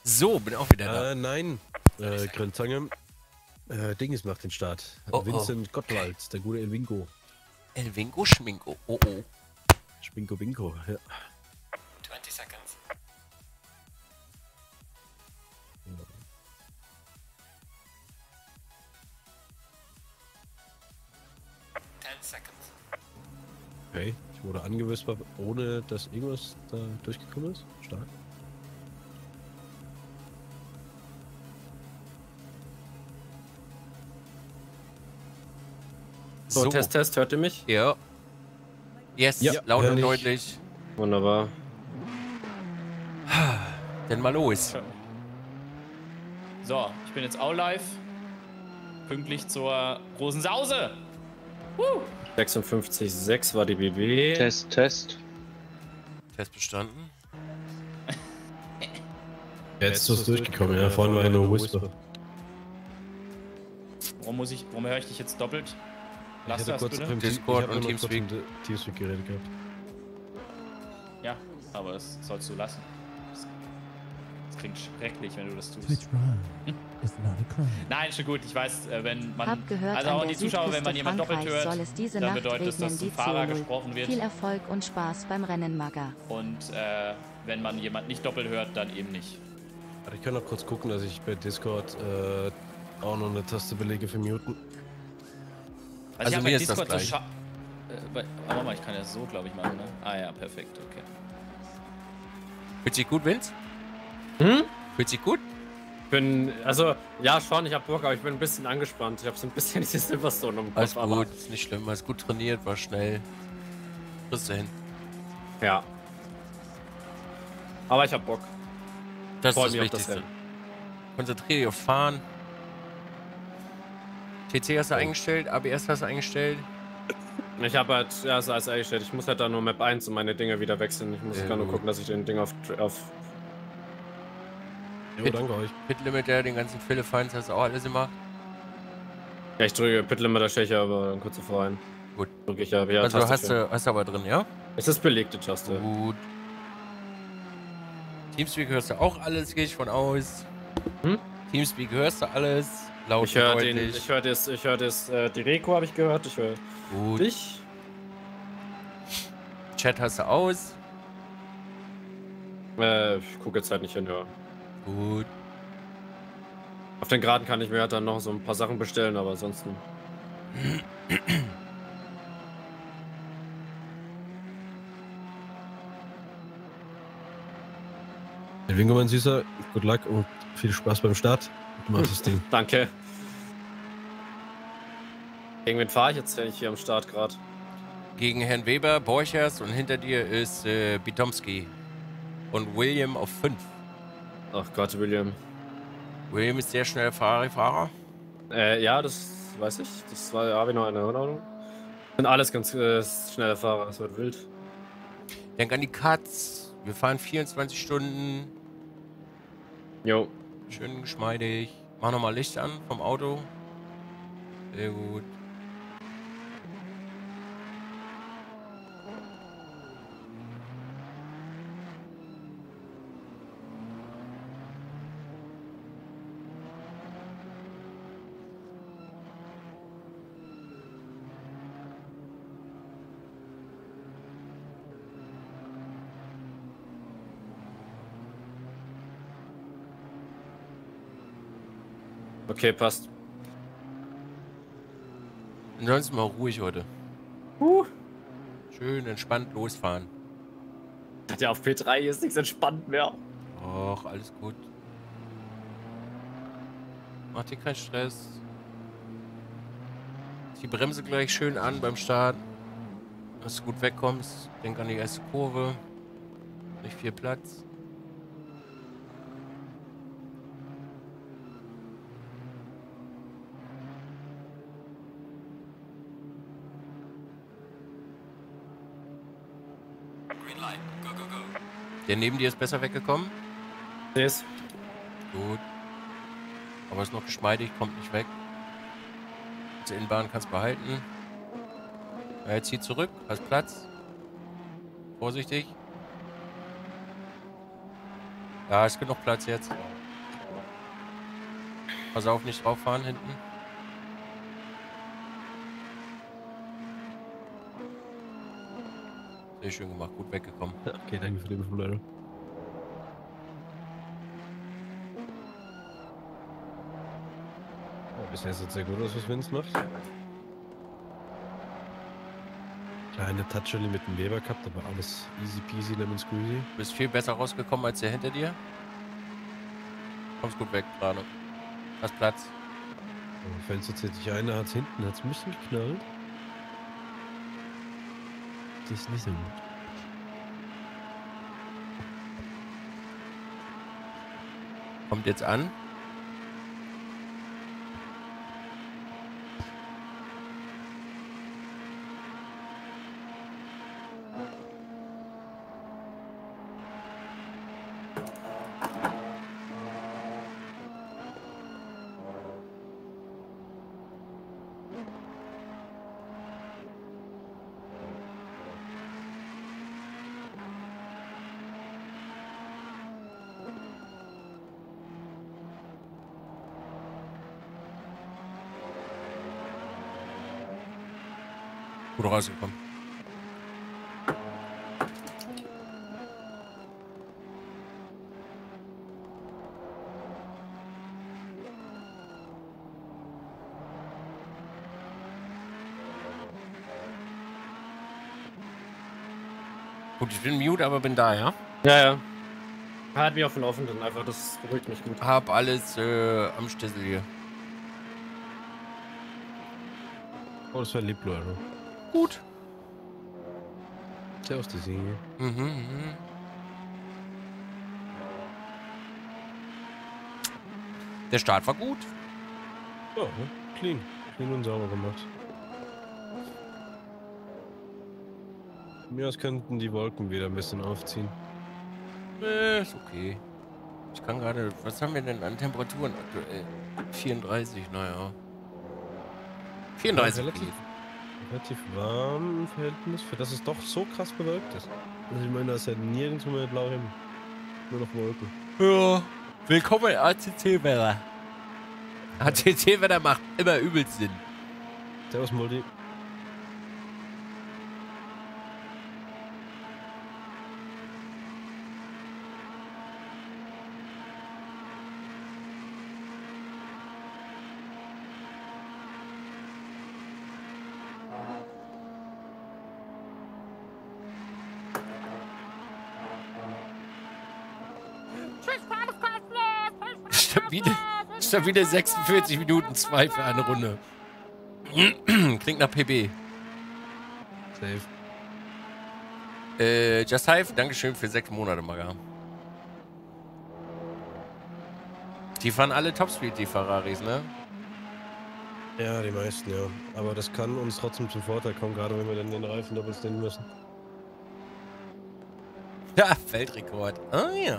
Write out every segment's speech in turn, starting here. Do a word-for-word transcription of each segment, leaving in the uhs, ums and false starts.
So, bin auch wieder da. Äh, nein, äh, Grenzange. Äh, Dinges macht den Start. Oh, Vincent Gottwald, der gute Elvinko. Elvinko Schminko. Oh oh. Schminko Binko, ja. twenty seconds. ten seconds. Okay, ich wurde angewispert, ohne dass irgendwas da durchgekommen ist. Stark. So, so, Test, Test, hört ihr mich? Ja. Yes, ja, laut und deutlich. Wunderbar. Dann mal los. So, ich bin jetzt auch live. Pünktlich zur großen Sause. Woo! sechsundfünfzig Komma sechs war die B B. Test, Test. Test bestanden. Jetzt ist es durchgekommen, ja. Vorhin war ja nur Whisper. Warum muss ich, warum höre ich dich jetzt doppelt? Lass ich hatte das kurz bitte. im Discord und Teamspeak. Teamspeak geredet gehabt. Ja, aber das sollst du lassen. Das, das klingt schrecklich, wenn du das tust. Nein, schon gut. Ich weiß, wenn man, Hab gehört, also auch an die der Zuschauer, wenn man jemand doppelt Südküste hört, soll es diese dann Nacht bedeutet das, dass regnen zum wie Fahrer C O. gesprochen wird. Viel Erfolg und Spaß beim Rennen, Maga. Und äh, wenn man jemand nicht doppelt hört, dann eben nicht. Ich kann noch kurz gucken, dass ich bei Discord äh, auch noch eine Taste belege für Muten. Also, Also ich mir bei ist das Discord so gleich. scha- äh, bei, warte mal, ich kann das so, glaube ich, machen, ne? Ah ja, perfekt, okay. Fühlt sich gut, Vince? Hm? Fühlt sich gut? Ich bin, also, ja schon, ich hab Bock, aber ich bin ein bisschen angespannt. Ich hab so ein bisschen diese Silverstone im Kopf. Alles aber gut, ist nicht schlimm. Hast gut trainiert, war schnell. Kriegst du hin. Ja. Aber ich hab Bock. Das Freu ist das mich auf das Wichtigste. Rennen. Konzentriere dich auf Fahren. T C hast du eingestellt, A B S hast du eingestellt. Ich habe halt, ja, so als eingestellt. Ich muss halt da nur Map eins und meine Dinge wieder wechseln. Ich muss Sehr gar nur gut. gucken, dass ich den Ding auf, auf Jo, Pit- danke euch. Pit Limiter, den ganzen Philippines hast du auch alles gemacht. ja, ich drücke Pit Limiter Stecher, aber dann kurz davor ein. Gut. Drücke ich ja, ja Also Taste hast für. du, hast du aber drin, ja? Es ist belegte Taste. Gut. Teamspeak hörst du auch alles, gehe ich von aus. Hm? Teamspeak hörst du alles. Laut Ich höre und den, deutlich. ich höre das, ich höre das, äh, die Reko habe ich gehört. Ich höre Gut. dich. Chat hast du aus. Äh, ich gucke jetzt halt nicht hin, ja. Gut. Auf den Geraden kann ich mir halt dann noch so ein paar Sachen bestellen, aber ansonsten. Elvinko, mein Süßer, good luck und viel Spaß beim Start. Du machst das Ding. Danke. Gegen wen fahre ich jetzt denn hier am Start gerade? Gegen Herrn Weber, Borchers und hinter dir ist äh, Bitomski. Und William auf fünf. Ach Gott, William. William ist sehr schnell Ferrari-Fahrer. Äh, ja, das weiß ich. Das war, habe ich noch eine Erinnerung. Sind alles ganz äh, schnelle Fahrer, das wird wild. Denk an die Cuts. Wir fahren vierundzwanzig Stunden. Jo. Schön geschmeidig. Mach nochmal Licht an vom Auto. Sehr gut. Okay, passt. Ansonsten mal ruhig heute. Uh. Schön entspannt losfahren. Ja, auf P drei ist nichts entspannt mehr. Och, alles gut. Mach dir keinen Stress. Die Bremse gleich schön an beim Start. Dass du gut wegkommst. Denk an die erste Kurve. Nicht viel Platz. Green light, go, go, go. Der neben dir ist besser weggekommen. Yes. Gut. Aber ist noch geschmeidig, kommt nicht weg. Die Innenbahn kannst behalten. Ja, jetzt zieh zurück, hast Platz. Vorsichtig. Ja, ist genug Platz jetzt. Pass auf, nicht drauf fahren hinten. Sehr schön gemacht, gut weggekommen. Okay, danke für die Info. Bisher sieht sehr gut aus, was Vince macht. Kleine Touchstelle mit dem Weber gehabt, aber alles easy peasy, lemon squeezy. Du bist viel besser rausgekommen als der hinter dir. Kommst gut weg gerade. Hast Platz. Oh, Fenster zieht sich ein, da hat's hinten, hat's ein bisschen geknallt. Das ist nicht so gut. Kommt jetzt an. Gut rausgekommen. Gut, ich bin mute, aber bin da, ja? Ja, ja. Hat mich auf den Laufenden einfach, das beruhigt mich gut. Hab alles äh, am Stissel hier. Oh, das war lieb, Leute. Gut. Servus, die Singe. Mhm, mhm. Der Start war gut. Ja, ne? Clean. Clean und sauber gemacht. Von mir aus könnten die Wolken wieder ein bisschen aufziehen. Äh, ist okay. Ich kann gerade. Was haben wir denn an Temperaturen aktuell? vierunddreißig, naja. vierunddreißig. Ja, relativ, relativ warm im Verhältnis, für das es doch so krass bewölkt ist. Also ich meine, da ist ja nirgendwo mehr blau Himmel. Nur noch Wolken. Ja. Willkommen in A C C-Wetter. A C C-Wetter macht immer übelst Sinn. Servus, Multi. Stabile, stabile sechsundvierzig Minuten zwei für eine Runde. Klingt nach P B. Safe. Äh, Just Hive, Dankeschön für sechs Monate, Maga. Die fahren alle Topspeed, die Ferraris, ne? Ja, die meisten, ja. Aber das kann uns trotzdem zum Vorteil kommen, gerade wenn wir dann den Reifen doppelt stehen müssen. Ja, Weltrekord. Ah ja.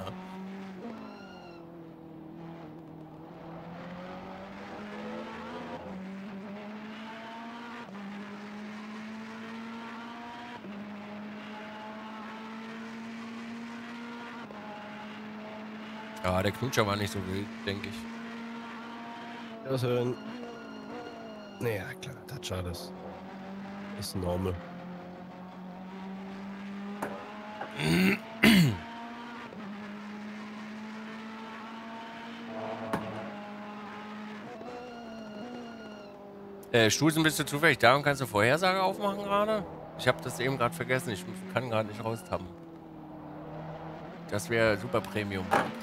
Ja, der Knutscher war nicht so wild, denke ich. Ja, so ein... Naja, klar, Touch alles. Ist normal. äh, Stusen, bist du zufällig da und kannst du Vorhersage aufmachen gerade? Ich habe das eben gerade vergessen, ich kann gerade nicht raustappen. Das wäre super Premium.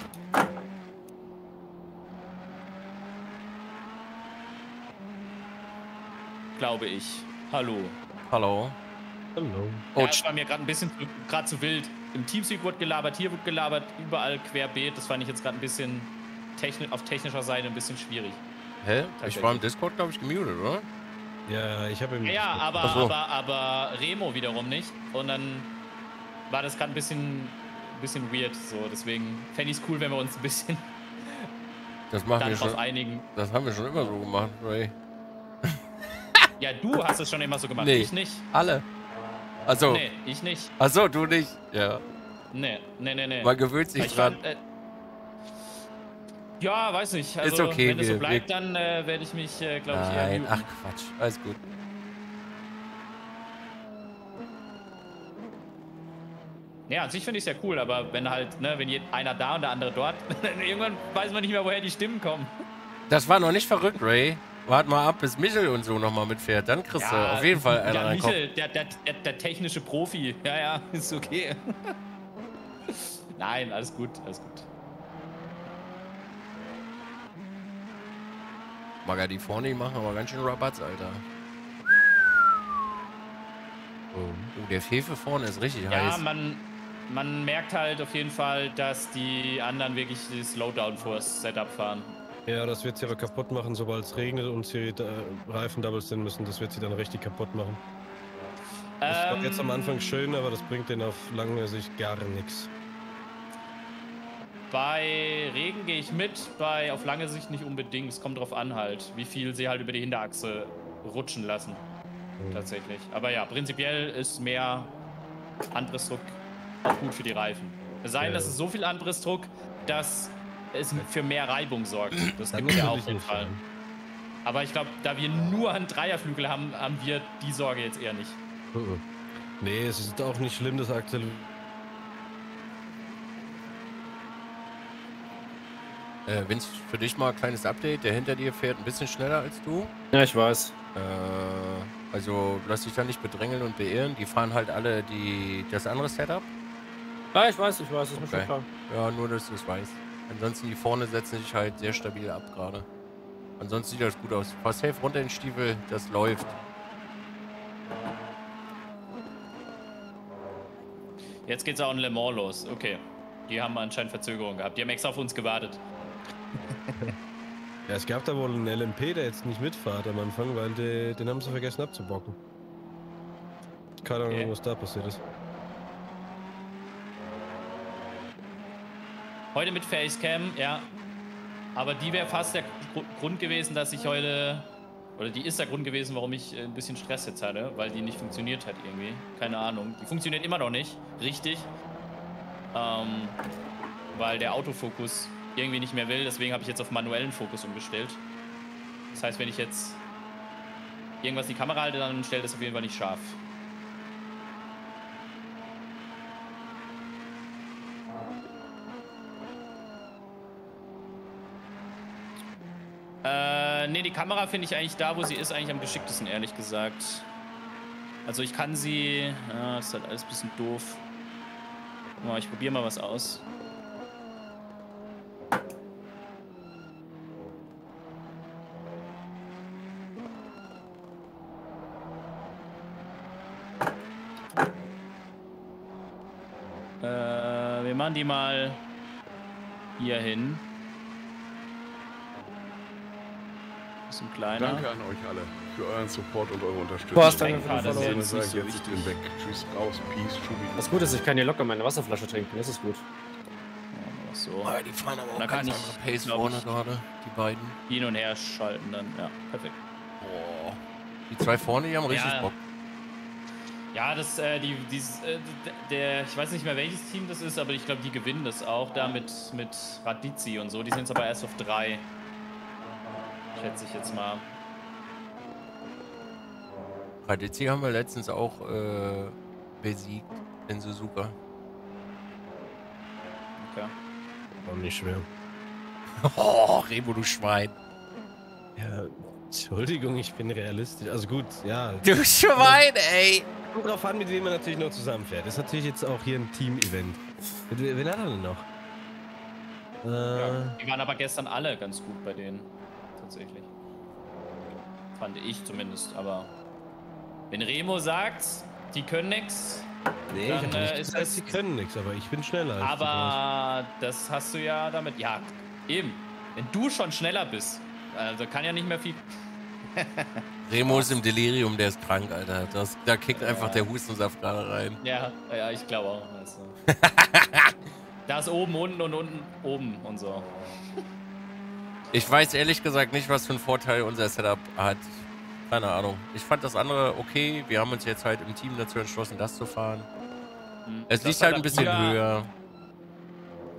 Glaube ich. Hallo. Hallo. Hallo. Oh, Ja, es war mir gerade ein bisschen zu, gerade zu wild. Im Teamspeak wurde gelabert, hier wurde gelabert, überall querbeet. Das fand ich jetzt gerade ein bisschen techni auf technischer Seite ein bisschen schwierig. hä? Ich war im Discord, glaube ich, gemutet, oder? Ja, ich habe ihm... Ja, ja, aber, Ach so. aber, aber Remo wiederum nicht. Und dann war das gerade ein bisschen, bisschen weird. So, deswegen fände ich es cool, wenn wir uns ein bisschen Das machen dann wir drauf schon. einigen. Das haben wir schon immer so gemacht, Ray. Ja, du hast es schon immer so gemacht, Nee. ich nicht. Alle. Also, Nee, ich nicht. achso, du nicht. Ja. Nee, nee, nee, nee. Man gewöhnt sich Weil ich dran. fand, äh, Ja, weiß nicht. Also, Ist okay, wenn es so wir- bleibt, wir- dann äh, werde ich mich, äh, glaube ich, eher Nein, muten. ach Quatsch, alles gut. Ja, an sich finde ich es ja cool, aber wenn halt, ne, wenn je- einer da und der andere dort, irgendwann weiß man nicht mehr, woher die Stimmen kommen. Das war noch nicht verrückt, Ray. Wart mal ab, bis Michel und so nochmal mitfährt. Dann kriegst du auf jeden Fall einen ja, reinkommen. Michel, der, der, der, der technische Profi. Ja, ja, ist okay. Nein, alles gut, alles gut. Maga, die vorne, die machen aber ganz schön Rabatz, Alter. Oh, der Fefe vorne ist richtig Ja, heiß. man, man merkt halt auf jeden Fall, dass die anderen wirklich das Slowdown-Force-Setup fahren. Ja, das wird sie aber kaputt machen, sobald es regnet und sie äh, Reifen doubles sind müssen. Das wird sie dann richtig kaputt machen. Das war Ähm, jetzt am Anfang schön, aber das bringt denen auf lange Sicht gar nichts. Bei Regen gehe ich mit, bei auf lange Sicht nicht unbedingt. Es kommt drauf an halt, wie viel sie halt über die Hinterachse rutschen lassen. Mhm. Tatsächlich. Aber ja, prinzipiell ist mehr Anpressdruck auch gut für die Reifen. Es sei denn, Ja. dass es so viel Anpressdruck, dass es für mehr Reibung sorgt. Das Dann gibt es ja würde auch ich auf jeden nicht Fall. fahren. Aber ich glaube, da wir nur einen Dreierflügel haben, haben wir die Sorge jetzt eher nicht. Mhm. Nee, es ist auch nicht schlimm, das Akzel. Äh, Vince, für dich mal ein kleines Update. Der hinter dir fährt ein bisschen schneller als du. Ja, ich weiß. Äh, also lass dich da nicht bedrängeln und beirren. Die fahren halt alle die, das andere Setup. Ja, ich weiß, ich weiß, ist mir Okay. schon klar. Ja, nur, dass du es weißt. Ansonsten die vorne setzen sich halt sehr stabil ab gerade. Ansonsten sieht das gut aus. Fahr safe runter in den Stiefel, das läuft. Jetzt geht's auch in Le Mans los. Okay. Die haben anscheinend Verzögerung gehabt. Die haben extra auf uns gewartet. Ja, es gab da wohl einen L M P, der jetzt nicht mitfährt am Anfang, weil die, den haben sie vergessen abzubocken. Keine Ahnung, Okay. was da passiert ist. Heute mit Facecam, ja. Aber die wäre fast der Gru- Grund gewesen, dass ich heute... Oder die ist der Grund gewesen, warum ich äh, ein bisschen Stress jetzt hatte, weil die nicht funktioniert hat irgendwie. Keine Ahnung. Die funktioniert immer noch nicht. Richtig. Ähm, weil der Autofokus irgendwie nicht mehr will. Deswegen habe ich jetzt auf manuellen Fokus umgestellt. Das heißt, wenn ich jetzt irgendwas die Kamera halte, dann stellt das auf jeden Fall nicht scharf. Äh, nee, die Kamera finde ich eigentlich da, wo sie ist, eigentlich am geschicktesten, ehrlich gesagt. Also ich kann sie... Ja, das ist halt alles ein bisschen doof. Mal, ich probiere mal was aus. Äh, wir machen die mal hier hin. Bisschen kleiner. Danke an euch alle für euren Support und eure Unterstützung. Boah, danke für den Ich Follow. würde Das ist sagen, nicht so jetzt ich bin wichtig. weg. Tschüss, raus, peace, Schubi. Das Gute ist, ich kann hier locker meine Wasserflasche trinken. Das ist gut. Ja, so. Oh, die fahren aber auch Da ganz kann ich, andere Pace glaub vorne ich- gerade, die beiden. Hin und her schalten dann. Ja, perfekt. Boah. Die zwei vorne, die haben richtig Ja. Bock. Ja, das, äh, die, dieses, äh, d- der, ich weiß nicht mehr welches Team das ist, aber ich glaube, die gewinnen das auch da mit, mit Radizi und so. Die sind jetzt aber erst auf drei. Schätze ich jetzt mal. Radici haben wir letztens auch äh, besiegt in Suzuka. Okay. War nicht schwer. Oh, Remo, du Schwein. Ja, Entschuldigung, ich bin realistisch. Also gut, ja. Du Schwein, ey. Kommt drauf an, mit wem man natürlich noch zusammenfährt. Das ist natürlich jetzt auch hier ein Team-Event. Mit we- Wen hat er denn noch? Äh, Ja, die waren aber gestern alle ganz gut bei denen. Tatsächlich. Fand ich zumindest, aber. Wenn Remo sagt, die können nix, nee, dann, ich hab äh, nicht ist gesagt, das- sie können nichts, aber ich bin schneller. als die Großen. aber das hast du ja damit. Ja, eben. Wenn du schon schneller bist, also kann ja nicht mehr viel. Remo ist im Delirium, der ist krank, Alter. Das, da kickt einfach der Hustensaft gerade rein. Ja, ja, ich glaube auch. Weißt du. Da ist oben, unten und unten, oben und so. Ich weiß ehrlich gesagt nicht, was für einen Vorteil unser Setup hat. Keine Ahnung. Ich fand das andere okay. Wir haben uns jetzt halt im Team dazu entschlossen, das zu fahren. Hm. Es Das liegt war halt dann ein bisschen wieder- höher.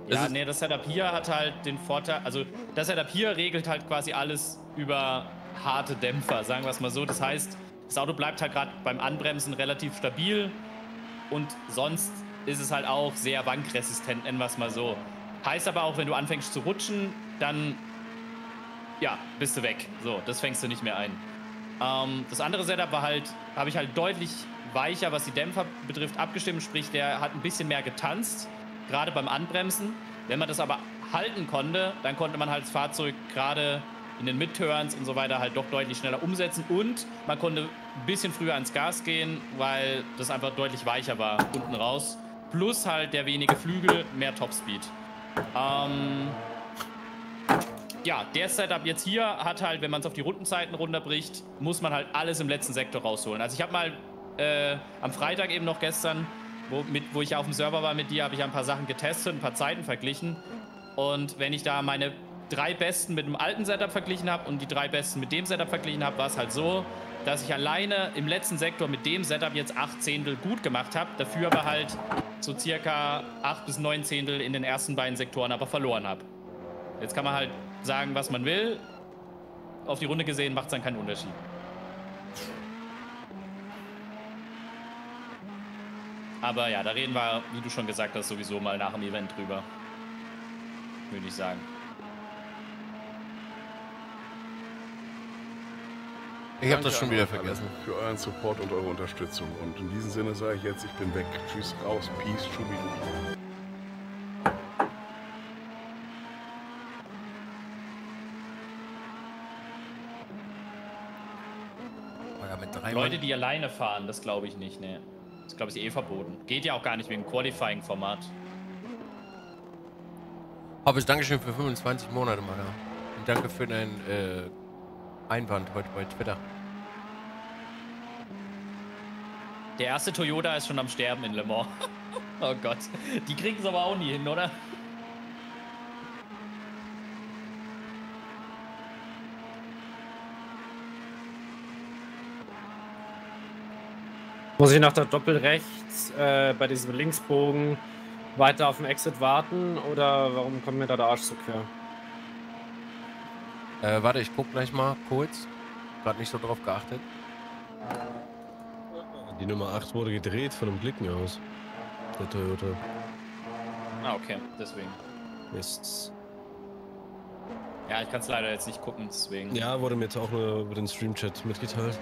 Ja, ist- nee, das Setup hier hat halt den Vorteil, also das Setup hier regelt halt quasi alles über harte Dämpfer, sagen wir es mal so. Das heißt, das Auto bleibt halt gerade beim Anbremsen relativ stabil und sonst ist es halt auch sehr wankresistent, nennen wir es mal so. Heißt aber auch, wenn du anfängst zu rutschen, dann ja, bist du weg. So, das fängst du nicht mehr ein. Ähm, das andere Setup war halt, habe ich halt deutlich weicher, was die Dämpfer betrifft, abgestimmt. Sprich, der hat ein bisschen mehr getanzt, gerade beim Anbremsen. Wenn man das aber halten konnte, dann konnte man halt das Fahrzeug gerade in den Midturns und so weiter halt doch deutlich schneller umsetzen. Und man konnte ein bisschen früher ans Gas gehen, weil das einfach deutlich weicher war unten raus. Plus halt der wenige Flügel, mehr Topspeed. Ähm... Ja, der Setup jetzt hier hat halt, wenn man es auf die Rundenzeiten runterbricht, muss man halt alles im letzten Sektor rausholen. Also ich habe mal äh, am Freitag eben noch gestern, wo, mit, wo ich auf dem Server war mit dir, habe ich ein paar Sachen getestet, ein paar Zeiten verglichen. Und wenn ich da meine drei Besten mit dem alten Setup verglichen habe und die drei Besten mit dem Setup verglichen habe, war es halt so, dass ich alleine im letzten Sektor mit dem Setup jetzt acht Zehntel gut gemacht habe, dafür aber halt so circa acht bis neun Zehntel in den ersten beiden Sektoren aber verloren habe. Jetzt kann man halt sagen, was man will. Auf die Runde gesehen macht es dann keinen Unterschied. Aber ja, da reden wir, wie du schon gesagt hast, sowieso mal nach dem Event drüber. Würde ich sagen. Ich habe das Danke schon an wieder euch alle vergessen. Für euren Support und eure Unterstützung. Und in diesem Sinne sage ich jetzt, ich bin weg. Tschüss, raus, peace, Schubidubi. Oh ja, mit drei Leute, Mann. die alleine fahren, das glaube ich nicht, ne. Das glaube ich eh verboten. Geht ja auch gar nicht wegen Qualifying-Format. Aber Dankeschön für fünfundzwanzig Monate, Mann. Und danke für deinen äh, Einwand heute bei Twitter. Der erste Toyota ist schon am Sterben in Le Mans. Oh Gott. Die kriegen es aber auch nie hin, oder? Muss ich nach der Doppelrechts äh, bei diesem Linksbogen weiter auf den Exit warten oder warum kommt mir da der Arsch so quer? Äh, warte, ich guck gleich mal kurz. Gerade nicht so drauf geachtet. Die Nummer acht wurde gedreht von einem Blicken aus. Der Toyota. Ah, okay. Deswegen. Mist. Ja, ich kann es leider jetzt nicht gucken, deswegen. Ja, wurde mir jetzt auch nur über den Stream-Chat mitgeteilt.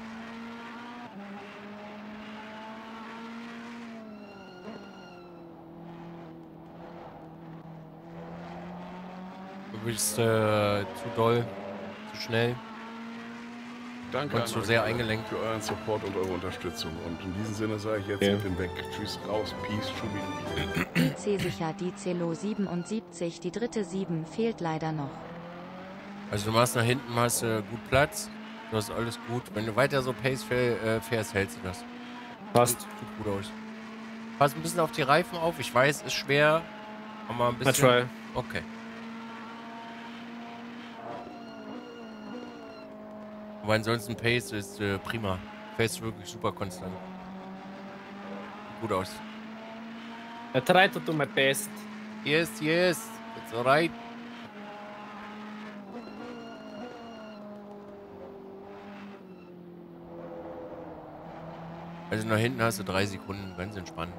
Du bist äh, zu doll, zu schnell. Danke Und an zu euch sehr alle eingelenkt. für euren Support und eure Unterstützung. Und in diesem Sinne sage ich jetzt, Ja. ich bin weg. Tschüss, raus, peace, Schubidubi. I C sicher die Celo siebenundsiebzig, die dritte sieben fehlt leider noch. Also du machst nach hinten, hast äh, gut Platz. Du hast alles gut. Wenn du weiter so Pace fähr, äh, fährst, hältst du das. Passt. Sieht gut aus. Pass ein bisschen auf die Reifen auf. Ich weiß, ist schwer. Aber ein I bisschen. try. Okay. Aber ansonsten Pace ist äh, prima. Fährst wirklich super konstant. Sieht gut aus. I try to do my best. Yes, yes. It's alright. Also nach hinten hast du drei Sekunden, ganz entspannt.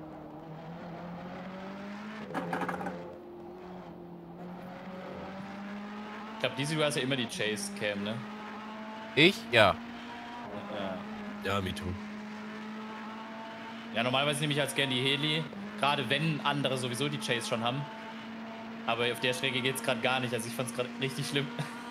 Ich glaube, diese Uhr ist ja immer die Chase-Cam, ne? Ich? Ja. Ja. Ja, me too. Ja, normalerweise nehme ich als gern die Heli, gerade wenn andere sowieso die Chase schon haben. Aber auf der Strecke geht es gerade gar nicht, also ich fand es gerade richtig schlimm.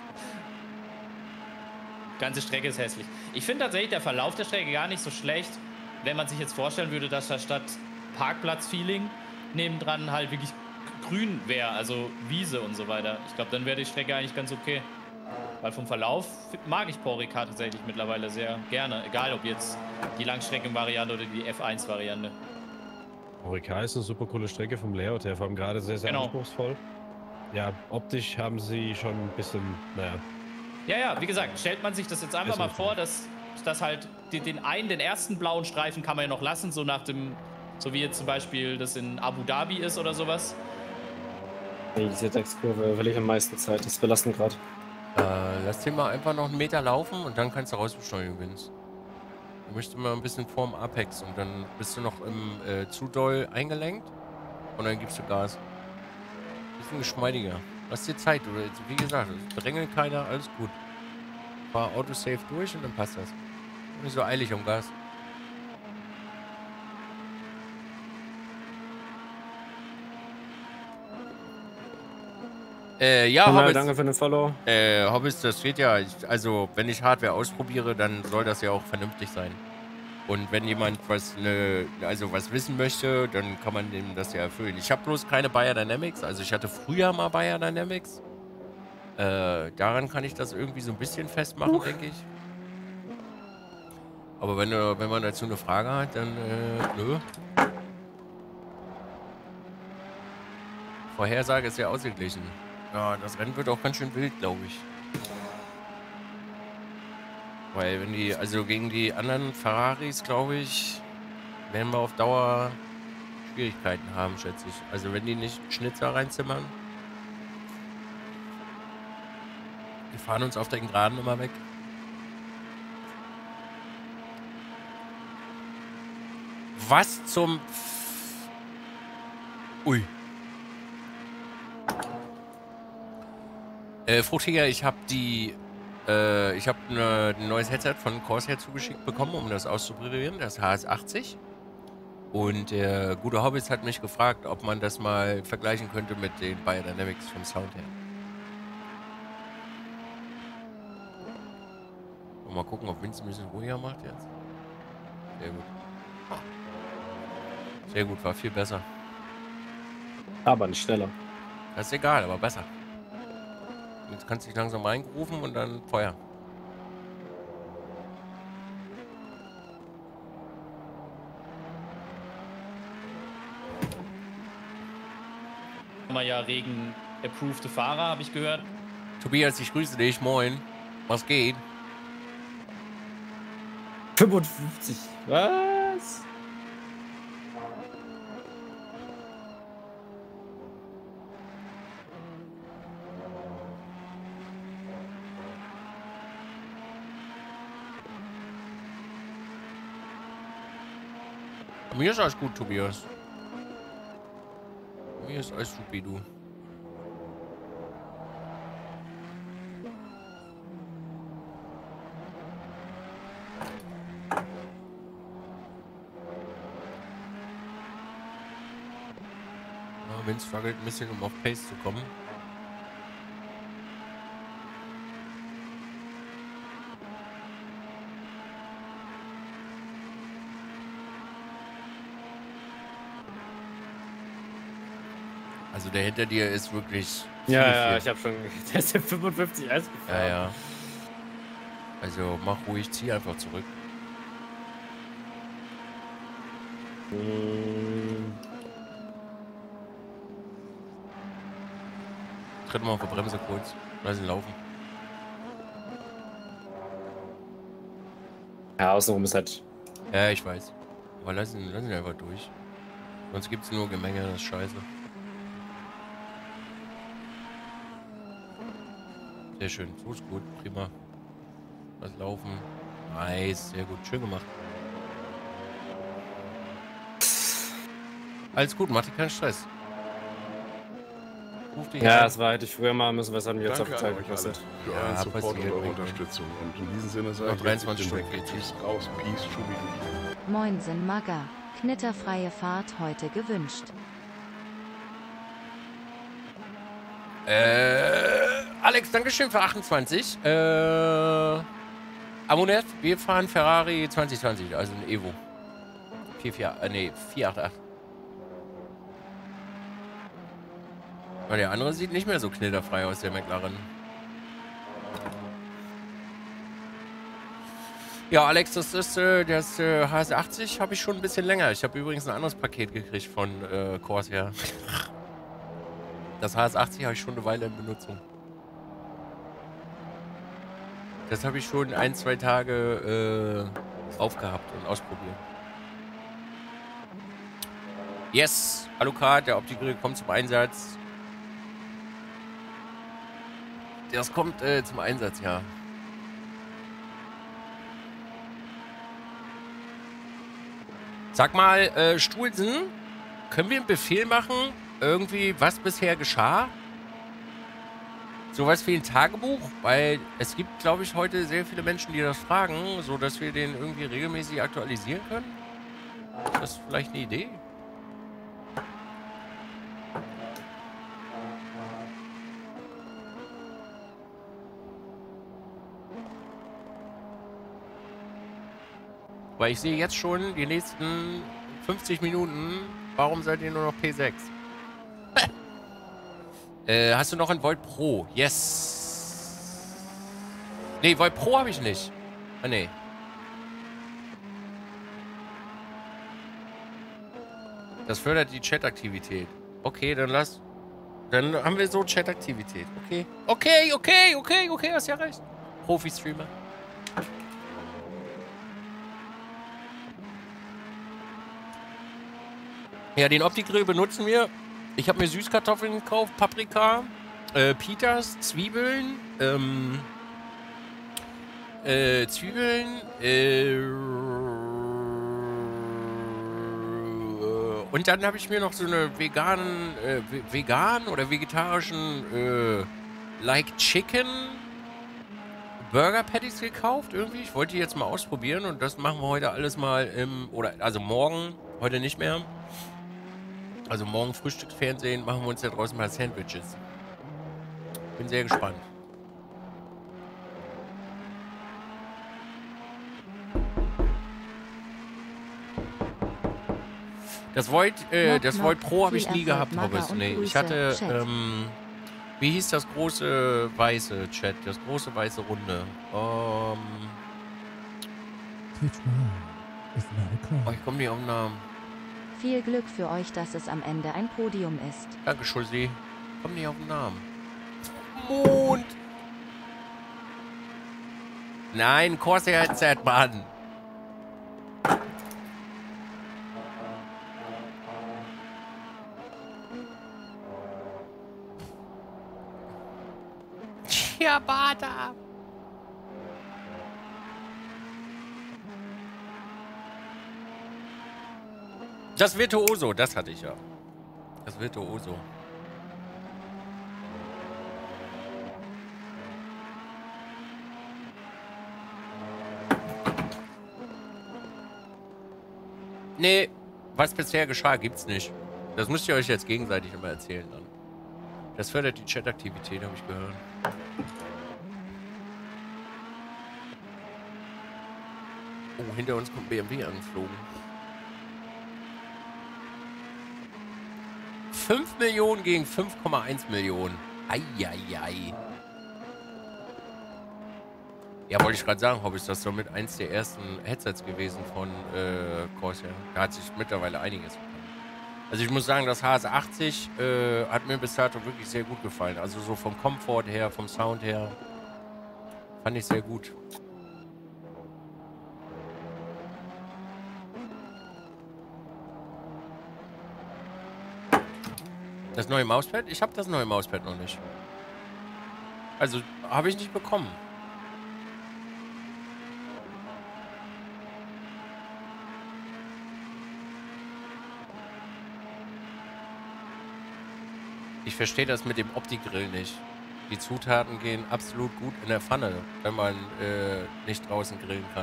Die ganze Strecke ist hässlich. Ich finde tatsächlich der Verlauf der Strecke gar nicht so schlecht, wenn man sich jetzt vorstellen würde, dass da statt Parkplatz-Feeling nebendran halt wirklich grün wäre, also Wiese und so weiter. Ich glaube, dann wäre die Strecke eigentlich ganz okay. Weil vom Verlauf mag ich Paul Ricard tatsächlich mittlerweile sehr gerne. Egal, ob jetzt die Langstrecken-Variante oder die F eins Variante. Orica ist eine super coole Strecke vom Layout her, vor allem gerade sehr, sehr Genau. anspruchsvoll. Ja, optisch haben sie schon ein bisschen, naja, Ja, ja, wie gesagt, stellt man sich das jetzt einfach Ist mal okay. vor, dass, dass halt den, den einen, den ersten blauen Streifen kann man ja noch lassen, so nach dem, so wie jetzt zum Beispiel das in Abu Dhabi ist oder sowas. Nee, diese Dreckskurve will ich am meisten Zeit. Das ist belastend gerade. Äh, lass den mal einfach noch einen Meter laufen und dann kannst du rausbeschleunigen, Vince. Du möchtest mal ein bisschen vorm Apex und dann bist du noch im äh, zu doll eingelenkt und dann gibst du Gas. Bisschen geschmeidiger. Lass dir Zeit, oder wie gesagt, drängelt keiner, alles gut. Fahr Autosave durch und dann passt das. Nicht so eilig um Gas. Äh, ja, Nochmal, Hobbits, danke für den Follow. äh, Hobbits, das steht ja, ich, also wenn ich Hardware ausprobiere, dann soll das ja auch vernünftig sein. Und wenn jemand was, ne, also was wissen möchte, dann kann man dem das ja erfüllen. Ich habe bloß keine Bayer Dynamics, also ich hatte früher mal Bayer Dynamics. Äh, daran kann ich das irgendwie so ein bisschen festmachen, uh. denke ich. Aber wenn, äh, wenn man dazu eine Frage hat, dann, äh, nö. Vorhersage ist ja ausgeglichen. Ja, das Rennen wird auch ganz schön wild, glaube ich. Weil wenn die, also gegen die anderen Ferraris, glaube ich, werden wir auf Dauer Schwierigkeiten haben, schätze ich. Also wenn die nicht Schnitzer reinzimmern. Wir fahren uns auf den Geraden immer weg. Was zum... Ui. Äh, Fruchtiger, ich habe die... Äh, ich habe ne, ein neues Headset von Corsair zugeschickt bekommen, um das auszuprobieren, das H S achtzig. Und der gute Hobbits hat mich gefragt, ob man das mal vergleichen könnte mit den Bayer Dynamics vom Sound her. Und mal gucken, ob Vince ein bisschen ruhiger macht jetzt. Sehr gut. Sehr gut, war viel besser. Aber nicht schneller. Das ist egal, aber besser. Jetzt kannst du dich langsam reingerufen und dann Feuer. Mal ja Regen approved Fahrer, habe ich gehört. Tobias, ich grüße dich. Moin. Was geht? fünfundfünfzig. Was? Mir ist alles gut, Tobias. Mir ist alles supi, du. Ja, Vince struggelt ein bisschen, um auf Pace zu kommen. Also der hinter dir ist wirklich... Ja, viel, ja, viel. ich habe schon... Der ist ja fünfundfünfzig eins gefahren. Ja, ja. Also mach ruhig, zieh einfach zurück. Hm. Tritt mal auf die Bremse kurz. Lass ihn laufen. Ja, außenrum ist halt... Ja, ich weiß. Aber lass ihn, lass ihn einfach durch. Sonst gibt es nur Gemenge, das ist scheiße. Sehr schön, so ist gut, prima. Lass laufen. Nice, sehr gut, schön gemacht. Alles gut, mach dir keinen Stress. Ruf dich Ja, an. das war, hätte ich früher mal müssen, was hat mir jetzt auf Danke die an Zeit euch alle gekostet. für Ja, euren Support und passiert, eure bringt Unterstützung. Und in diesem Sinne sage Noch ich jetzt, dreiundzwanzig ich bin Stunden weg. geht's. Tschüss, raus, Peace, Schubi. Moinsen Maga. Knitterfreie Fahrt heute gewünscht. Äh, Alex, Dankeschön für achtundzwanzig. Äh, Amunet, wir fahren Ferrari zwanzig zwanzig, also ein Evo. vier vier, äh, nee, vier acht acht. Aber der andere sieht nicht mehr so knitterfrei aus, der McLaren. Ja, Alex, das ist äh, das äh, H S achtzig habe ich schon ein bisschen länger. Ich habe übrigens ein anderes Paket gekriegt von äh, Corsair. Das H S achtzig habe ich schon eine Weile in Benutzung. Das habe ich schon ein, zwei Tage äh, aufgehabt und ausprobiert. Yes! Alucard, der Opti-Grill kommt zum Einsatz. Das kommt äh, zum Einsatz, ja. Sag mal, äh, Stuhlsen, können wir einen Befehl machen? Irgendwie, was bisher geschah? Sowas wie ein Tagebuch? Weil es gibt, glaube ich, heute sehr viele Menschen, die das fragen, so dass wir den irgendwie regelmäßig aktualisieren können. Ist das vielleicht eine Idee? Weil ich sehe jetzt schon die nächsten fünfzig Minuten, warum seid ihr nur noch P sechs? äh, hast du noch ein Volt Pro? Yes. Nee, Volt Pro habe ich nicht. Ah, nee. Das fördert die Chat-Aktivität. Okay, dann lass... Dann haben wir so Chat-Aktivität. Okay. Okay, okay, okay, okay, hast ja recht. Profi-Streamer. Ja, den Opti-Grill benutzen wir. Ich habe mir Süßkartoffeln gekauft, Paprika, äh, Peters, Zwiebeln, ähm, äh, Zwiebeln, äh, und dann habe ich mir noch so eine veganen, äh, vegan oder vegetarischen, äh, like Chicken Burger Patties gekauft irgendwie. Ich wollte die jetzt mal ausprobieren und das machen wir heute alles mal im, oder, also morgen, heute nicht mehr. Also morgen Frühstücksfernsehen machen wir uns ja draußen mal Sandwiches. Bin sehr gespannt. Das Void, äh, das Void Pro habe ich nie gehabt, Hobbes. Nee, ich hatte, ähm, wie hieß das große weiße Chat? Das große weiße Runde. Ähm. Oh, ich komme nicht auf den Namen. Viel Glück für euch, dass es am Ende ein Podium ist. Danke, Schulzi. Komm nicht auf den Namen. Mond! Nein, Corsair Headset, Mann! Ciabatta! Das Virtuoso, das hatte ich ja. Das Virtuoso. Nee, was bisher geschah, gibt's nicht. Das müsst ihr euch jetzt gegenseitig immer erzählen dann. Das fördert die Chat-Aktivität, habe ich gehört. Oh, hinter uns kommt B M W angeflogen. fünf Millionen gegen fünf Komma eins Millionen. Eieiei. Ja, wollte ich gerade sagen, Hobbys, das ist doch mit eins der ersten Headsets gewesen von äh, Corsair. Da hat sich mittlerweile einiges getan. Also ich muss sagen, das H S achtzig äh, hat mir bis dato wirklich sehr gut gefallen. Also so vom Komfort her, vom Sound her. Fand ich sehr gut. Das neue Mauspad? Ich habe das neue Mauspad noch nicht. Also, habe ich nicht bekommen. Ich verstehe das mit dem Opti-Grill nicht. Die Zutaten gehen absolut gut in der Pfanne, wenn man äh, nicht draußen grillen kann.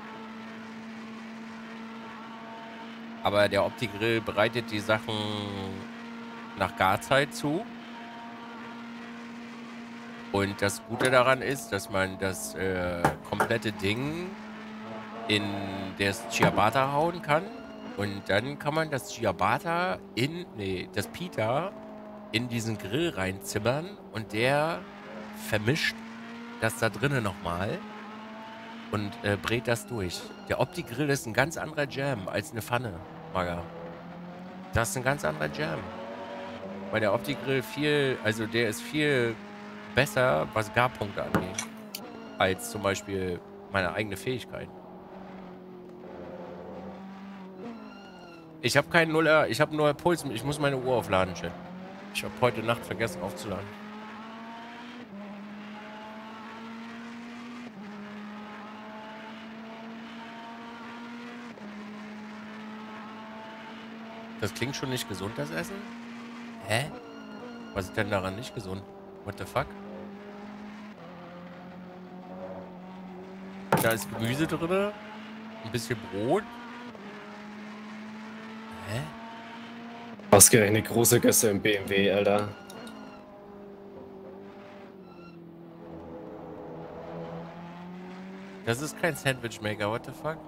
Aber der Opti-Grill bereitet die Sachen nach Garzeit zu. Und das Gute daran ist, dass man das äh, komplette Ding in das Ciabatta hauen kann. Und dann kann man das Ciabatta in, nee, das Pita in diesen Grill reinzimmern. Und der vermischt das da drinnen nochmal und äh, brät das durch. Der Opti-Grill ist ein ganz anderer Jam als eine Pfanne, Maga. Das ist ein ganz anderer Jam. Weil der Opti-Grill viel, also der ist viel besser, was Garpunkte angeht, als zum Beispiel meine eigene Fähigkeit. Ich habe keinen Nuller, ich habe nur Puls, ich muss meine Uhr aufladen, Chat. Ich habe heute Nacht vergessen aufzuladen. Das klingt schon nicht gesund, das Essen? Hä? Was ist denn daran nicht gesund? What the fuck? Da ist Gemüse drin. Ein bisschen Brot. Hä? Ausgerechnet große Gösse im B M W, Alter. Das ist kein Sandwichmaker, what the fuck?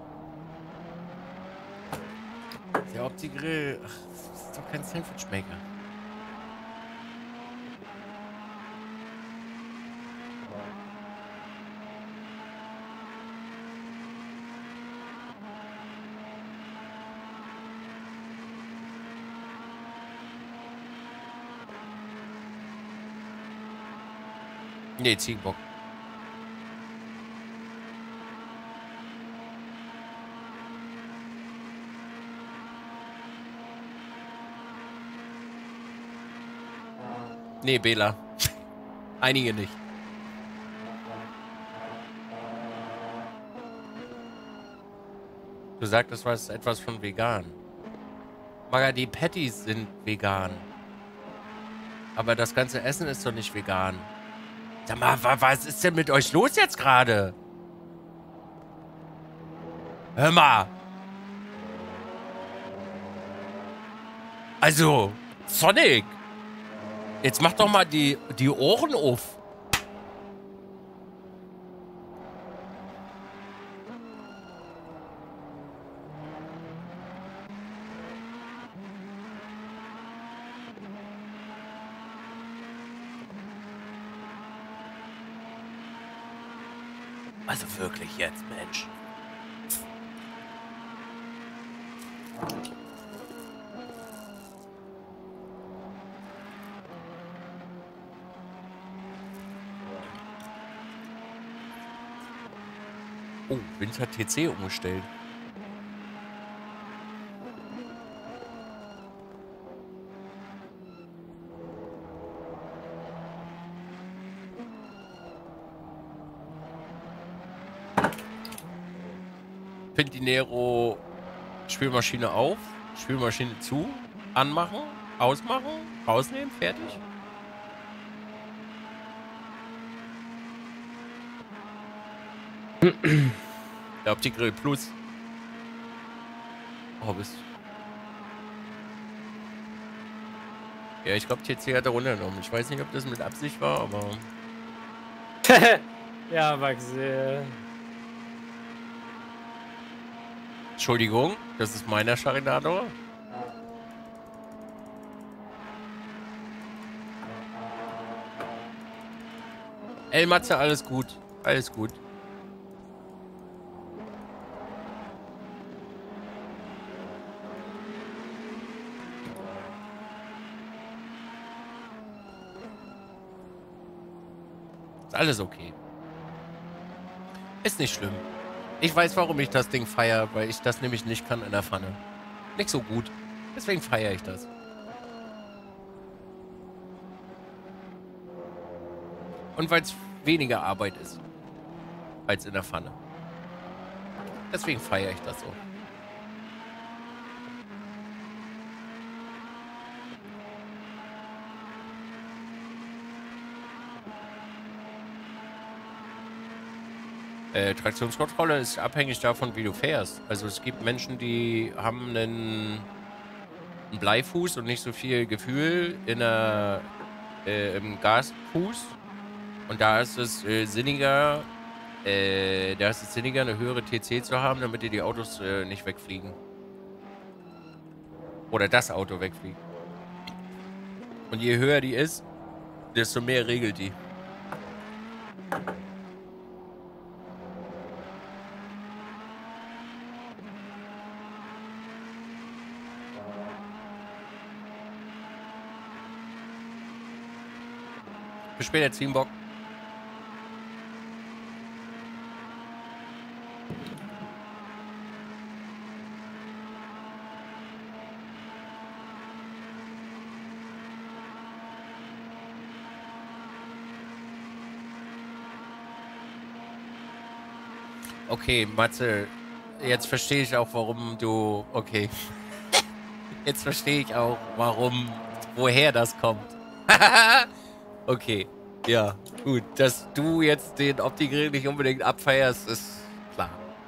Der Opti-Grill. Ach, das ist doch kein Sandwichmaker. Nee, Ziegenbock. Nee, Bela. Einige nicht. Du sagtest was etwas von vegan. Maga, die Patties sind vegan. Aber das ganze Essen ist doch nicht vegan. Sag mal, wa was ist denn mit euch los jetzt gerade? Hör mal. Also, Sonic. Jetzt mach doch mal die, die Ohren auf. Also wirklich jetzt, Mensch. Oh, Vince hat T C umgestellt. Pintinero, Spülmaschine auf, Spülmaschine zu, anmachen, ausmachen, rausnehmen, fertig. Der Opti-Grill Plus. Oh, bist. Ja, ich glaube, T C hat er runtergenommen. Ich weiß nicht, ob das mit Absicht war, aber. Ja, Maxi. Entschuldigung, das ist meiner Charinador. Ey, Matze, alles gut. Alles gut. Ist alles okay. Ist nicht schlimm. Ich weiß, warum ich das Ding feiere, weil ich das nämlich nicht kann in der Pfanne. Nicht so gut. Deswegen feiere ich das. Und weil es weniger Arbeit ist als in der Pfanne. Deswegen feiere ich das so. Äh, Traktionskontrolle ist abhängig davon, wie du fährst. Also es gibt Menschen, die haben einen, einen Bleifuß und nicht so viel Gefühl in der, äh, im Gasfuß. Und da ist es äh, sinniger, äh, da ist es sinniger, eine höhere T C zu haben, damit dir die Autos äh, nicht wegfliegen. Oder das Auto wegfliegt. Und je höher die ist, desto mehr regelt die. Bis später, Ziegenbock. Okay, Matze, jetzt verstehe ich auch, warum du... Okay. Jetzt verstehe ich auch, warum, woher das kommt. Okay, ja, gut. Dass du jetzt den Opti-Grill nicht unbedingt abfeierst, ist klar.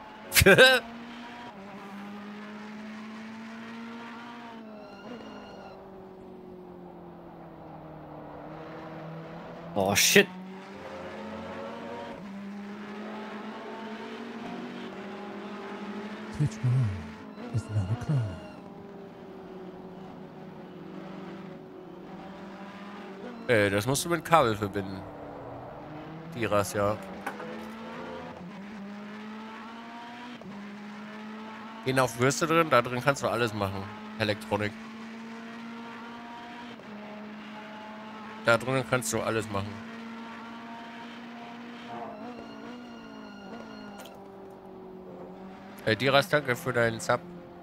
Oh, shit. Switch one is not a crime. Äh, das musst du mit Kabel verbinden. Diras, ja. Gehen auf Würste drin, da drin kannst du alles machen. Elektronik. Da drin kannst du alles machen. Äh, Diras, danke für deinen Sub.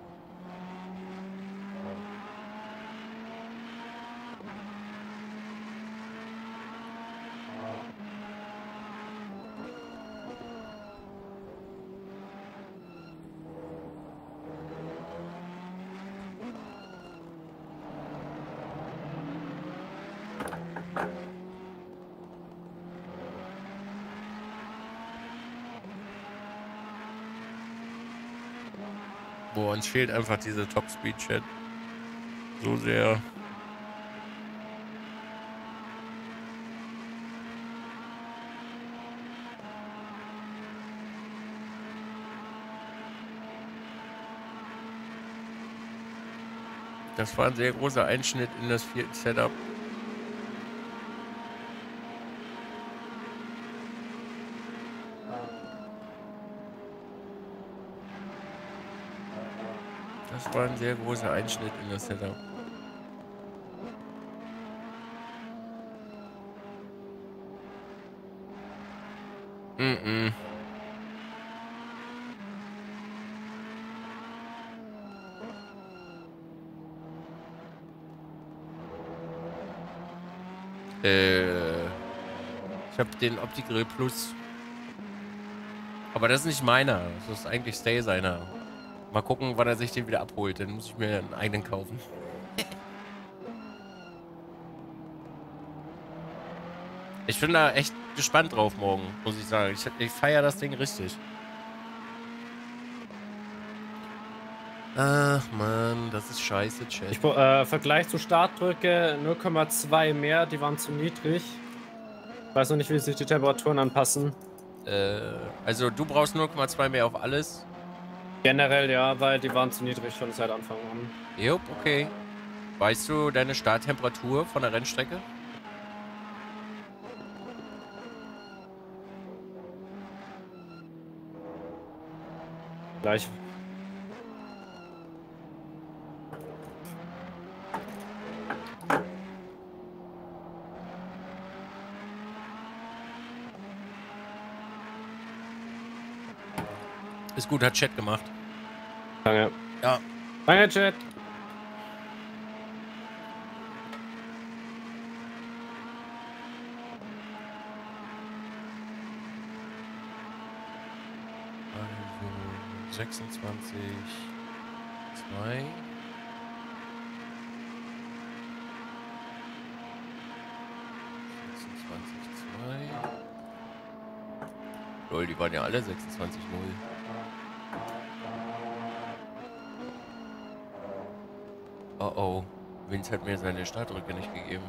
Boah, uns fehlt einfach diese Top-Speed-Chat. So sehr. Das war ein sehr großer Einschnitt in das vierte Setup. Das war ein sehr großer Einschnitt in das Setup. Mhm. Äh, ich habe den Opti-Grill Plus. Aber das ist nicht meiner. Das ist eigentlich Stay seiner. Mal gucken, wann er sich den wieder abholt. Dann muss ich mir einen eigenen kaufen. Ich bin da echt gespannt drauf morgen, muss ich sagen. Ich, ich feiere das Ding richtig. Ach man, das ist scheiße, Chat. Ich, äh, Vergleich zu Startdrücke null Komma zwei mehr, die waren zu niedrig. Ich weiß noch nicht, wie sich die Temperaturen anpassen. Äh, also du brauchst null Komma zwei mehr auf alles. Generell ja, weil die waren zu niedrig schon seit Anfang an. Jupp, okay. Weißt du deine Starttemperatur von der Rennstrecke? Gleich. Ist gut, hat Chat gemacht. Danke. Ja. Danke, Chat. Also sechsundzwanzig, zwei. sechsundzwanzig, zwei. Lol, die waren ja alle sechsundzwanzig null. Oh oh, Vince hat mir seine Startdrücke nicht gegeben.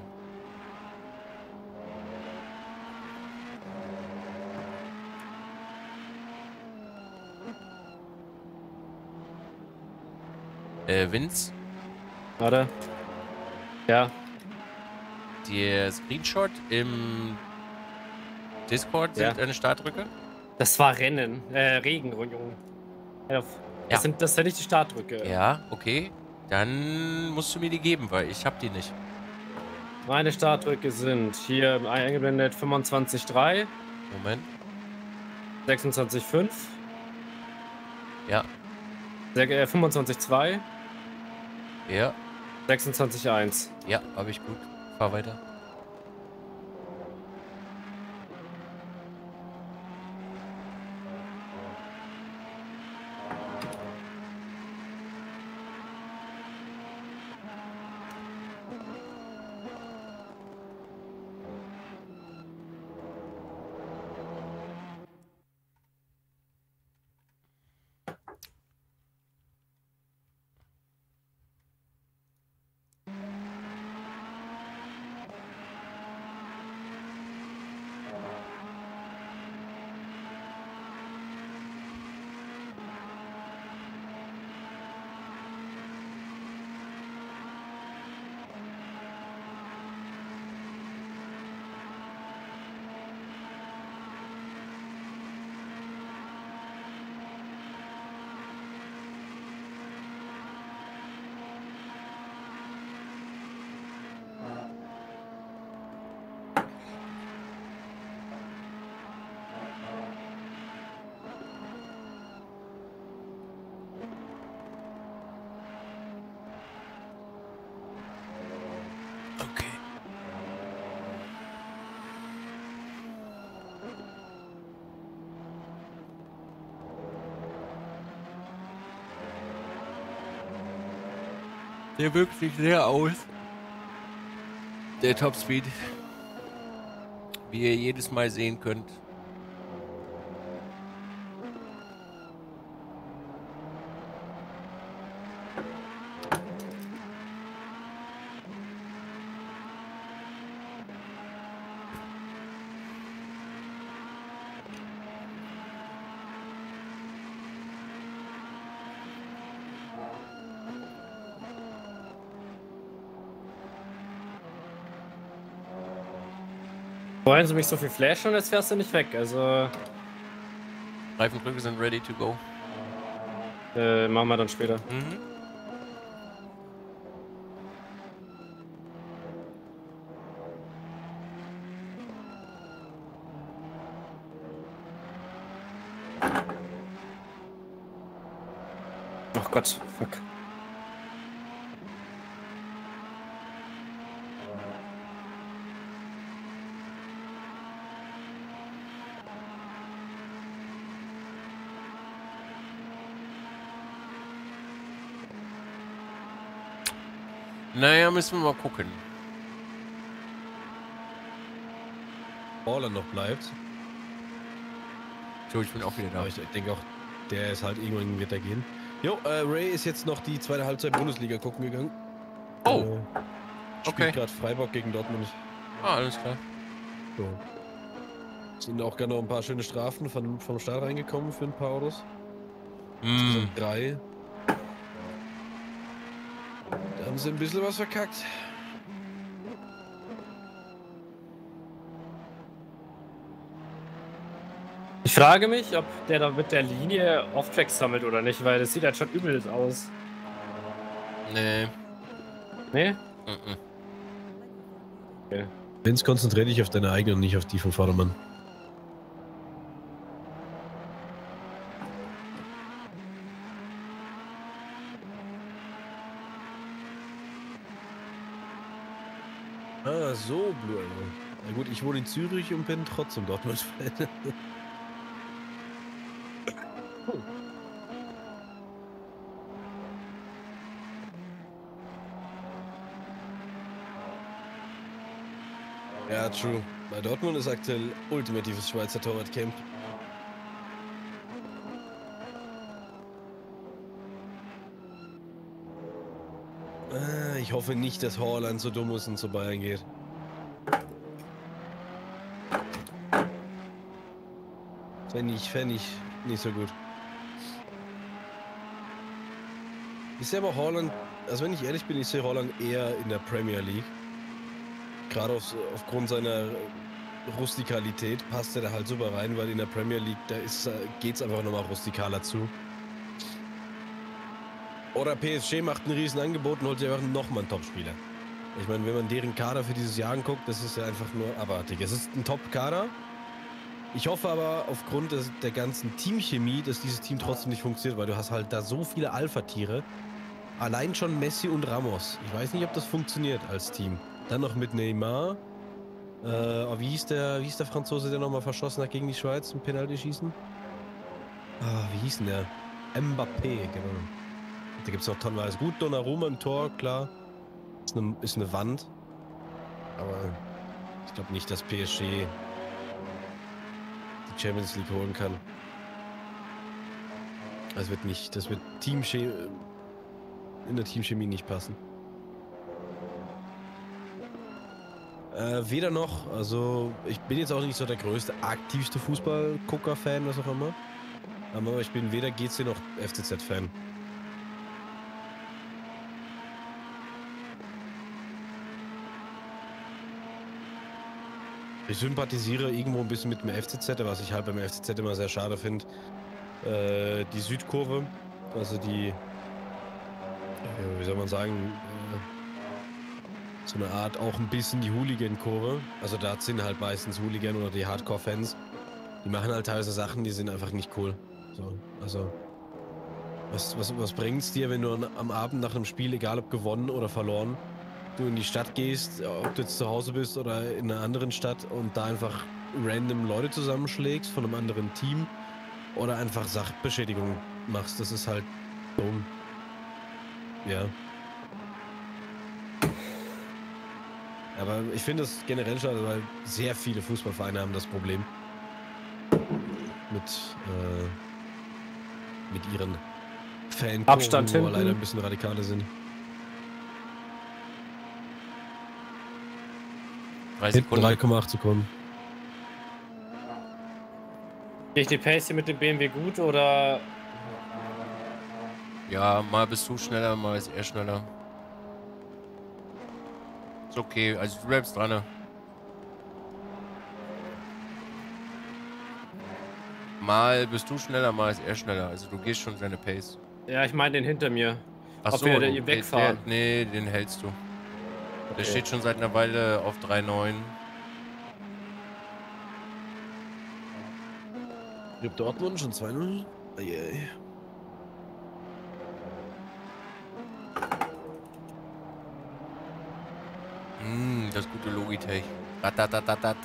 Äh, Vince? Warte. Ja. Der Screenshot im Discord sind Ja. deine Startdrücke? Das war Rennen. Äh, Regen, Junge. Das, Ja. sind, das sind nicht die Startdrücke. Ja, okay. Dann musst du mir die geben, weil ich hab die nicht. Meine Startdrücke sind hier eingeblendet fünfundzwanzig Komma drei, Moment. sechsundzwanzig Komma fünf, Ja, äh, fünfundzwanzig Komma zwei, ja, sechsundzwanzig Komma eins. ja, hab ich gut. Fahr weiter. Der wirkt sich sehr aus. Der Topspeed. Wie ihr jedes Mal sehen könnt. Wollen sie mich so viel flashen und jetzt fährst du nicht weg, also... Reifendrücke sind ready to go. Äh, machen wir dann später. Mhm. Ach Gott, fuck. Naja, müssen wir mal gucken. Baller noch bleibt. So, ich bin auch wieder da. Aber ich denke auch, der ist halt irgendwann wird er gehen. Jo, äh, Ray ist jetzt noch die zweite Halbzeit Bundesliga gucken gegangen. Oh, äh, okay. Spielt gerade Freiburg gegen Dortmund. Ah, alles klar. So. Sind auch gerade noch ein paar schöne Strafen von, vom Start reingekommen für ein paar Autos. Mm. Sind drei. Da haben sie ein bisschen was verkackt. Ich frage mich, ob der da mit der Linie Off-Tracks sammelt oder nicht, weil das sieht halt schon übel aus. Nee. Nee? Mhm. Okay. Vince, konzentrier dich auf deine eigene und nicht auf die vom Vordermann. Ah, so, Blue Arrow. Na gut, ich wohne in Zürich und bin trotzdem Dortmund-Fan. Ja, true. Bei Dortmund ist aktuell ultimatives Schweizer Torwartcamp. Ah, ich hoffe nicht, dass Haaland so dumm ist und zu Bayern geht. Fände ich, fände ich nicht so gut. Ich sehe aber Haaland, also wenn ich ehrlich bin, ich sehe Haaland eher in der Premier League. Gerade auf, aufgrund seiner Rustikalität passt er da halt super rein, weil in der Premier League, da ist, geht's einfach nochmal rustikaler zu. Oder P S G macht ein riesen Angebot und holt sich einfach nochmal einen Topspieler. Ich meine, wenn man deren Kader für dieses Jahr anguckt, das ist ja einfach nur abartig. Es ist ein Top-Kader. Ich hoffe aber aufgrund des, der ganzen Teamchemie, dass dieses Team trotzdem nicht funktioniert, weil du hast halt da so viele Alpha-Tiere. Allein schon Messi und Ramos. Ich weiß nicht, ob das funktioniert als Team. Dann noch mit Neymar. Äh, oh, wie, hieß der, wie hieß der Franzose, der nochmal verschossen hat gegen die Schweiz im Penalty-Schießen? Ah, wie hieß denn der? Mbappé, genau. Da gibt es noch tonnenweise. Gut, Donnarumma im Tor, klar. Ist eine, ist eine Wand. Aber ich glaube nicht, dass P S G die Champions League holen kann. Das wird nicht, das wird Teamchemie, in der Teamchemie nicht passen. Äh, weder noch, also ich bin jetzt auch nicht so der größte, aktivste Fußball-Gucker-Fan, was auch immer. Aber ich bin weder G C noch F C Z-Fan. Ich sympathisiere irgendwo ein bisschen mit dem F C Z, was ich halt beim F C Z immer sehr schade finde. Äh, die Südkurve, also die, äh, wie soll man sagen, äh, so eine Art auch ein bisschen die Hooligan-Kurve. Also da sind halt meistens Hooligan oder die Hardcore-Fans. Die machen halt teilweise Sachen, die sind einfach nicht cool. So, also was, was, was bringt's dir, wenn du am Abend nach einem Spiel, egal ob gewonnen oder verloren, du in die Stadt gehst, ob du jetzt zu Hause bist oder in einer anderen Stadt und da einfach random Leute zusammenschlägst von einem anderen Team oder einfach Sachbeschädigung machst. Das ist halt dumm. Ja. Aber ich finde es generell schade, weil sehr viele Fußballvereine haben das Problem. Mit, äh, mit ihren Fan Abstand wo hinten. leider ein bisschen radikaler sind. Drei Hinten Sekunden. drei Komma acht Sekunden. Geht die Pace hier mit dem B M W gut oder? Ja, mal bist du schneller, mal ist er schneller. Ist okay, also du bleibst dran. Ne? Mal bist du schneller, mal ist er schneller. Also du gehst schon seine Pace. Ja, ich meine den hinter mir. Ach Ob so, wir du- da wegfahren. Der, nee, den hältst du. Der Okay. steht schon seit einer Weile auf drei Komma neun. Ich hab Dortmund schon zwei null. Eieiei. Mm, das gute Logitech. Ratatatatat.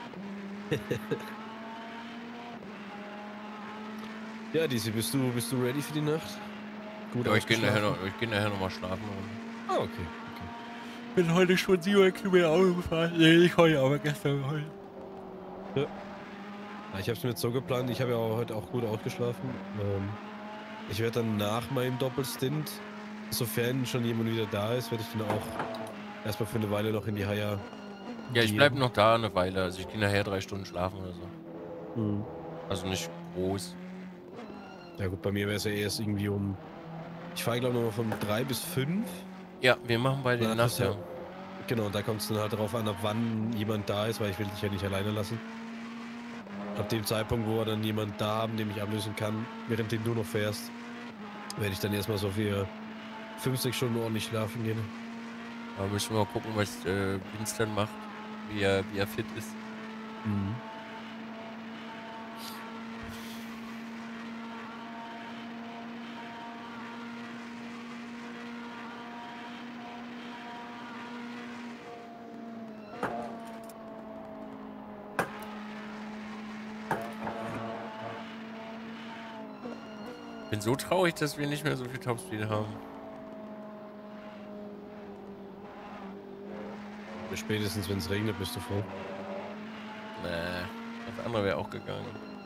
Ja, Disi, bist du, bist du ready für die Nacht? Gut Ja, ich gehe nachher, ausgeschlafen? noch- ich geh nachher noch mal schlafen. Ah, okay. okay. Bin heute schon sieben Kilometer Auto gefahren. Nee, ich heute, aber gestern heute. Ja, ich habe es mir jetzt so geplant, ich habe ja auch heute auch gut ausgeschlafen. Ähm, ich werde dann nach meinem Doppelstint, sofern schon jemand wieder da ist, werde ich dann auch erstmal für eine Weile noch in die Haier. Ja, ich gehen. bleib noch da eine Weile. Also ich gehe nachher drei Stunden schlafen oder so. Mhm. Also nicht groß. Ja gut, bei mir wäre es ja erst irgendwie um. Ich fahre glaube ich noch von drei bis fünf. Ja, wir machen beide Ja, die das Nacht, ist ja. Genau, da kommt es dann halt darauf an, ab wann jemand da ist, weil ich will dich ja nicht alleine lassen. Ab dem Zeitpunkt, wo wir dann jemand da haben, den ich ablösen kann, während du noch fährst, werde ich dann erstmal so für fünf, sechs Stunden ordentlich schlafen gehen. Da müssen wir mal gucken, was äh, Vince dann macht. Wie er, wie er fit ist. Mhm. Bin so traurig, dass wir nicht mehr so viel Topspeed haben. Spätestens, wenn es regnet, bist du froh. Nee, das andere wäre auch gegangen.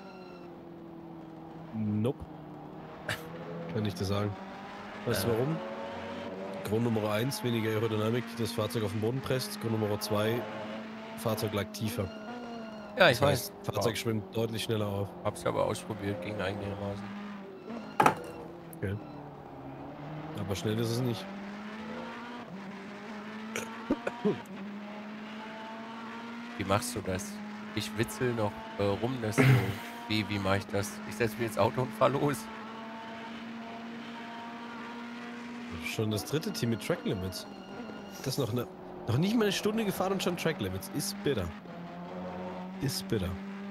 Nope. Kann ich dir sagen. Weißt du Ja. warum? Grund Nummer eins, weniger Aerodynamik, die das Fahrzeug auf den Boden presst. Grund Nummer zwei, Fahrzeug lag tiefer. Ja, ich Das weiß. heißt, Fahrzeug schwimmt deutlich schneller auf. Hab's aber ausprobiert, ging einigermaßen. Okay. Aber schnell ist es nicht. Wie machst du das? Ich witzel noch äh, rum, dass du... Wie, wie mache ich das? Ich setze mir ins Auto und fahr los. Schon das dritte Team mit Track Limits. Das noch eine, noch nicht mal eine Stunde gefahren und schon Track Limits. Ist bitter. Ist bitter.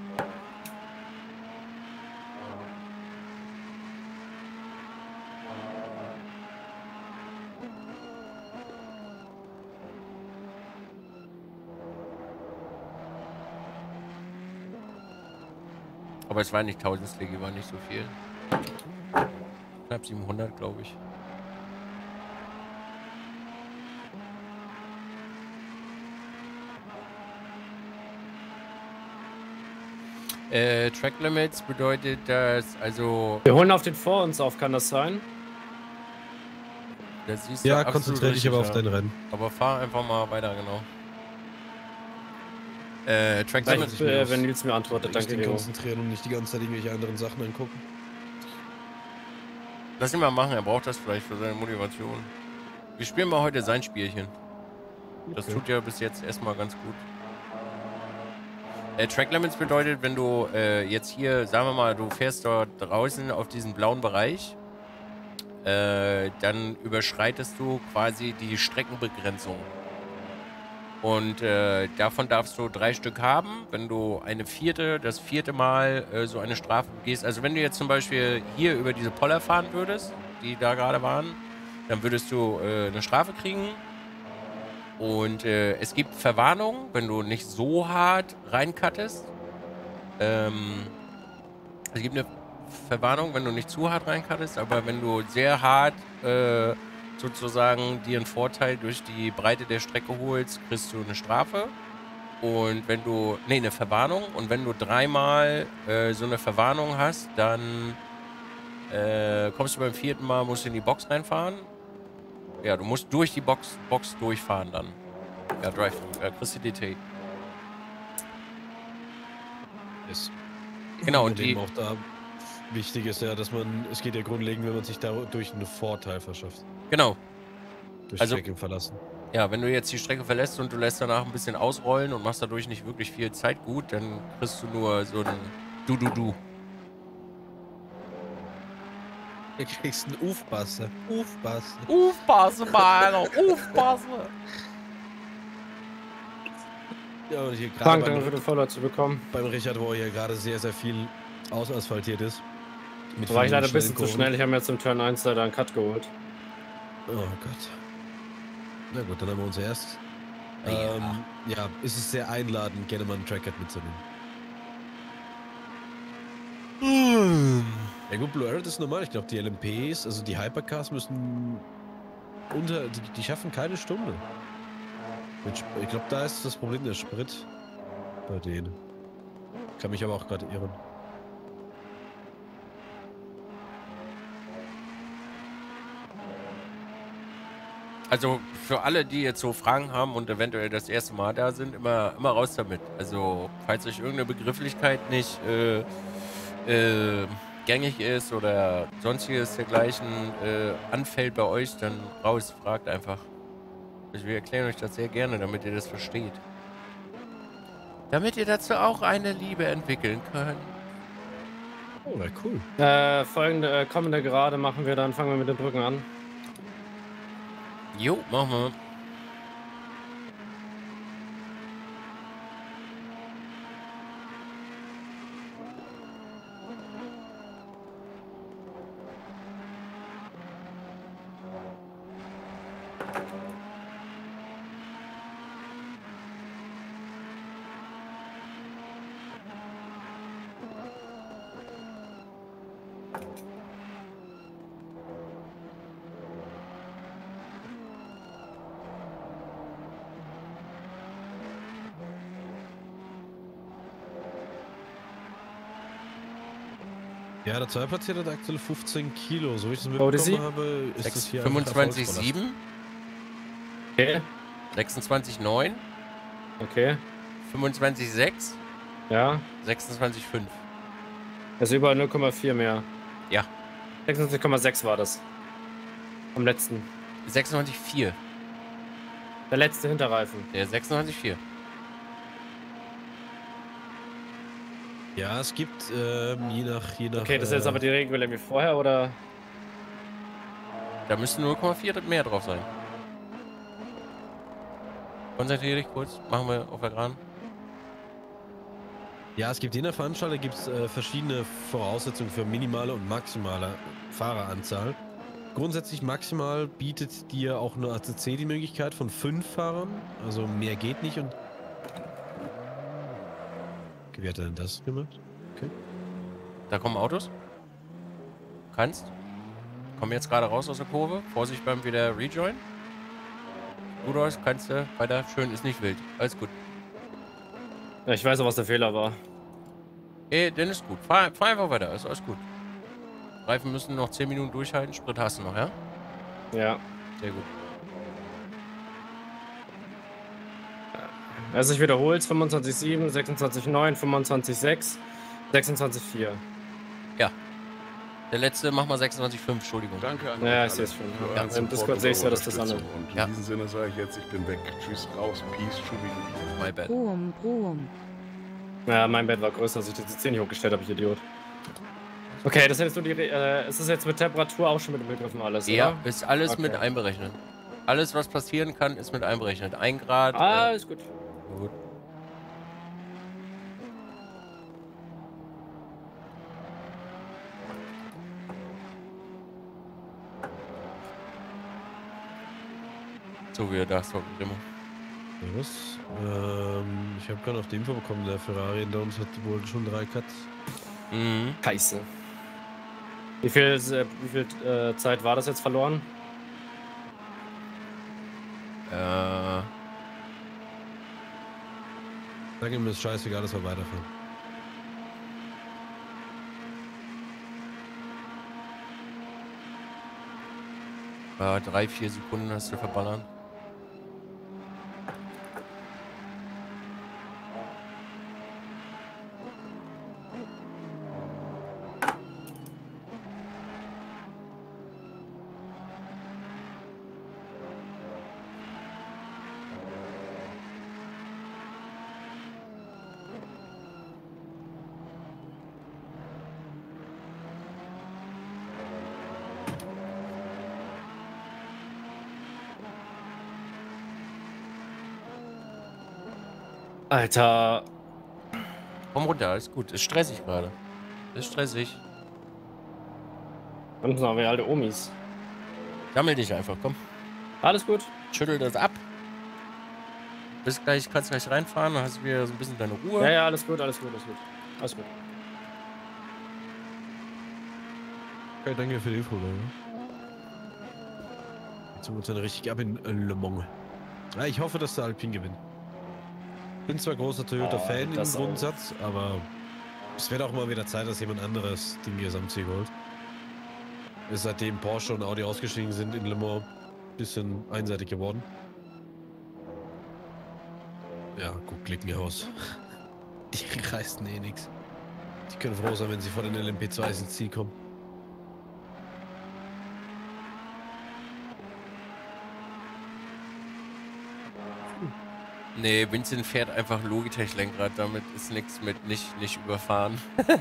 Aber es war nicht Tausendstlege, war nicht so viel. Knapp siebenhundert, glaube ich. Äh, Track Limits bedeutet, dass, also, Wir holen auf den vor uns auf, kann das sein? das siehst Ja, du absolut konzentriere dich richtig, aber auf ja. dein Rennen. Aber fahr einfach mal weiter, genau. Äh, Track Vielleicht, Limits. äh, wenn Nils mir antwortet, Ich danke den dir. konzentrieren und nicht die ganze Zeit irgendwelche anderen Sachen angucken. Lass ihn mal machen, er braucht das vielleicht für seine Motivation. Wir spielen mal heute sein Spielchen. Das Okay. tut ja bis jetzt erstmal ganz gut. Äh, Track Limits bedeutet, wenn du äh, jetzt hier, sagen wir mal, du fährst dort draußen auf diesen blauen Bereich, äh, dann überschreitest du quasi die Streckenbegrenzung. Und äh, davon darfst du drei Stück haben. Wenn du eine vierte, das vierte Mal äh, so eine Strafe begehst, also wenn du jetzt zum Beispiel hier über diese Poller fahren würdest, die da gerade waren, dann würdest du äh, eine Strafe kriegen. Und äh, es gibt Verwarnungen, wenn du nicht so hart reincuttest. Ähm, es gibt eine Verwarnung, wenn du nicht zu hart reincuttest, aber wenn du sehr hart, äh, sozusagen dir einen Vorteil durch die Breite der Strecke holst, kriegst du eine Strafe. Und wenn du, nee, eine Verwarnung. Und wenn du dreimal äh, so eine Verwarnung hast, dann äh, kommst du beim vierten Mal, musst du in die Box reinfahren. Ja, du musst durch die Box, Box durchfahren dann. Ja, Drive, ja, kriegst du D T. Ist Genau, und und die, eben auch da wichtig ist ja, dass man, es geht ja grundlegend, wenn man sich dadurch einen Vorteil verschafft. genau. Durch Also- Strecke verlassen. Ja, wenn du jetzt die Strecke verlässt und du lässt danach ein bisschen ausrollen und machst dadurch nicht wirklich viel Zeit gut, dann kriegst du nur so ein Du-Du-Du. Du kriegst einen Aufpasse. Aufpasse. Aufpassen, Mann, aufpassen. Ja, und hier gerade Frank, danke beim, für den Follower zu bekommen. beim Richard, wo hier gerade sehr, sehr viel ausasphaltiert ist. Mit Da war ich vielen leider ein bisschen zu schnellen schnell. Ich habe mir jetzt im Turn eins leider einen Cut geholt. Kurven. Oh Gott. Na gut, dann haben wir uns erst. Ja. Ähm, ja, ist es sehr einladend, gerne mal einen Trackhead mitzunehmen. Ja gut, Blue Arrow ist normal. Ich glaube, die L M Ps, also die Hypercars müssen unter, die, die schaffen keine Stunde. Mit Sp- Ich glaube, da ist das Problem der Sprit bei denen. Kann mich aber auch gerade irren. Also für alle, die jetzt so Fragen haben und eventuell das erste Mal da sind, immer, immer raus damit. Also falls euch irgendeine Begrifflichkeit nicht äh, äh, gängig ist oder sonstiges dergleichen äh, anfällt bei euch, dann raus, fragt einfach. Also wir erklären euch das sehr gerne, damit ihr das versteht. Damit ihr dazu auch eine Liebe entwickeln könnt. Oh, na cool. Äh, folgende äh, kommende Gerade machen wir, dann fangen wir mit den Brücken an. Jo, machen wir. Ja, der Zweitplatzierte hat aktuell fünfzehn Kilo. So wie ich das Odyssey? mitbekommen habe, ist das hier einfach fünfundzwanzig Komma Erfolgsballast. sieben, Okay. sechsundzwanzig Komma neun, Okay. fünfundzwanzig Komma sechs, Ja. sechsundzwanzig Komma fünf. Das ist über null Komma vier mehr. Ja. sechsundzwanzig Komma sechs war das. Am letzten. sechsundzwanzig Komma vier. Der letzte Hinterreifen. Der sechsundzwanzig Komma vier. Ja, es gibt ähm, je nach, je nach. Okay, das ist jetzt äh, aber die Regelwelle wie vorher, oder? Da müssten null Komma vier mehr drauf sein. Konzentriere dich kurz. Machen wir auf der Gran. Ja, es gibt je nach Veranstalter gibt's, äh, verschiedene Voraussetzungen für minimale und maximale Fahreranzahl. Grundsätzlich maximal bietet dir auch eine A C C die Möglichkeit von fünf Fahrern. Also mehr geht nicht. Und okay, wie hat er denn das gemacht? Da kommen Autos. Kannst. Komm jetzt gerade raus aus der Kurve. Vorsicht beim wieder Rejoin. Gut aus, kannst du weiter. Schön, ist nicht wild. Alles gut. Ja, ich weiß auch, was der Fehler war. Ey, dann ist gut. Fahr, fahr einfach weiter. Ist alles gut. Reifen müssen noch zehn Minuten durchhalten. Sprit hast du noch, ja? Ja. Sehr gut. Also ich wiederhole es: fünfundzwanzig Komma sieben, sechsundzwanzig Komma neun, fünfundzwanzig Komma sechs, sechsundzwanzig Komma vier. Der letzte, mach mal sechsundzwanzig Komma fünf, Entschuldigung. Danke an Ja, euch ich alle sehe es schon. für Ja, euren im Support Discord und sehe ich ja, eure dass das an. Unterstützung. Und in Ja. diesem Sinne sage ich jetzt, ich bin weg. Tschüss, raus, peace, schubi. My bad. Brumm, brumm. Ja, mein Bett war größer, als ich diese zehn nicht hochgestellt habe, ich Idiot. Okay, das ist jetzt nur die. Re äh, ist das jetzt mit Temperatur auch schon mit Begriffen alles, Ja, oder? ist alles Okay. mit einberechnet. Alles, was passieren kann, ist mit einberechnet. Ein Grad. Ah, äh, ist gut. gut. So wie er da ist, Remo. Ja, was? Ähm, ich habe gerade auf die Info bekommen, der Ferrari hinter uns hat wohl schon drei Cuts. Mhm. Scheiße. Wie viel, äh, wie viel äh, Zeit war das jetzt verloren? Äh, Sag ihm, ist scheißegal, dass wir weiterfahren. äh, drei, vier Sekunden hast du verballern. Alter. Komm runter, alles gut. Ist stressig gerade. Ist stressig. Dann sind wir alte Omis. Sammel dich einfach, komm. Alles gut. Schüttel das ab. Bis gleich, kannst gleich reinfahren, dann hast du wieder so ein bisschen deine Ruhe. Ja, ja, alles gut, alles gut, alles gut. Alles gut. Okay, danke für die Info, Leute. Jetzt sind wir uns dann richtig ab in Le Mans. Ja, ich hoffe, dass der Alpine gewinnt. Bin zwar großer Toyota-Fan Oh, im das auch. Grundsatz, aber es wird auch mal wieder Zeit, dass jemand anderes den Gesamtsieg holt. Ist seitdem Porsche und Audi ausgestiegen sind in Le Mans ein bisschen einseitig geworden. Ja, guck, Klickenhaus. Die reißen eh nix. Die können froh sein, wenn sie vor den L M P zwei ins Ziel kommen. Nee, Vincent fährt einfach Logitech-Lenkrad, damit ist nichts mit nicht, nicht überfahren.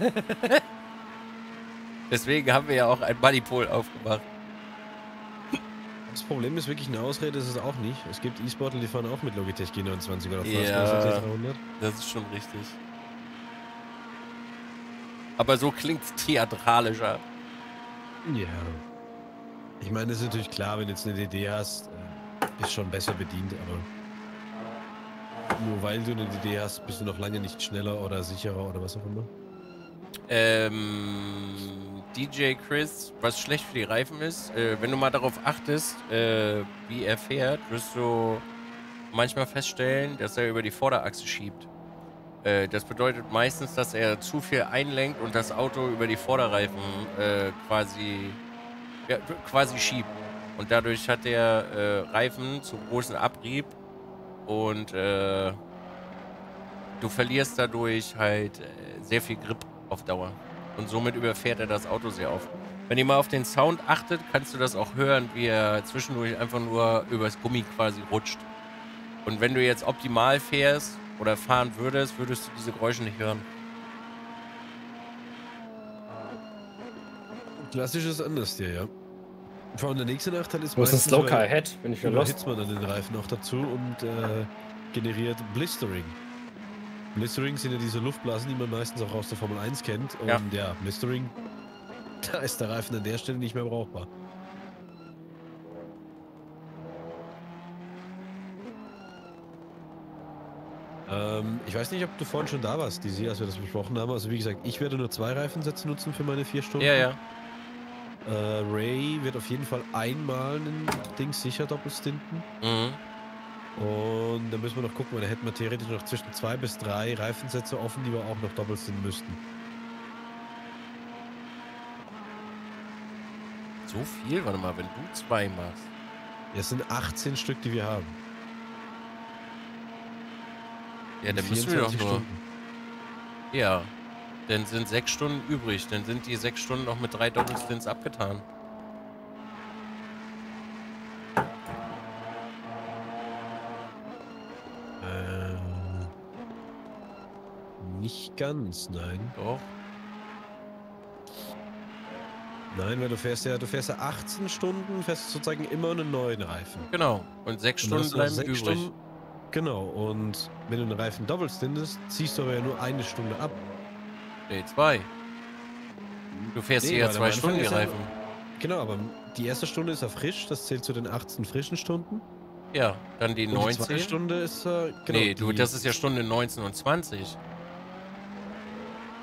Deswegen haben wir ja auch ein Buddypol aufgemacht. Das Problem ist wirklich, eine Ausrede ist es auch nicht. Es gibt E-Sportler, die fahren auch mit Logitech G neunundzwanzig oder Ja. dreihundert. Das ist schon richtig. Aber so klingt's theatralischer. Ja. Ich meine, es ist natürlich klar, wenn du jetzt eine D D hast, äh, bist schon besser bedient, aber nur weil du eine D D hast, bist du noch lange nicht schneller oder sicherer oder was auch immer. Ähm, D J Chris, was schlecht für die Reifen ist, äh, wenn du mal darauf achtest, äh, wie er fährt, wirst du manchmal feststellen, dass er über die Vorderachse schiebt. Äh, das bedeutet meistens, dass er zu viel einlenkt und das Auto über die Vorderreifen äh, quasi, ja, quasi schiebt. Und dadurch hat der äh, Reifen zu großen Abrieb und äh, du verlierst dadurch halt äh, sehr viel Grip auf Dauer. Und somit überfährt er das Auto sehr oft. Wenn ihr mal auf den Sound achtet, kannst du das auch hören, wie er zwischendurch einfach nur übers Gummi quasi rutscht. Und wenn du jetzt optimal fährst oder fahren würdest, würdest du diese Geräusche nicht hören. Klassisch ist anders hier, ja. Vor allem der nächste Nachteil ist Wo ist ein meistens, Slow weil- Car Head? Bin ich wieder überhitzt lost? man dann den Reifen auch dazu und äh, generiert Blistering. Blistering sind ja diese Luftblasen, die man meistens auch aus der Formel eins kennt. Und Ja. ja, Blistering, da ist der Reifen an der Stelle nicht mehr brauchbar. Ähm, ich weiß nicht, ob du vorhin schon da warst, Dizzy, als wir das besprochen haben. Also wie gesagt, ich werde nur zwei Reifensätze nutzen für meine vier Stunden. Ja, ja. Äh, Ray wird auf jeden Fall einmal ein Ding sicher doppelstinten. Mhm. Und dann müssen wir noch gucken, weil da hätten wir theoretisch noch zwischen zwei bis drei Reifensätze offen, die wir auch noch doppelstinten müssten. So viel? Warte mal, wenn du zwei machst. Es sind achtzehn Stück, die wir haben. Ja, dann müssen wir doch vierundzwanzig nur. Stunden. Ja. Dann sind sechs Stunden übrig. Dann sind die sechs Stunden noch mit drei Doppelstints abgetan. Äh, nicht ganz, nein. Doch. Nein, weil du fährst ja, du fährst ja achtzehn Stunden, fährst sozusagen immer einen neuen Reifen. Genau. Und sechs Und Stunden hast du noch bleiben sechs übrig. Stunden- Genau, und wenn du einen Reifen doppelstintest, ziehst du aber ja nur eine Stunde ab. Nee, zwei. Du fährst Nee, hier ja weil am zwei Anfang Stunden die ist ja- Reifen. Genau, aber die erste Stunde ist ja frisch, das zählt zu den achtzehn frischen Stunden. Ja, dann die Und die zweite neunzehn. Stunde ist, äh, genau, Nee, du, die, das ist ja Stunde neunzehn und zwanzig.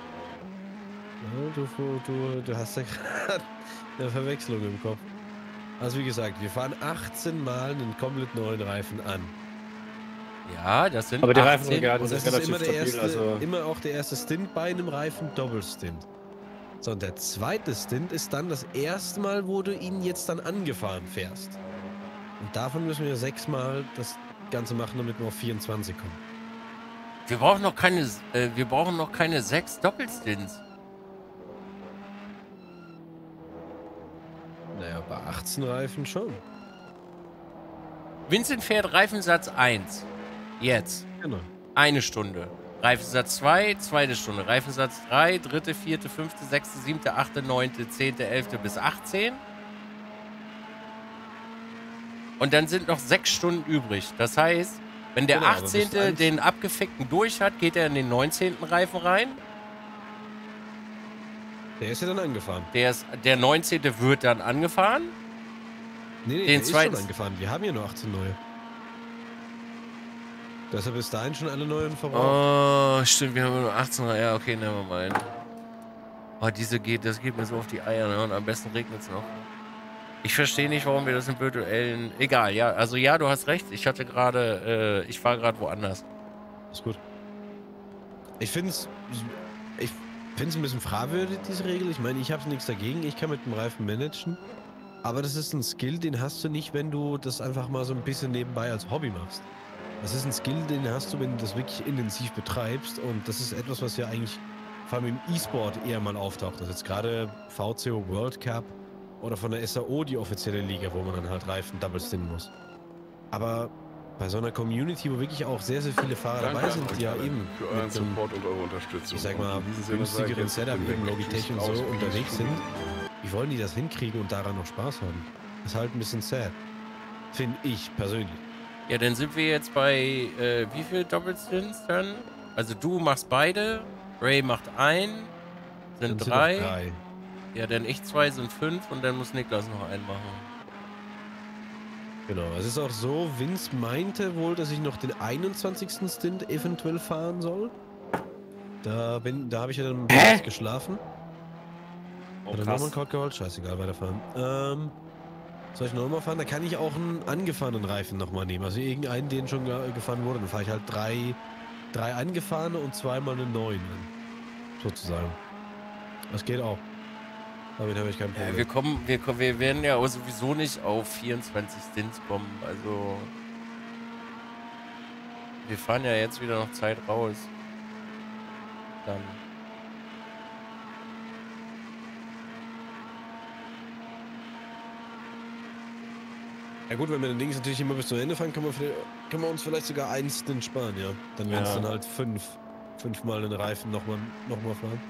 Ja, du, du, du hast ja gerade eine Verwechslung im Kopf. Also wie gesagt, wir fahren achtzehn Mal einen komplett neuen Reifen an. Ja, das sind Aber die Reifen achtzehn. sind gerade Und das ist relativ immer, der stabil, erste, also immer auch der erste Stint bei einem Reifen Doppelstint. So, und der zweite Stint ist dann das erste Mal, wo du ihn jetzt dann angefahren fährst. Und davon müssen wir sechsmal das Ganze machen, damit wir auf vierundzwanzig kommen. Wir brauchen noch keine, äh, wir brauchen noch keine sechs Doppelstints. Naja, bei achtzehn Reifen schon. Vincent fährt Reifensatz eins. Jetzt. Genau. Eine Stunde. Reifensatz zwei, zweite Stunde. Reifensatz drei, dritte, vierte, fünfte, sechste, siebte, achte, neunte, zehnte, elfte bis achtzehn. Und dann sind noch sechs Stunden übrig. Das heißt, wenn der Genau, aber achtzehnte bis den abgefickten durch hat, geht er in den neunzehnten Reifen rein. Der ist ja dann angefahren. Der, ist, der neunzehnte wird dann angefahren. Nee, nee, Den der ist zweiten- schon angefahren. Wir haben ja nur achtzehn neue. Deshalb bis dahin schon alle neuen verbraucht. Oh, stimmt, wir haben nur achtzehn. Ja, okay, nevermind. Oh, diese geht, das geht mir so auf die Eier, ne? Und am besten regnet es noch. Ich verstehe nicht, warum wir das im virtuellen... Egal, ja. Also ja, du hast recht. Ich hatte gerade... Äh, ich war gerade woanders. Ist gut. Ich finde es... Ich finde es ein bisschen fragwürdig, diese Regel. Ich meine, ich habe nichts dagegen. Ich kann mit dem Reifen managen. Aber das ist ein Skill, den hast du nicht, wenn du das einfach mal so ein bisschen nebenbei als Hobby machst. Das ist ein Skill, den hast du, wenn du das wirklich intensiv betreibst. Und das ist etwas, was ja eigentlich vor allem im E-Sport eher mal auftaucht. Also jetzt gerade V C O World Cup oder von der S A O, die offizielle Liga, wo man dann halt Reifen double stinnen muss. Aber bei so einer Community, wo wirklich auch sehr, sehr viele Fahrer Danke dabei an sind, euch die ja alle eben für euren mit einem, Support und eure Unterstützung. ich sag mal, Und in diesem Sinne sage ich günstigeren jetzt, ich Setup, bin eben weg. Logitech Tschüss, und so raus, unterwegs Peace, sind. Wie wollen die das hinkriegen und daran noch Spaß haben? Ist halt ein bisschen sad. Finde ich persönlich. Ja, dann sind wir jetzt bei... Äh, wie viel Doppelstints dann? Also du machst beide. Ray macht einen. Sind Dann drei. noch drei. Ja, dann ich zwei sind fünf und dann muss Niklas noch einen machen. Genau, es ist auch so, Vince meinte wohl, dass ich noch den einundzwanzigsten Stint eventuell fahren soll. Da bin, da habe ich ja dann Hä? geschlafen. Oh, Hat er nochmal einen krass. Kork geholt? Scheißegal, weiterfahren. Ähm, soll ich nochmal fahren? Da kann ich auch einen angefahrenen Reifen nochmal nehmen. Also irgendeinen, den schon ge gefahren wurde. Dann fahre ich halt drei, drei angefahrene und zweimal einen neuen an. Sozusagen. Das geht auch. Damit habe ich kein Problem. Ja, wir kommen, wir, kommen- wir werden ja auch sowieso nicht auf vierundzwanzig Stints kommen. Also wir fahren ja jetzt wieder noch Zeit raus. Dann. Ja gut, wenn wir den Dings natürlich immer bis zum Ende fahren, können wir, vielleicht- können wir uns vielleicht sogar einen Stint sparen, ja. Dann wären es Ja. dann halt fünf. Fünfmal den Reifen nochmal noch mal fahren.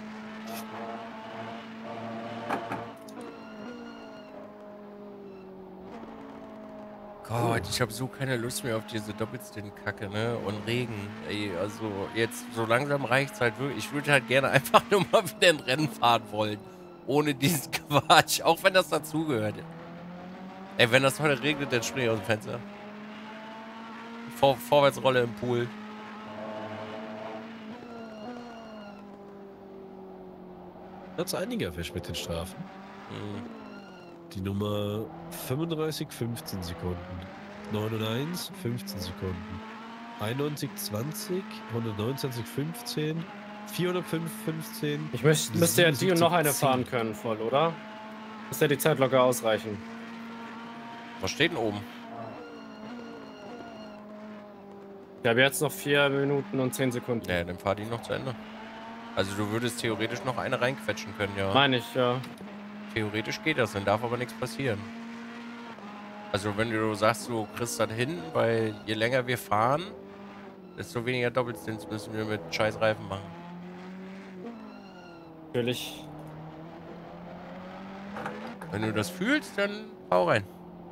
Gott, ich habe so keine Lust mehr auf diese Doppelstint-Kacke, ne? Und Regen. Ey, also jetzt so langsam reicht's halt wirklich. Ich würde halt gerne einfach nur mal wieder ein Rennen fahren wollen. Ohne diesen Quatsch. Auch wenn das dazugehört. Ey, wenn das heute regnet, dann spring ich aus dem Fenster. Vor Vorwärtsrolle im Pool. Hat's einige erwischt mit den Strafen. Hm. Die Nummer fünfunddreißig, fünfzehn Sekunden. neun und eins, fünfzehn Sekunden. einundneunzig, zwanzig, hundertneunundzwanzig, fünfzehn, vierhundertfünf, fünfzehn. Ich müsste müsste ja die und noch eine fahren zehn. können, voll, oder? Müsste ja die Zeit locker ausreichen. Was steht denn oben? Ich habe jetzt noch vier Minuten und zehn Sekunden. Ja, dann fahr die noch zu Ende. Also du würdest theoretisch noch eine reinquetschen können, ja. Meine ich, ja. Theoretisch geht das, dann darf aber nichts passieren. Also wenn du sagst, du kriegst das hin, weil je länger wir fahren, desto weniger Doppelstints müssen wir mit scheiß Reifen machen. Natürlich. Wenn du das fühlst, dann hau rein.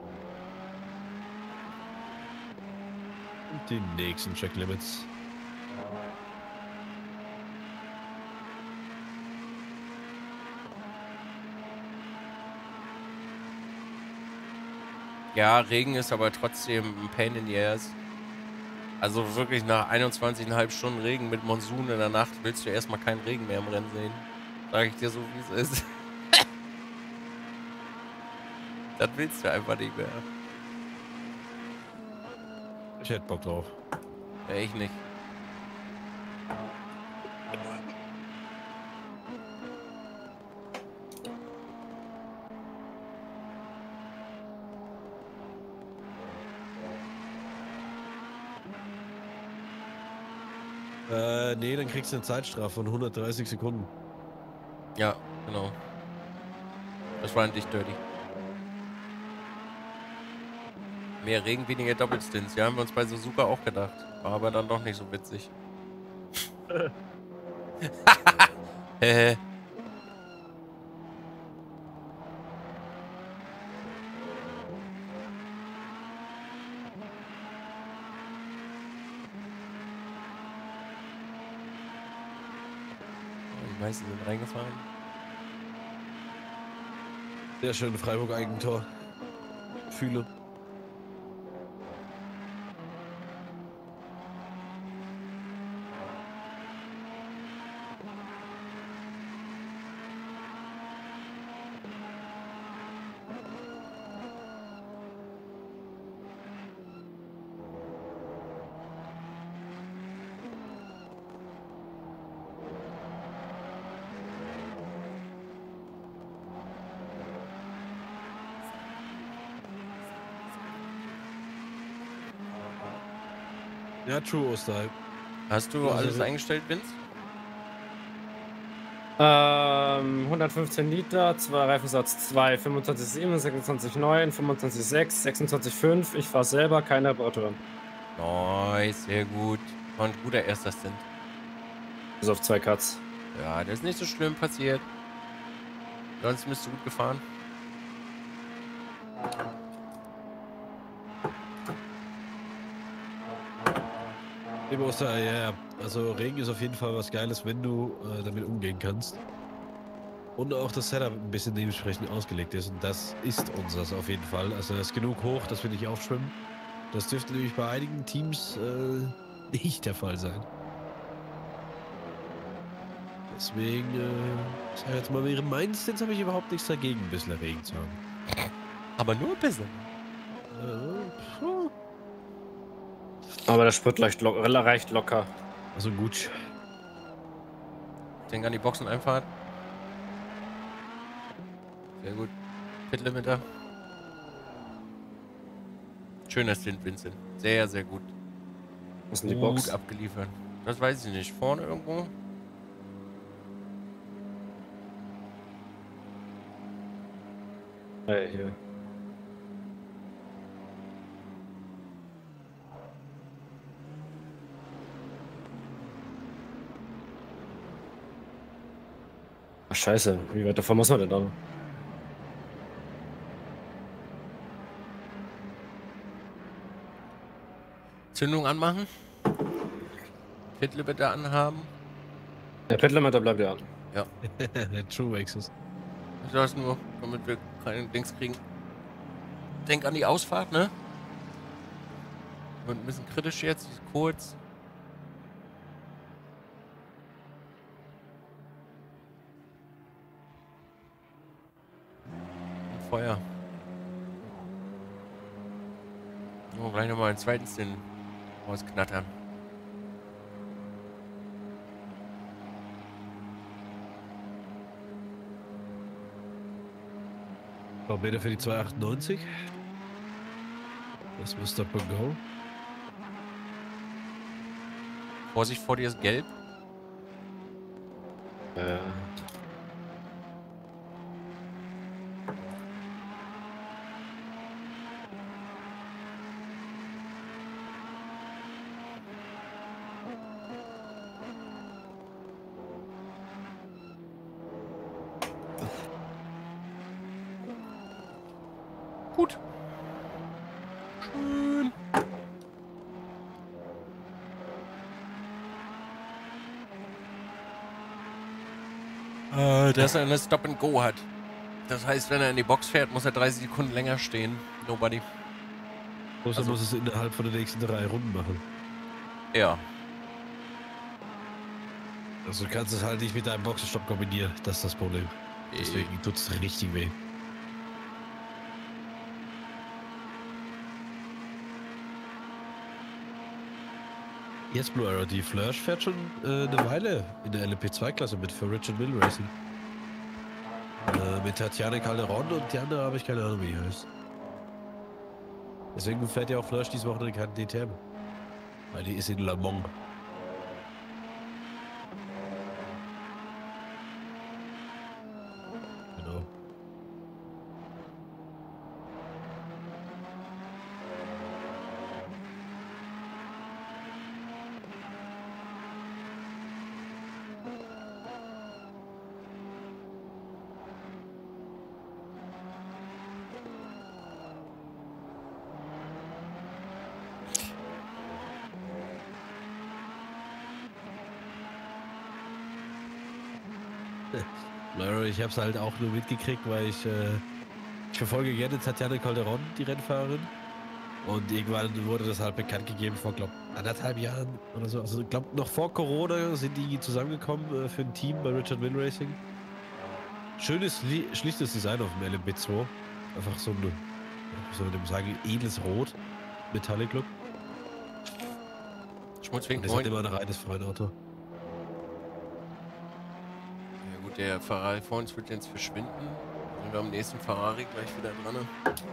Und die nächsten Checklimits. Ja, Regen ist aber trotzdem ein Pain in the Ass. Also wirklich nach einundzwanzig Komma fünf Stunden Regen mit Monsun in der Nacht willst du erstmal keinen Regen mehr im Rennen sehen. Sag ich dir so, wie es ist. Das willst du einfach nicht mehr. Ich hätte Bock drauf. Ja, ich nicht. Äh, nee, dann kriegst du eine Zeitstrafe von hundertdreißig Sekunden. Ja, genau. Das war endlich dirty. Mehr Regen, weniger Doppelstints. Ja, haben wir uns bei Suzuka auch gedacht. War aber dann doch nicht so witzig. Hehe. Die meisten sind reingefahren. Sehr schön, Freiburg-Eigentor. Fühle. Ja, true, Osterhalb. Hast du Also, alles wir- eingestellt, Vince? Ähm, hundertfünfzehn Liter, zwei Reifensatz zwei, fünfundzwanzig Komma sieben, sechsundzwanzig Komma neun, fünfundzwanzig Komma sechs, sechsundzwanzig Komma fünf. Ich fahre selber, keine Reparaturen. Nice, sehr gut. War ein guter erster Stint. Bis auf zwei Cuts. Ja, das ist nicht so schlimm passiert. Sonst bist du gut gefahren. Im Osterei, ja, ja. Also Regen ist auf jeden Fall was Geiles, wenn du äh, damit umgehen kannst. Und auch das Setup ein bisschen dementsprechend ausgelegt ist. Und das ist unseres auf jeden Fall. Also es ist genug hoch, dass wir nicht aufschwimmen. Das dürfte nämlich bei einigen Teams äh, nicht der Fall sein. Deswegen, äh, ich sag jetzt mal, während meines Stints habe ich überhaupt nichts dagegen, ein bisschen Regen zu haben. Aber nur ein bisschen. Äh, puh. Aber der Sprit leicht lo reicht locker. Also gut. Denk an die Boxeneinfahrt. Sehr gut. Pitlimiter. Schöner Stint, Vincent. Sehr, sehr gut. Was ist denn die Gut Box? abgeliefert. Das weiß ich nicht. Vorne irgendwo? Hey, hier. Ach, scheiße. Wie weit davon muss man denn da? Zündung anmachen. Pitlimiter anhaben. Der Pitlimiter bleibt ja an. Der True Access. Das nur, damit wir keine Dings kriegen. Denk an die Ausfahrt, ne? Wird ein bisschen kritisch jetzt, die ist kurz. Und Feuer. Oh, gleich nochmal einen zweiten Sinn rausknattern. Kilometer für die zwei achtundneunzig. Das muss Stop and Go. Vorsicht, vor dir ist gelb. Äh. Gut. Schön. Äh, dass er eine Stop and Go hat. Das heißt, wenn er in die Box fährt, muss er dreißig Sekunden länger stehen. Nobody. Bloß Also- er muss es innerhalb von den nächsten drei Runden machen. Ja. Also du kannst es halt nicht mit deinem Boxenstopp kombinieren. Das ist das Problem. Deswegen tut es richtig weh. Yes, Blue Arrow, die Flörsch fährt schon äh, eine Weile in der L M P zwei Klasse mit für Richard Mill Racing. Äh, mit Tatjana Calderon und die andere habe ich keine Ahnung, wie die heißt. Deswegen fährt ja auch Flörsch diese Woche kein D T M. Weil die ist in Le Mans. Genau. Ich habe es halt auch nur mitgekriegt, weil ich, äh, ich verfolge gerne Tatjana Calderon, die Rennfahrerin. Und irgendwann wurde das halt bekannt gegeben vor, glaube ich, anderthalb Jahren oder so. Also ich glaube, noch vor Corona sind die zusammengekommen äh, für ein Team bei Richard Mill Racing. Schönes, schlichtes Design auf dem L M B zwei. Einfach so ein, wie soll man dem sagen, edles Rot. Metallic Look. Schmutzwink, das moin. hat immer ein reines Freundauto. Der Ferrari vor uns wird jetzt verschwinden. Sind wir am nächsten Ferrari gleich wieder dran.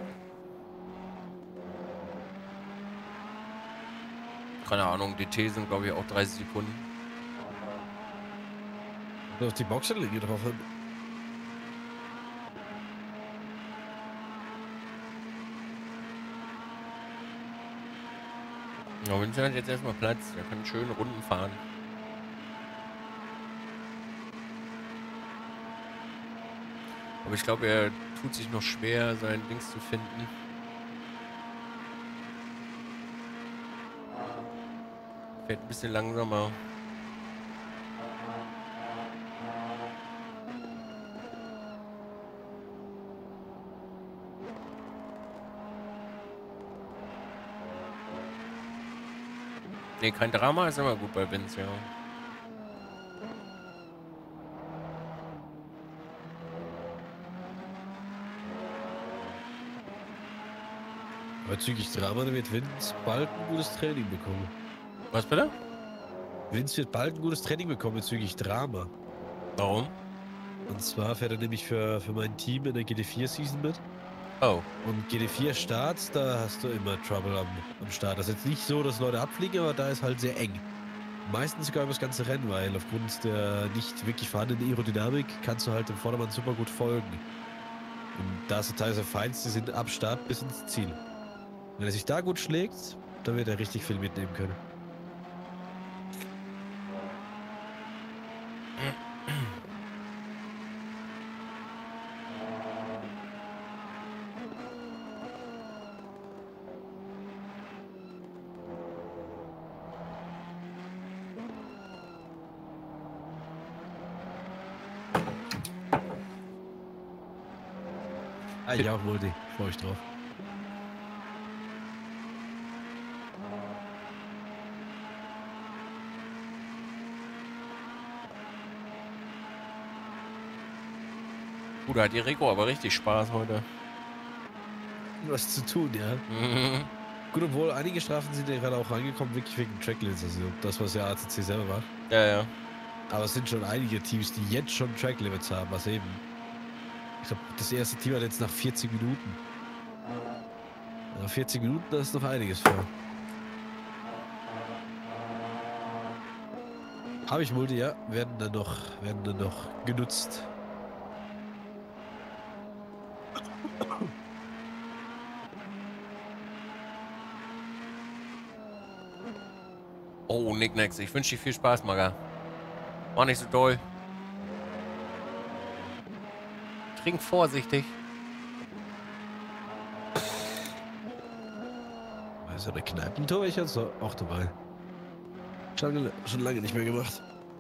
Keine Ahnung, D T sind glaube ich auch dreißig Sekunden. Und auf die Boxenlinie drauf hin. Ja, Vincent hat jetzt erstmal Platz. Der kann schön Runden fahren. Aber ich glaube, er tut sich noch schwer, sein Dings zu finden. Fährt ein bisschen langsamer. Ne, kein Drama, ist immer gut bei Vince, ja. Bezüglich Drama wird Vince bald ein gutes Training bekommen. Was bitte? Vince wird bald ein gutes Training bekommen bezüglich Drama. Warum? Und zwar fährt er nämlich für, für mein Team in der G T vier Season mit. Oh. Und G T vier Starts, da hast du immer Trouble am, am Start. Das ist jetzt nicht so, dass Leute abfliegen, aber da ist halt sehr eng. Meistens sogar über das ganze Rennen, weil aufgrund der nicht wirklich vorhandenen Aerodynamik kannst du halt dem Vordermann super gut folgen. Und da ist der teilweise Feinste, sind ab Start bis ins Ziel. Wenn er sich da gut schlägt, dann wird er richtig viel mitnehmen können. Ah, ja, Multi. Ich freue mich drauf. Gut, da hat die Rico aber richtig Spaß heute. Was zu tun, ja. Mhm. Gut, obwohl einige Strafen sind ja gerade auch reingekommen, wirklich wegen Tracklimits, also das, was ja A C C selber macht. Ja, ja. Aber es sind schon einige Teams, die jetzt schon Tracklimits haben, was eben. Ich glaube, das erste Team hat jetzt nach vierzig Minuten. Nach vierzig Minuten, da ist noch einiges vor. Habe ich Multi, ja. Werden dann noch, werden dann noch genutzt. Oh, Nicknacks, ich wünsche dir viel Spaß, Maga. Mach nicht so doll. Trink vorsichtig. Also eine Kneipentour ich jetzt auch dabei. Schon, schon lange nicht mehr gemacht.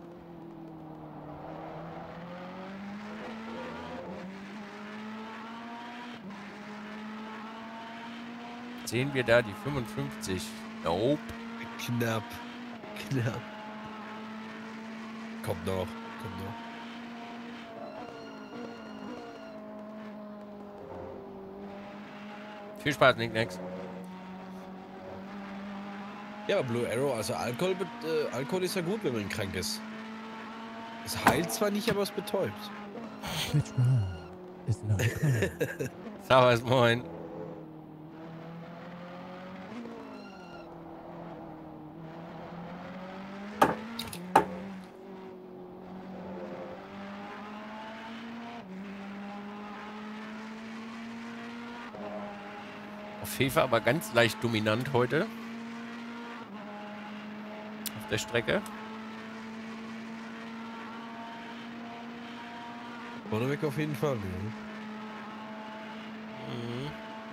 Sehen wir da die fünfundfünfzig? Nope. Knapp. Knapp. Kommt noch. Kommt noch. Viel Spaß, Nicknacks. Ja, aber Blue Arrow, also Alkohol, äh, Alkohol ist ja gut, wenn man krank ist. Es heilt zwar nicht, aber es betäubt. Which round is not a crime? Servus, moin. Auf Fefe aber ganz leicht dominant heute. Auf der Strecke. Vorneweg auf jeden Fall. Ja. Mhm.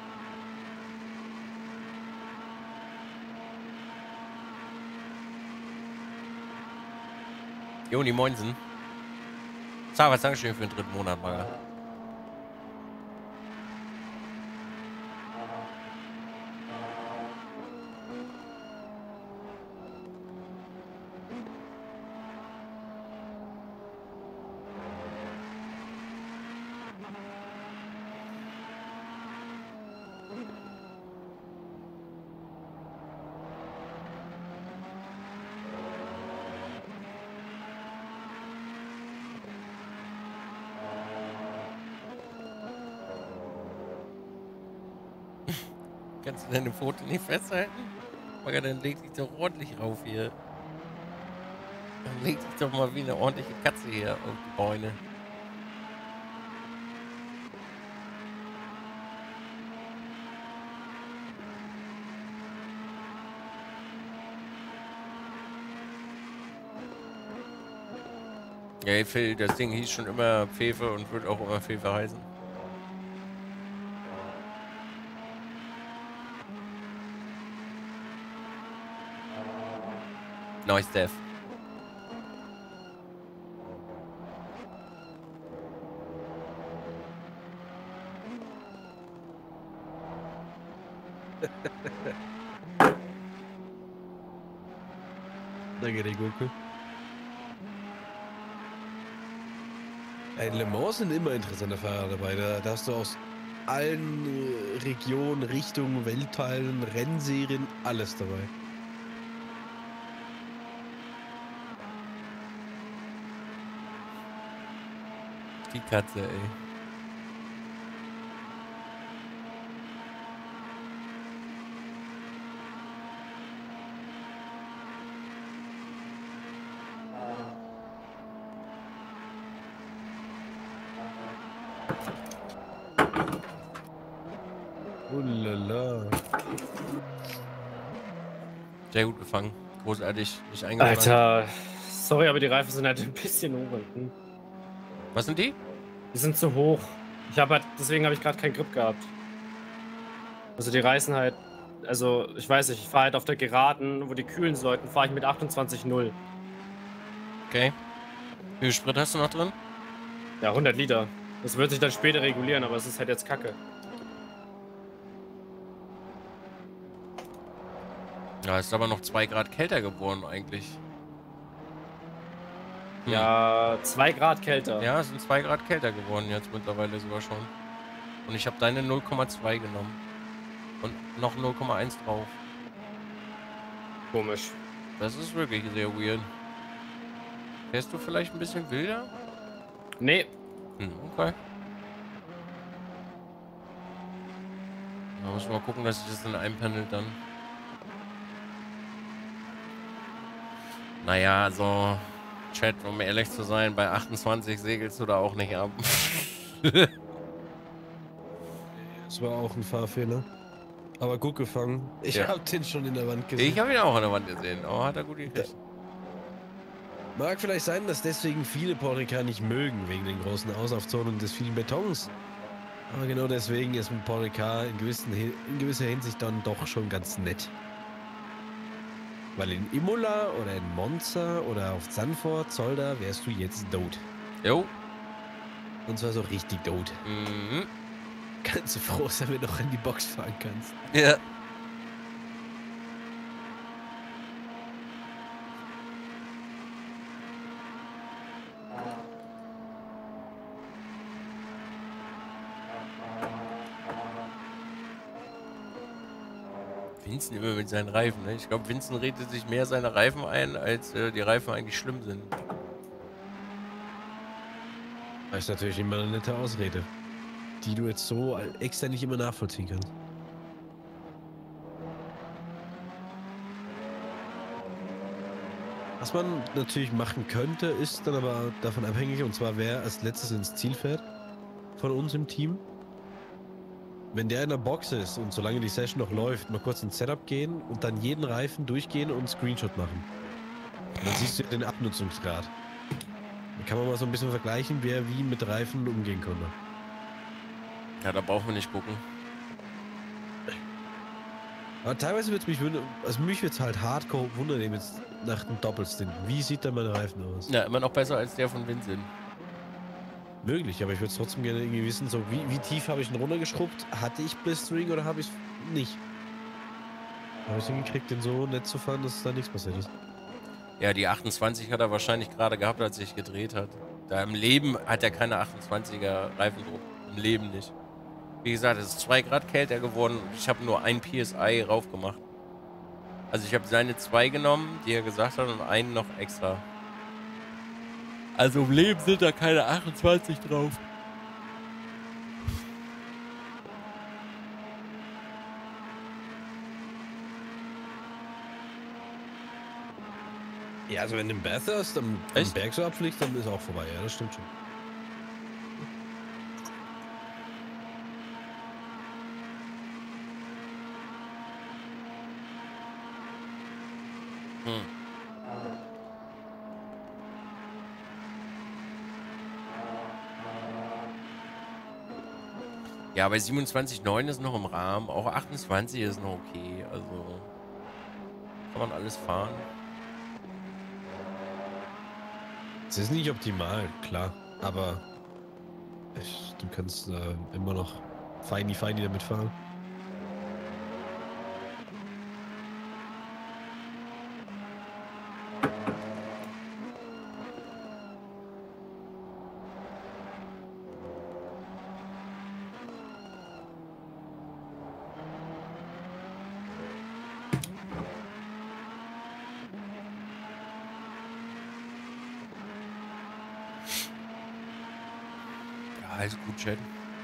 Joni, moinsen. Servus, Dankeschön für den dritten Monat, Maga. Kannst du deine Pfote nicht festhalten? Maga, dann leg dich doch ordentlich rauf hier. Dann leg dich doch mal wie eine ordentliche Katze hier auf die Beine. Ja, Phil, das Ding hieß schon immer Fefe und wird auch immer Fefe heißen. Nice, Dev. Danke, der Gurke. In Le Mans sind immer interessante Fahrer dabei. Da, da hast du aus allen äh, Regionen, Richtungen, Weltteilen, Rennserien, alles dabei. Die Katze, ey. Ulala. Sehr gut gefangen. Großartig. Nicht eingefangen. Alter, sorry, aber die Reifen sind halt ein bisschen hoch hinten. Was sind die? Die sind zu hoch. Ich habe halt, deswegen habe ich gerade keinen Grip gehabt. Also die reißen halt, also ich weiß nicht, ich fahre halt auf der Geraden, wo die kühlen sollten, fahre ich mit achtundzwanzig null. Okay. Wie viel Sprit hast du noch drin? Ja, hundert Liter. Das wird sich dann später regulieren, aber es ist halt jetzt kacke. Ja, ist aber noch zwei Grad kälter geworden eigentlich. Hm. Ja, zwei Grad kälter. Ja, es sind zwei Grad kälter geworden jetzt mittlerweile sogar schon. Und ich habe deine null Komma zwei genommen. Und noch null Komma eins drauf. Komisch. Das ist wirklich sehr weird. Fährst du vielleicht ein bisschen wilder? Nee. Hm, okay. Da muss ich mal gucken, dass sich das dann einpendelt dann. Naja, also... Chat, um ehrlich zu sein, bei achtundzwanzig segelst du da auch nicht ab. Das war auch ein Fahrfehler. Aber gut gefangen. Ich Ja. hab den schon in der Wand gesehen. Ich habe ihn auch an der Wand gesehen. Oh, hat er gut gekriegt. Mag vielleicht sein, dass deswegen viele Porticar nicht mögen, wegen den großen Auslaufzonen und des vielen Betons. Aber genau deswegen ist ein Porticar in, gewissen, in gewisser Hinsicht dann doch schon ganz nett. Weil in Imola oder in Monza oder auf Zandvoort, Zolder, wärst du jetzt tot. Jo. Und zwar so richtig tot. Mhm. Kannst du froh sein, wenn du noch in die Box fahren kannst. Ja. Vincent immer mit seinen Reifen, ne? Ich glaube, Vincent redet sich mehr seine Reifen ein, als äh, die Reifen eigentlich schlimm sind. Das ist natürlich immer eine nette Ausrede, die du jetzt so extra nicht immer nachvollziehen kannst. Was man natürlich machen könnte, ist dann aber davon abhängig, und zwar wer als letztes ins Ziel fährt von uns im Team. Wenn der in der Box ist und solange die Session noch läuft, mal kurz ins Setup gehen und dann jeden Reifen durchgehen und einen Screenshot machen. Und dann siehst du den Abnutzungsgrad. Dann kann man mal so ein bisschen vergleichen, wer wie mit Reifen umgehen konnte. Ja, da brauchen wir nicht gucken. Aber teilweise würde es mich wundern, also mich würde es halt hardcore wundern, eben jetzt nach dem Doppelstint. Wie sieht denn mein Reifen aus? Ja, immer noch besser als der von Vincent. Möglich, aber ich würde es trotzdem gerne irgendwie wissen, so wie, wie tief habe ich ihn runtergeschrubbt? Hatte ich Blistering oder habe ich es nicht? Habe ich es hingekriegt, den so nett zu fahren, dass da nichts passiert ist? Ja, die achtundzwanzig hat er wahrscheinlich gerade gehabt, als er sich gedreht hat. Da im Leben hat er keine achtundzwanziger Reifendruck. Im Leben nicht. Wie gesagt, es ist zwei Grad kälter geworden und ich habe nur ein P S I raufgemacht. Also ich habe seine zwei genommen, die er gesagt hat, und einen noch extra. Also im Leben sind da keine achtundzwanzig drauf. Ja, also wenn du im Bathurst am, am Berg so abfliegst, dann ist auch vorbei. Ja, das stimmt schon. Hm. Ja, bei siebenundzwanzig Komma neun ist noch im Rahmen. Auch achtundzwanzig ist noch okay. Also kann man alles fahren. Es ist nicht optimal, klar. Aber ich, du kannst äh, immer noch feini feini damit fahren. Alles gut, Chat.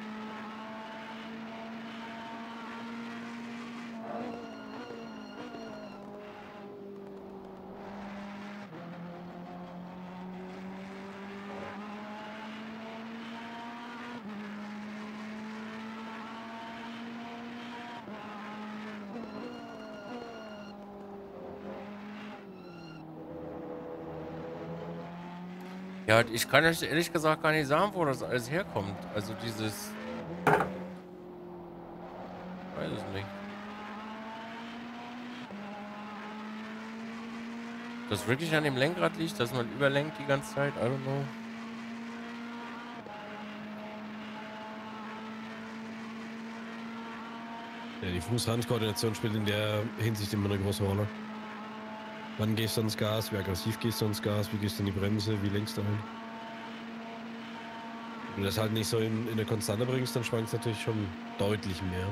Ja, ich kann euch ehrlich gesagt gar nicht sagen, wo das alles herkommt. Also dieses... Ich weiß es nicht. Das wirklich an dem Lenkrad liegt, dass man überlenkt die ganze Zeit, I don't know. Ja, die Fuß-Hand-Koordination spielt in der Hinsicht immer eine große Rolle. Wann gehst du ans Gas? Wie aggressiv gehst du ans Gas? Wie gehst du in die Bremse? Wie lenkst du ein? Wenn du das halt nicht so in, in der Konstante bringst, dann schwankt es natürlich schon deutlich mehr.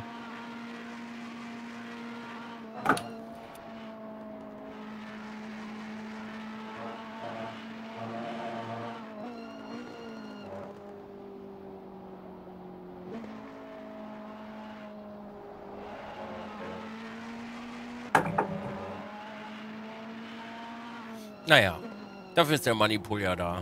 Naja, dafür ist der Moneypool ja da.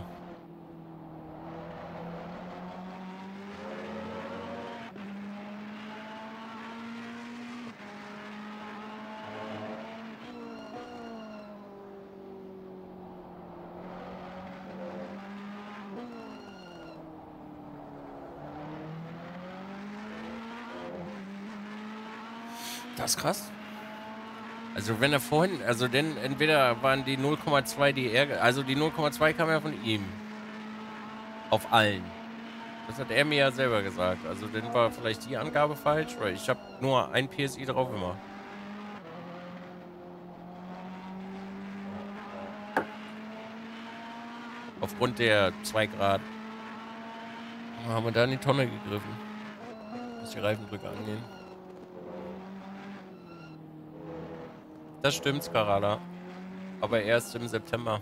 Das ist krass. Also wenn er vorhin, also denn entweder waren die null Komma zwei die er, also die null Komma zwei kam ja von ihm. Auf allen. Das hat er mir ja selber gesagt. Also dann war vielleicht die Angabe falsch, weil ich habe nur ein P S I drauf immer. Aufgrund der zwei Grad haben wir da in die Tonne gegriffen. Was die Reifendrücke angehen. Das stimmt, Skarala. Aber erst im September.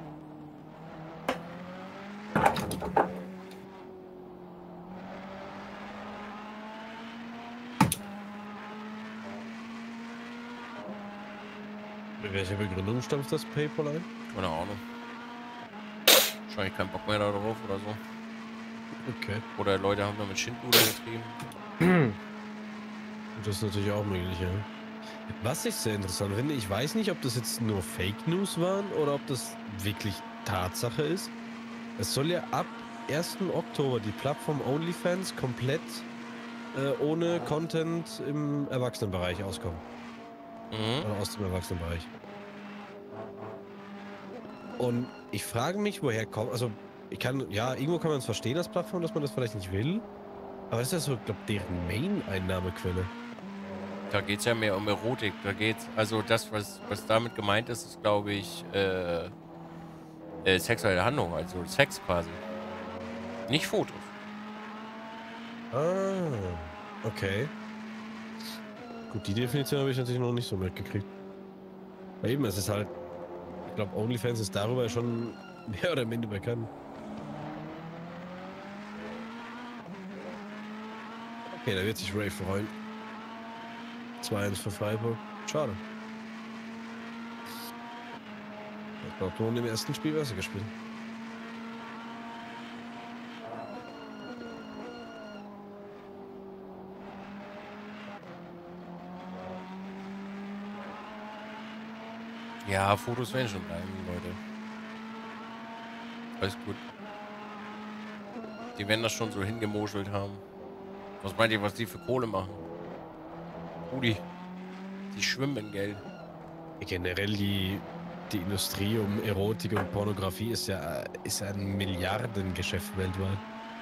Mit welcher Begründung stampft das PayPal ein? Keine Ahnung. Wahrscheinlich keinen Bock mehr darauf oder so. Okay. Oder Leute haben damit Schindluder getrieben. Das ist natürlich auch möglich, ja. Was ich sehr interessant finde, ich weiß nicht, ob das jetzt nur Fake News waren oder ob das wirklich Tatsache ist. Es soll ja ab ersten Oktober die Plattform OnlyFans komplett äh, ohne Content im Erwachsenenbereich auskommen. Mhm. Oder aus dem Erwachsenenbereich. Und ich frage mich, woher kommt, also ich kann, ja, irgendwo kann man es verstehen als Plattform, dass man das vielleicht nicht will. Aber das ist ja so, ich glaube, deren Main-Einnahmequelle. Da geht es ja mehr um Erotik. Da geht's, also das, was, was damit gemeint ist, ist, glaube ich, äh, äh, sexuelle Handlung, also Sex quasi. Nicht Fotos. Ah, okay. Gut, die Definition habe ich natürlich noch nicht so mitgekriegt. Weil eben, es ist halt, ich glaube, OnlyFans ist darüber schon mehr oder minder bekannt. Okay, da wird sich Ray freuen. zwei eins für Freiburg. Schade. Ich glaube, nur im ersten Spiel besser gespielt. Ja, Fotos werden schon bleiben, Leute. Alles gut. Die werden das schon so hingemoschelt haben. Was meint ihr, was die für Kohle machen? Rudi, die schwimmen in Geld. Generell die, die Industrie um Erotik und Pornografie ist ja, ist ja ein Milliardengeschäft weltweit.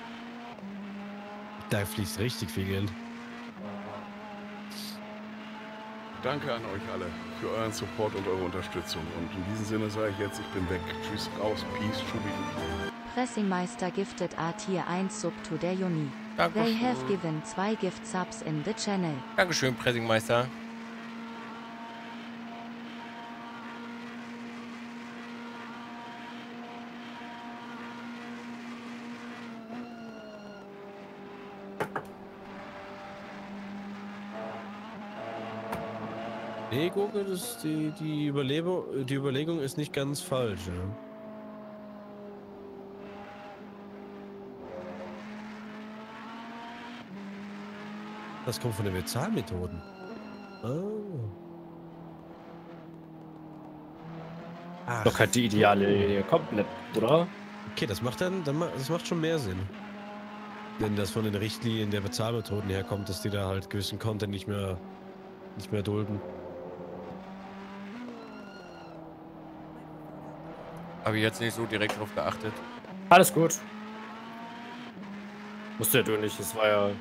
Da fließt richtig viel Geld. Danke an euch alle für euren Support und eure Unterstützung. Und in diesem Sinne sage ich jetzt, ich bin weg. Tschüss, raus, peace, schubi. Pressingmeister gifted A Tier eins Sub to der Juni. They have given zwei Gift Subs in the channel. Dankeschön, Pressingmeister. Nee, Gurke, das, die, die, Überlegung, die Überlegung ist nicht ganz falsch. Ja. Das kommt von den Bezahlmethoden. Oh. Ach. Doch halt die ideale Idee komplett, oder? Okay, das macht dann, dann ma- das macht schon mehr Sinn. Wenn das von den Richtlinien der Bezahlmethoden herkommt, dass die da halt gewissen Content nicht mehr, nicht mehr dulden. Habe ich jetzt nicht so direkt drauf geachtet. Alles gut. Musste ja du nicht, es war ja.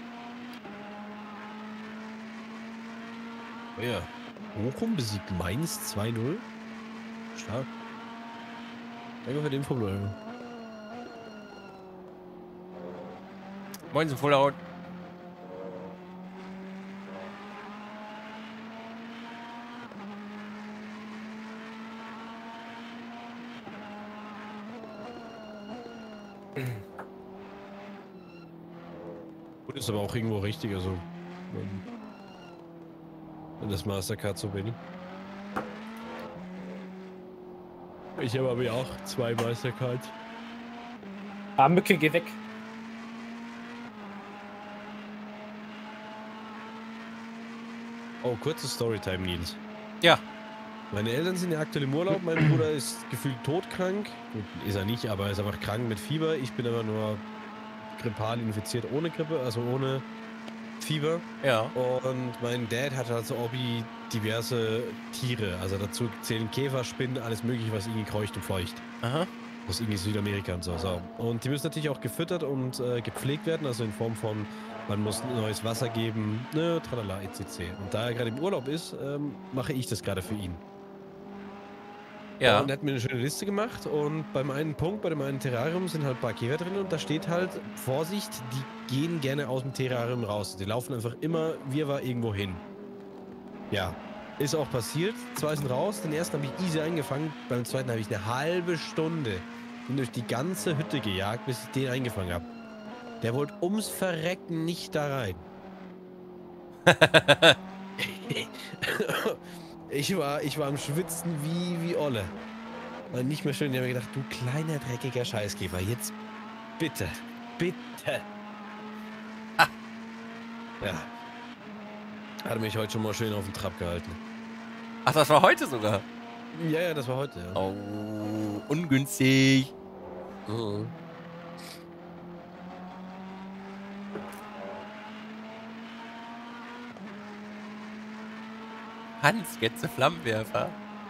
Oh ja. Bochum besiegt Mainz zwei null. Stark. Danke für den Problem. Moin, sind voll laut. Gut, ist aber auch irgendwo richtig, also. Wenn, wenn das Mastercard so will. Ich habe aber ja auch zwei Mastercards. Ah, Mücke, geh weg. Oh, kurze Storytime, Nils. Ja. Meine Eltern sind ja aktuell im Urlaub. Mein Bruder ist gefühlt todkrank. Gut, ist er nicht, aber er ist einfach krank mit Fieber. Ich bin aber nur grippal infiziert ohne Grippe, also ohne Fieber. Ja. Und mein Dad hat als Hobby diverse Tiere. Also dazu zählen Käfer, Spinnen, alles mögliche, was irgendwie kreucht und feucht. Aha. Aus irgendwie Südamerika und so. so. Und die müssen natürlich auch gefüttert und äh, gepflegt werden, also in Form von, man muss neues Wasser geben, ne, tralala, et cetera. Und da er gerade im Urlaub ist, ähm, mache ich das gerade für ihn. Ja. Und er hat mir eine schöne Liste gemacht und beim einen Punkt, bei dem einen Terrarium sind halt ein paar Käfer drin und da steht halt, Vorsicht, die gehen gerne aus dem Terrarium raus. Die laufen einfach immer wirrwarr irgendwo hin. Ja. Ist auch passiert. Zwei sind raus. Den ersten habe ich easy eingefangen. Beim zweiten habe ich eine halbe Stunde bin durch die ganze Hütte gejagt, bis ich den eingefangen habe. Der wollte ums Verrecken nicht da rein. ich, war, ich war am Schwitzen wie, wie Olle. War nicht mehr schön. Ich habe mir gedacht, du kleiner, dreckiger Scheißgeber, jetzt bitte, bitte. Ah. Ja. Hat mich heute schon mal schön auf den Trab gehalten. Ach, das war heute sogar? Ja, ja, das war heute, ja. Oh, ungünstig. Mhm. Hans, jetzt der Flammenwerfer.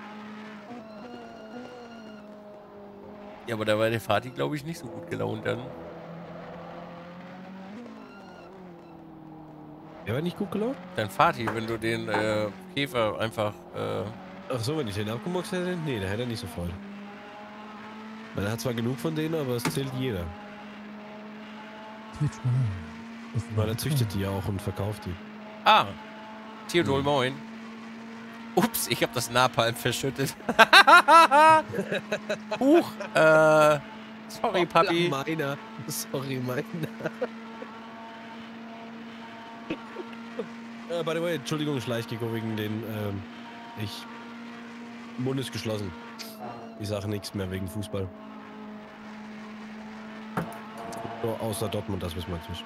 Ja, aber da war der Fatih, glaube ich, nicht so gut gelaunt dann. Der war nicht gut gelaunt? Dein Fatih, wenn du den äh, Käfer einfach... Äh Ach so, wenn ich den abgemuckt hätte? Nee, da hätte er nicht so Freude. Man hat zwar genug von denen, aber es zählt jeder. Twitch Prime is Weil er not züchtet die ja auch und verkauft die. Ah, Theodol, hm. Moin. Ups, ich habe das Napalm verschüttet. Huch, äh, sorry, Papi. Meiner, sorry, meiner. uh, by the way, Entschuldigung, Schleichgecko wegen den, ähm, ich, Mund ist geschlossen. Ich sage nichts mehr wegen Fußball. So, außer Dortmund, das wissen wir inzwischen.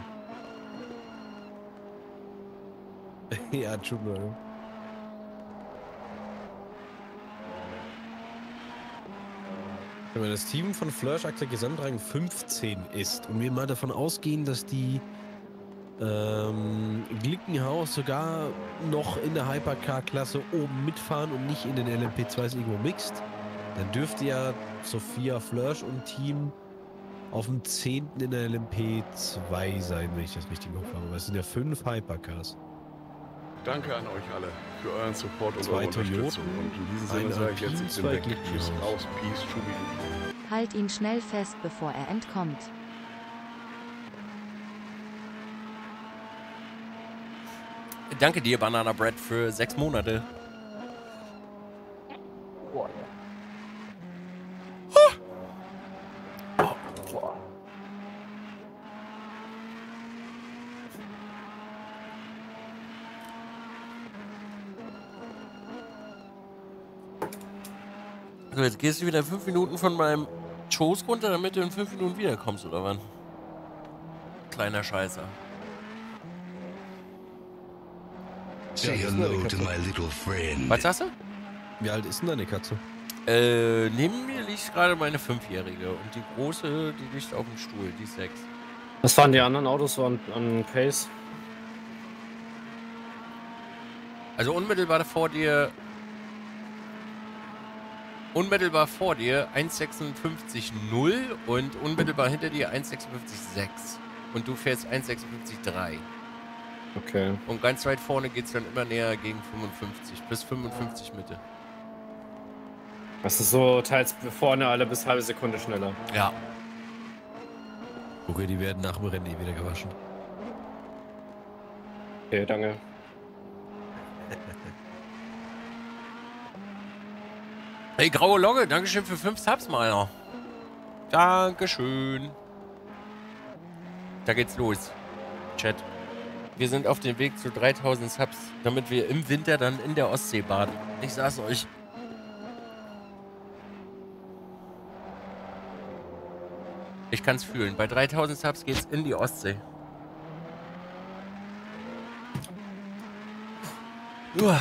Ja, tut mir leid. Wenn das Team von Flörsch aktuell Gesamtrang fünfzehn ist und wir mal davon ausgehen, dass die ähm, Glickenhaus sogar noch in der Hypercar-Klasse oben mitfahren und nicht in den L M P zwei irgendwo mixt, dann dürfte ja Sophia Flörsch und Team auf dem zehnten in der L M P zwei sein, wenn ich das richtig im Kopf habe. Aber es sind ja fünf Hypercars. Danke an euch alle für euren Support und Zwei eure Unterstützung. Toyoten, Und in diesem Sinne ein sage ich jetzt, Alpine, ich bin zwei weg. Glickenhaus. Tschüss, raus, Peace, Schubi. Halt ihn schnell fest, bevor er entkommt. Danke dir, Banana Bread, für sechs Monate. Boah. Boah. So, jetzt gehst du wieder fünf Minuten von meinem Schoß runter, damit du in fünf Minuten wiederkommst, oder wann? Kleiner Scheißer. Say hello to my little friend. Was sagst du? Wie alt ist denn deine Katze? Äh, neben mir liegt gerade meine Fünfjährige und die große, die liegt auf dem Stuhl, die ist sechs. Was fahren die anderen Autos so an, an Pace? Also unmittelbar vor dir... Unmittelbar vor dir eins sechsundfünfzig null und unmittelbar hinter dir eins sechsundfünfzig sechs. Und du fährst eins sechsundfünfzig drei. Okay. Und ganz weit vorne geht es dann immer näher gegen fünfundfünfzig, bis fünfundfünfzig Mitte. Das ist so teils vorne alle bis halbe Sekunde schneller. Ja. Okay, die werden nach dem Rennen eh wieder gewaschen. Okay, danke. Hey, graue Logge, Dankeschön für fünf Subs, meiner. Dankeschön. Da geht's los. Chat. Wir sind auf dem Weg zu dreitausend Subs, damit wir im Winter dann in der Ostsee baden. Ich sag's euch. Ich kann's fühlen. Bei dreitausend Subs geht's in die Ostsee. Uah.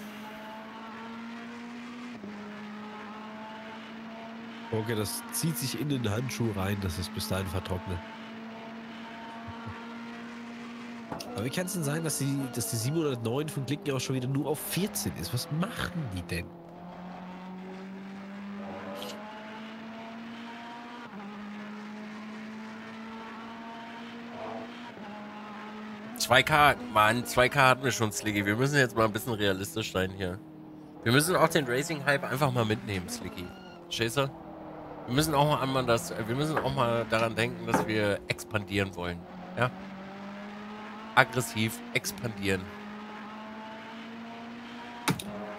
Okay, das zieht sich in den Handschuh rein, dass es bis dahin vertrocknet. Aber wie kann es denn sein, dass die, dass die siebenhundertneun von Klicken auch schon wieder nur auf vierzehn ist? Was machen die denn? zwei K, Mann, zwei K hatten wir schon, Slicky. Wir müssen jetzt mal ein bisschen realistisch sein hier. Wir müssen auch den Racing-Hype einfach mal mitnehmen, Slicky. Verstehst du? Wir müssen auch mal einmal das, wir müssen auch mal daran denken, dass wir expandieren wollen. Ja? Aggressiv expandieren.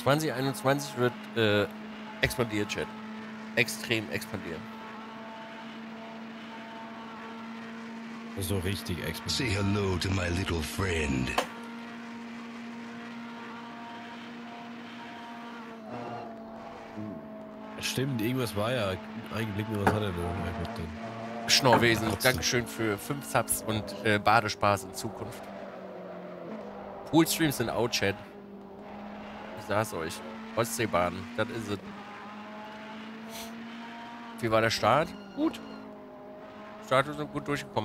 zwanzig einundzwanzig wird äh, expandiert, Chat. Extrem expandieren. So richtig expandiert. Say hello to my little friend. Stimmt, irgendwas war ja. Eingeblick nur, was hat er denn? Schnorrwesen, Dankeschön für fünf Subs und äh, Badespaß in Zukunft. Poolstreams sind out, Chat. Ich sag's euch. Ostseebahn, das ist es. Wie war der Start? Gut. Starter sind gut durchgekommen.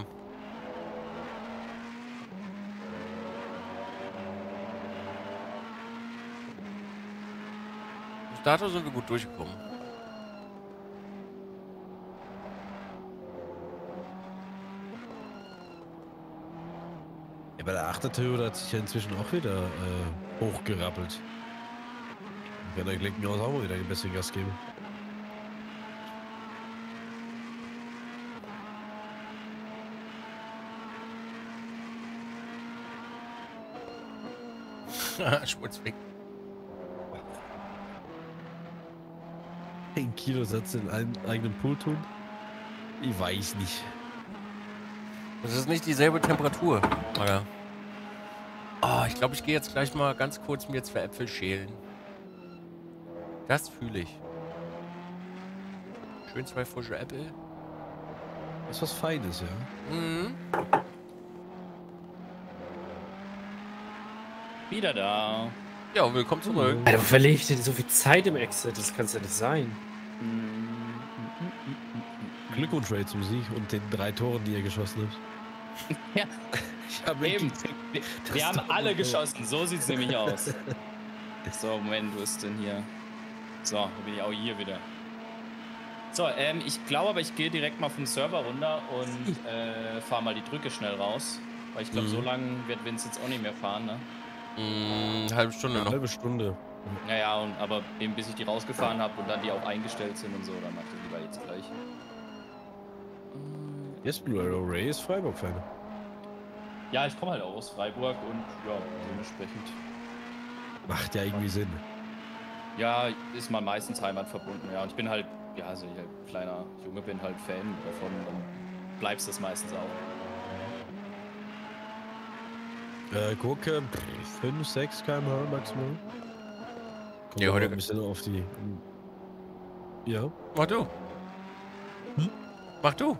Starter sind wir gut durchgekommen. Ja, bei der Achtertür hat sich ja inzwischen auch wieder äh, hochgerappelt. Ich werde gleich mir auch mal wieder ein bisschen Gas geben. Schmutz weg. Ein Kilo Satz in einen eigenen Pool tun? Ich weiß nicht. Das ist nicht dieselbe Temperatur, oder? Oh, ich glaube, ich gehe jetzt gleich mal ganz kurz mir zwei Äpfel schälen. Das fühle ich. Schön zwei frische Äpfel. Das ist was Feines, ja. Mhm. Wieder da. Ja, willkommen zurück. Alter, wo verliere ich denn so viel Zeit im Exit? Das kann es ja nicht sein. Glückwunsch, Ray, zum Sieg und den drei Toren, die ihr geschossen habt. Ja. Ich hab Eben. Wir, wir haben alle geschossen. So sieht es nämlich aus. So, Moment, wo ist denn hier? So, da bin ich auch hier wieder. So, ähm, ich glaube aber, ich gehe direkt mal vom Server runter und äh, fahre mal die Drücke schnell raus. Weil ich glaube, Mhm. so lange wird Vince jetzt auch nicht mehr fahren, ne? Mm, halbe Stunde Eine noch. halbe Stunde. Naja, und, aber eben bis ich die rausgefahren habe und dann die auch eingestellt sind und so, dann mach ich lieber jetzt gleich. Yes, Blue Arrow Ray ist Freiburg-Fan. Ja, ich komme halt auch aus Freiburg und ja, dementsprechend. Macht ja irgendwie Sinn. Ja, ist man meistens heimatverbunden, ja. Und ich bin halt, ja, also ich halt kleiner Junge bin halt Fan davon, dann bleibst das meistens auch. Äh, Gurke, fünf, sechs Kilometer pro Stunde maximal. Kommt Ja, auch heute- ein bisschen auf die... Ja. Mach du. Hm? Mach du.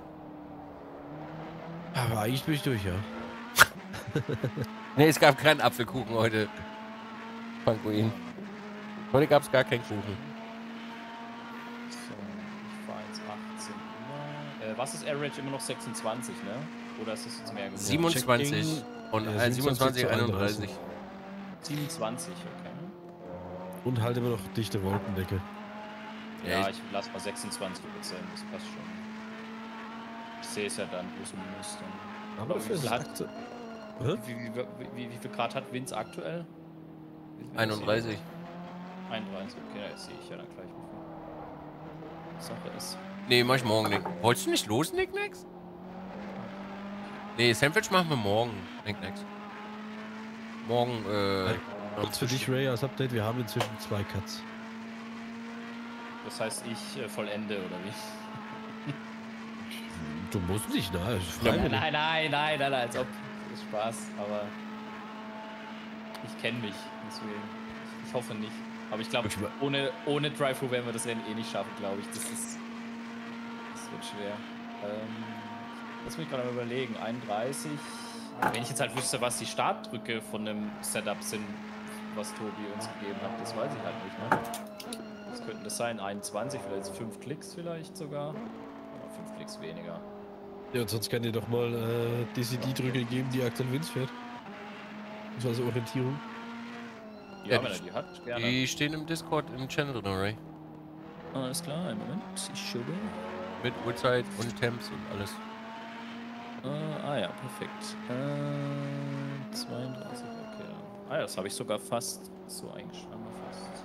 Aber eigentlich bin ich durch, ja. Nee, es gab keinen Apfelkuchen heute. Panguin. Heute gab es gar keinen Kuchen. So, ich fahr jetzt achtzehn Uhr. Äh, was ist Average? Immer noch sechsundzwanzig, ne? Oder ist es jetzt mehr geworden? siebenundzwanzig Checking. und Ja, äh, siebenundzwanzig, zu einunddreißig. siebenundzwanzig, okay. Und halt immer noch dichte Wolkendecke. Ja, Ja, ich lass mal sechsundzwanzig Prozent, das passt schon. Ich sehe es ja dann, plus minus dann. Aber wie dafür ist viel es hat- aktu- Wie, Hä? wie, wie, wie, wie viel Grad hat Vince aktuell? Wie viel einunddreißig. einunddreißig, okay, jetzt sehe ich ja dann gleich, wie viel Sache ist. Nee, mach ich morgen nicht. Wolltest du nicht los, Nick Nex? Nee, Sandwich machen wir morgen, Nick Nex. Morgen, äh... Jetzt für dich, Ray, als Update, wir haben inzwischen zwei Cuts. Das heißt, ich äh, vollende, oder wie? Du musst nicht, ne? Das ist Nein, freiwillig. nein, nein, nein, nein, als ob. Das ist Spaß, aber ich kenne mich, deswegen. Ich, ich hoffe nicht. Aber ich glaube, Ich wa- ohne, ohne Drive-Thru werden wir das Rennen eh nicht schaffen, glaube ich. Das ist. Das wird schwer. Ähm, lass mich gerade mal überlegen. einunddreißig. Wenn ich jetzt halt wüsste, was die Startdrücke von dem Setup sind, was Tobi uns gegeben hat, das weiß ich halt nicht, ne? Was könnten das sein? einundzwanzig, vielleicht fünf Klicks vielleicht sogar. Ja, fünf Klicks weniger. Ja, und sonst kann dir doch mal äh, D C D-Drücke geben, die aktuell Vince fährt. Das war so Orientierung. Ja, Ja, wenn die- er die hat, gerne. Die stehen im Discord im Channel drin, Ray. Alles klar, einen Moment. Ich schaue. Mit Uhrzeit und Temps und alles. Äh, ah ja, perfekt. Äh, zweiunddreißig, okay. Ah ja, das habe ich sogar fast so eingeschrieben. Fast.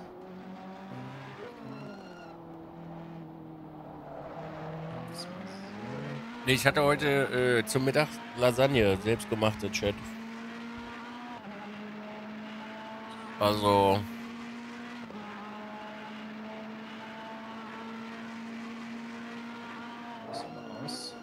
Das war so. Nee, ich hatte heute äh, zum Mittag Lasagne, selbstgemachte, Chat. Also, Das mal aus.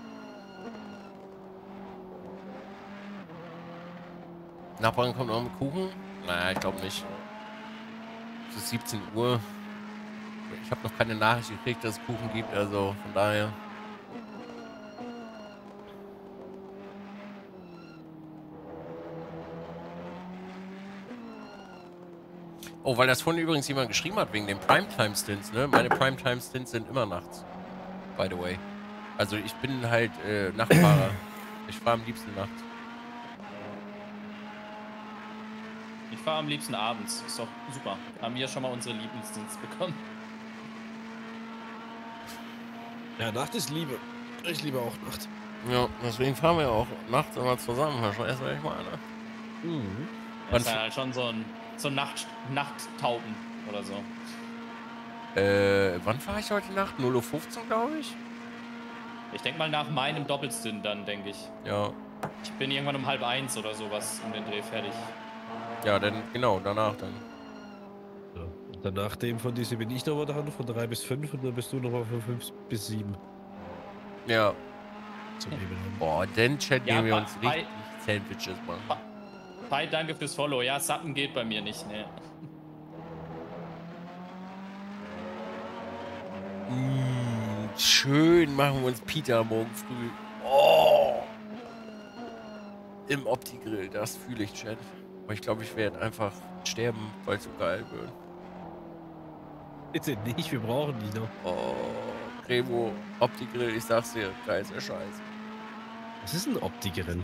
Nachbarn kommt noch mit Kuchen? Naja, ich glaube nicht. Es ist siebzehn Uhr. Ich habe noch keine Nachricht gekriegt, dass es Kuchen gibt, also von daher. Oh, weil das vorhin übrigens jemand geschrieben hat, wegen den Primetime-Stints, ne? Meine Primetime-Stints sind immer nachts. By the way. Also ich bin halt äh, Nachtfahrer. Ich fahre am liebsten nachts. Ich fahre am liebsten abends. Ist doch super. Haben wir schon mal unsere Lieblingsstints bekommen. Ja, Nacht ist Liebe. Ich liebe auch Nacht. Ja, deswegen fahren wir auch nachts immer zusammen. Herr Scheiße, ich meine. Mhm. Das ist ja halt schon so ein, so ein Nacht, Nachttauben oder so. Äh, wann fahre ich heute Nacht? null Uhr fünfzehn, glaube ich. Ich denke mal nach meinem Doppelstint dann, denke ich. Ja. Ich bin irgendwann um halb eins oder sowas um den Dreh fertig. Ja, dann genau, danach dann. Ja. Und danach dem von dieser bin ich nochmal dran, von drei bis fünf und dann bist du nochmal von fünf bis sieben. Ja. Zum Hebeln. Boah, dann chatten Ja, wir bei- uns bei- richtig Sandwiches machen. Hi, danke fürs Follow. Ja, Sappen geht bei mir nicht, ne. Mmh, schön machen wir uns Pita morgen früh. Oh! Im Opti-Grill, das fühle ich, Chat. Aber ich glaube, ich werde einfach sterben, weil es so geil wird. Bitte nicht, wir brauchen die noch. Oh, Revo, Opti-Grill, ich sag's dir, geiler Scheiß. Was ist ein Opti-Grill?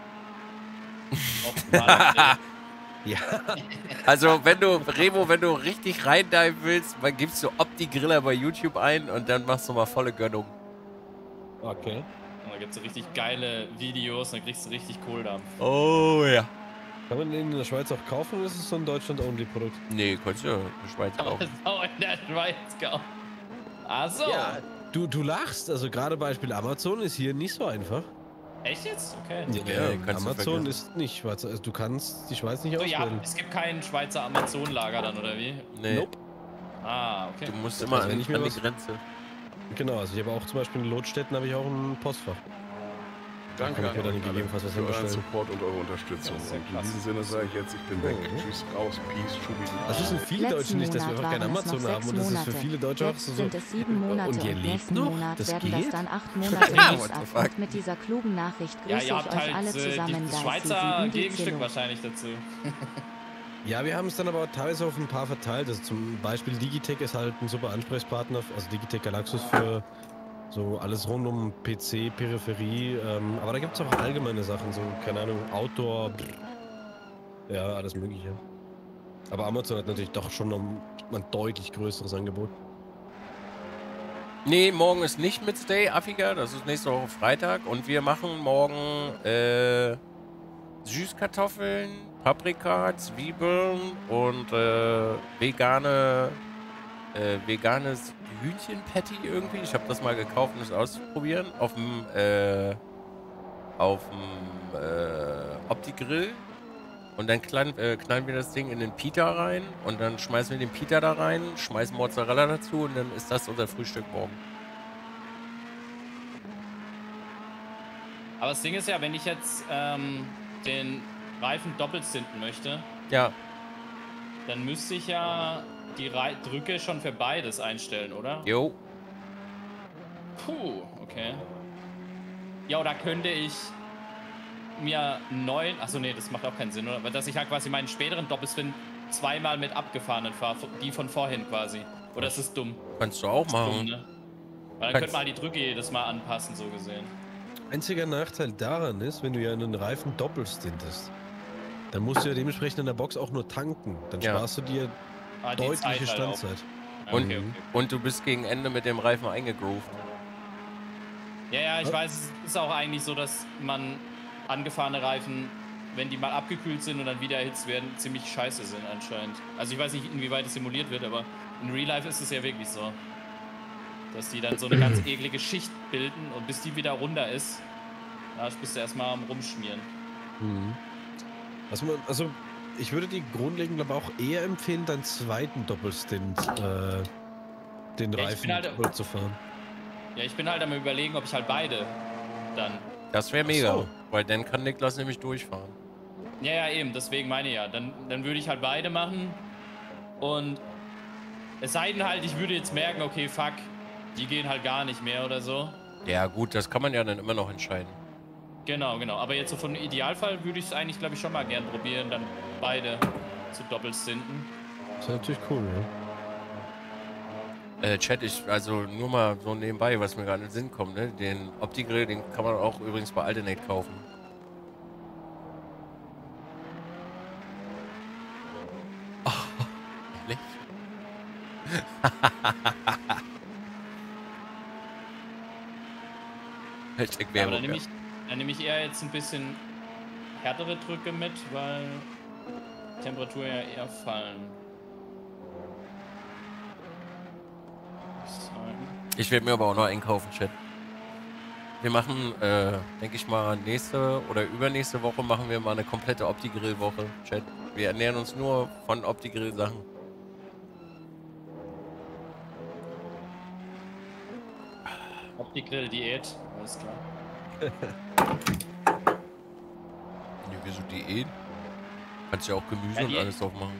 Ja. Also, wenn du, Revo, wenn du richtig reindiven willst, dann gibst du Opti-Griller bei YouTube ein und dann machst du mal volle Gönnung. Okay. Und da gibt's so richtig geile Videos, dann kriegst du richtig Kohldampf. Oh ja. Kann man den in der Schweiz auch kaufen oder ist es so ein Deutschland-Only-Produkt? Nee, kannst du ja in der Schweiz Aber kaufen. das ist auch in der Schweiz kaufen. Ach so. Ja. Du, du lachst, also gerade Beispiel Amazon ist hier nicht so einfach. Echt jetzt? Okay. Ja, kannst du Amazon vergessen. ist nicht Schweiz, also du kannst die Schweiz nicht So, ja, auswählen. es gibt kein Schweizer Amazon-Lager dann, oder wie? Nee, Nope. Ah, okay. du musst Das immer heißt, an, wenn ich mir an die was- Grenze. Genau, also ich habe auch zum Beispiel in Lotstetten habe ich auch ein Postfach. Danke kann ich an mir dann euch alle gegebenenfalls was für euren hinbestellen. Support und eure Unterstützung. Ja, sehr Und in krass. diesem Sinne sage ich jetzt, ich bin weg. Oh. Tschüss, raus, peace, schubi. Das wissen viele Letzten Deutsche nicht, dass wir Monat einfach kein waren es Amazon noch haben sechs und das ist für Monate. viele Deutsche auch Jetzt so. sind es sieben Monate Und ihr und lebt nächsten noch? Monat Das werden das geht? dann acht Monate Ja, Max what the ab. fuck? Und mit dieser klugen Nachricht Ja, grüße ihr ich habt euch halt alle äh, zusammen, die, das Geist Schweizer sieben, die Gegenstück Zillow. wahrscheinlich dazu. Ja, wir haben es dann aber teilweise auf ein paar verteilt. Also zum Beispiel Digitech ist halt ein super Ansprechpartner, also Digitech Galaxus für so alles rund um P C, Peripherie. Ähm, aber da gibt es auch allgemeine Sachen, so, keine Ahnung, Outdoor, pff, ja, alles Mögliche. Aber Amazon hat natürlich doch schon noch ein deutlich größeres Angebot. Nee, morgen ist nicht Midday, Affiger. Das ist nächste Woche Freitag. Und wir machen morgen äh, Süßkartoffeln, Paprika, Zwiebeln und äh, vegane äh, veganes Hühnchen-Patty irgendwie. Ich habe das mal gekauft, um es auszuprobieren. Auf dem äh, auf dem äh, Opti-Grill. Und dann knallen, äh, knallen wir das Ding in den Pita rein und dann schmeißen wir den Pita da rein, schmeißen Mozzarella dazu und dann ist das unser Frühstück morgen. Aber das Ding ist ja, wenn ich jetzt ähm, den Reifen doppelt stinten möchte, Ja, dann müsste ich ja die Rei Drücke schon für beides einstellen, oder? jo. Puh, okay. Ja, oder könnte ich mir neun, achso nee, das macht auch keinen Sinn, oder? Weil dass ich halt quasi meinen späteren Doppelspin zweimal mit abgefahrenen fahre, die von vorhin quasi. Oder ist das dumm? Kannst du auch Dumm, machen. ne? Weil dann Kannst- könnte man halt die Drücke jedes Mal anpassen, so gesehen. Einziger Nachteil daran ist, wenn du ja einen Reifen doppelt stintest, dann musst du ja dementsprechend in der Box auch nur tanken. Dann Ja. sparst du dir Ah, die deutliche Zeit halt auch. Standzeit. Ja, Und, okay, okay. und du bist gegen Ende mit dem Reifen eingegroovt. Ja, ja, ich Was? weiß, es ist auch eigentlich so, dass man angefahrene Reifen, wenn die mal abgekühlt sind und dann wieder erhitzt werden, ziemlich scheiße sind anscheinend. Also ich weiß nicht, inwieweit es simuliert wird, aber in Real Life ist es ja wirklich so. Dass die dann so eine ganz eklige Schicht bilden und bis die wieder runter ist, da bist du erstmal am Rumschmieren. Mhm. Was man, also ich würde dir grundlegend aber auch eher empfehlen, deinen zweiten Doppelstint äh, den Ja, ich Reifen bin halt- doppelt zu fahren. Ja, ich bin halt am Überlegen, ob ich halt beide dann... Das wäre mega, so. weil dann kann Niklas nämlich durchfahren. Ja, ja, eben, deswegen meine ich ja. Dann, dann würde ich halt beide machen und es sei denn halt, ich würde jetzt merken, okay, fuck, die gehen halt gar nicht mehr oder so. Ja gut, das kann man ja dann immer noch entscheiden. Genau, genau. Aber jetzt so von Idealfall würde ich es eigentlich, glaube ich, schon mal gern probieren, dann beide zu doppelstinten. Das wäre natürlich cool, ja. Äh, Chat, ich, also nur mal so nebenbei, was mir gerade in den Sinn kommt, ne? Den Opti-Grill, den kann man auch übrigens bei Alternate kaufen. Oh, ehrlich? Hashtag Ja, aber dann Werbung, nehme ja. ich, dann nehme ich eher jetzt ein bisschen härtere Drücke mit, weil Temperaturen ja eher fallen. Ich werde mir aber auch noch einkaufen, Chat. Wir machen, äh, denke ich mal, nächste oder übernächste Woche machen wir mal eine komplette Opti-Grill-Woche, Chat. Wir ernähren uns nur von Opti-Grill-Sachen. Opti-Grill-Diät, alles klar. Nee, wieso Diät? Kannst ja auch Gemüse Ja, und Diät. alles drauf machen.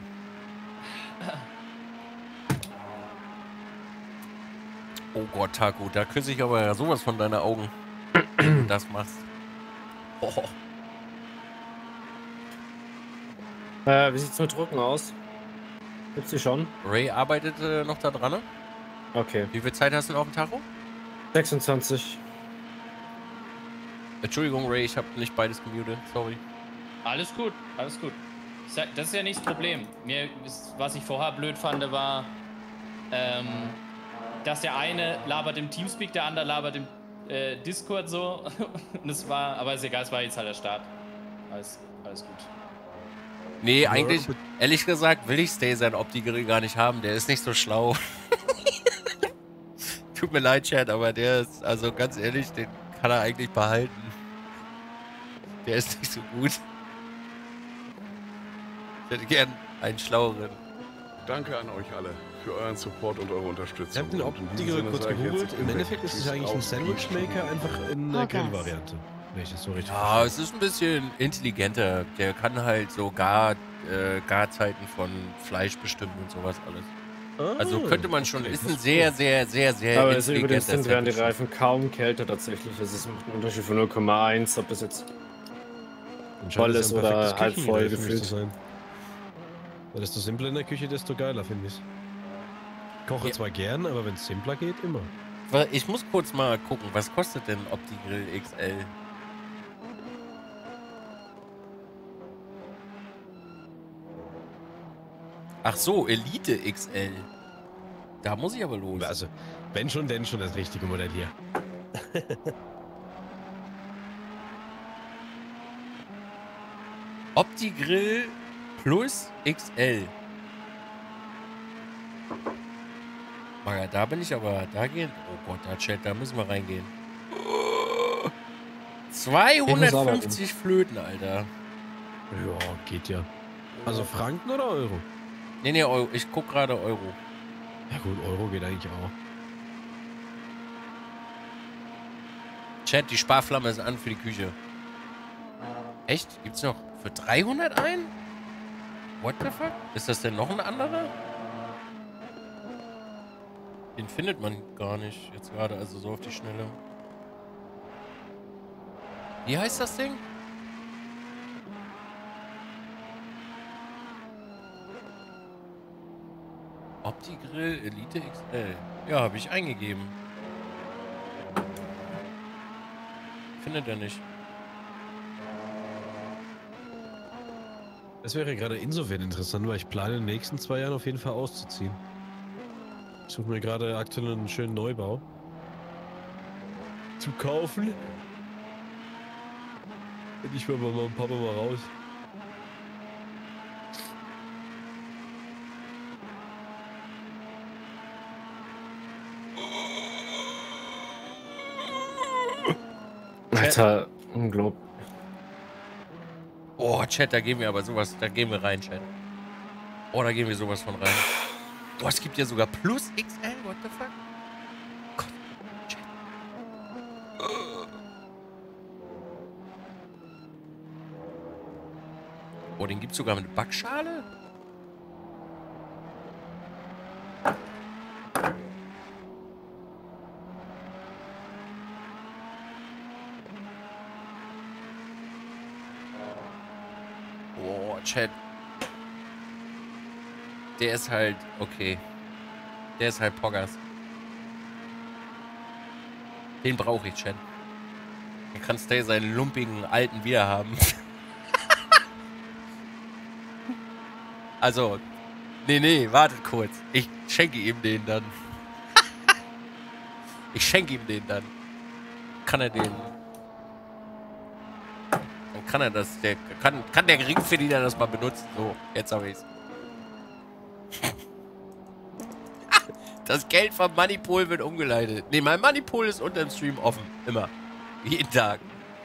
Oh Gott, Taco, da küsse ich aber sowas von deine Augen. Wenn du das machst. Oh. Äh, wie sieht's mit Drucken aus? Gibt's die schon? Ray arbeitet äh, noch da dran. Okay. Wie viel Zeit hast du noch auf dem Tacho? sechsundzwanzig. Entschuldigung, Ray, ich habe nicht beides gemutet. Sorry. Alles gut, alles gut. Ist ja- Das ist ja nicht das Problem. Mir ist, was ich vorher blöd fand, war, ähm, dass der eine labert im Teamspeak, der andere labert im äh, Discord so. Und es war, aber ist egal, es war jetzt halt der Start. Alles, alles gut. Nee, eigentlich, ehrlich gesagt, will ich Stay sein Opti-Grill gar nicht haben. Der ist nicht so schlau. Tut mir leid, Chat, aber der ist, also ganz ehrlich, den kann er eigentlich behalten. Der ist nicht so gut. Ich hätte gern einen schlaueren. Danke an euch alle für euren Support und eure Ich Unterstützung. habe den Und in diesem Opti-Grill Sinne kurz sage ich jetzt, gegoogelt. ich Im bin Endeffekt weg. ist es Tschüss, eigentlich ein aus, Sandwich-Maker, einfach in der Hockers. Grillvariante. Wenn ich das so richtig Ja, es ist ein bisschen intelligenter. Der kann halt so Gar, äh, Garzeiten von Fleisch bestimmen und sowas alles. verstehe. Also könnte man schon, okay, ist das ein sehr, cool. sehr, sehr, sehr Aber also über den intelligenter Stint werden die Sandwich. Reifen kaum kälter tatsächlich. Also es macht einen Unterschied von null Komma eins, ob das jetzt Dann scheint voll es ist ja ein oder perfektes halb voll Küchenmodell für mich gefüllt. zu sein. Weil desto simpler in der Küche, desto geiler, finde ich. Koche Ja. zwar gern, aber wenn es simpler geht, immer. Wa- Ich muss kurz mal gucken, was kostet denn Opti-Grill X L? Ach so, Elite X L. Da muss ich aber los. Also, wenn schon, denn schon das richtige Modell hier. Opti-Grill Plus X L. Maga, da bin ich aber, da gehen. Oh Gott, da Chat, da müssen wir reingehen. zweihundertfünfzig Flöten, Alter. Ja, geht ja. Also Franken oder Euro? Nee, nee, Euro. Ich guck gerade Euro. Ja gut, Euro geht eigentlich auch. Chat, die Sparflamme ist an für die Küche. Echt? Gibt's noch für dreihundert ein? What the fuck? Ist das denn noch ein anderer? Den findet man gar nicht jetzt gerade, also so auf die Schnelle. Wie heißt das Ding? Opti-Grill Elite X L. Ja, habe ich eingegeben. Findet er nicht. Das wäre gerade insofern interessant, weil ich plane in den nächsten zwei Jahren auf jeden Fall auszuziehen. Ich suche mir gerade aktuell einen schönen Neubau zu kaufen. Und ich will bei meinem Papa mal raus. Alter, unglaublich. Oh, Chat, da gehen wir aber sowas, da gehen wir rein, Chat. Oh, da gehen wir sowas von rein. Oh, es gibt ja sogar Plus X L, what the fuck? Gott, Chat. Oh, den gibt's sogar mit Backschale? Oh, Chat. Der ist halt, okay. Der ist halt Poggers. Den brauche ich, Chat. Dann kannst du seinen lumpigen alten wieder haben. Also, nee, nee, wartet kurz. Ich schenke ihm den dann. Ich schenke ihm den dann. Kann er den... Dann kann er das... Der, kann, kann der Geringverdiener das mal benutzen. So, jetzt habe ich's. Das Geld vom Moneypool wird umgeleitet. Nee, mein Moneypool ist unter dem Stream offen. Immer. Jeden Tag.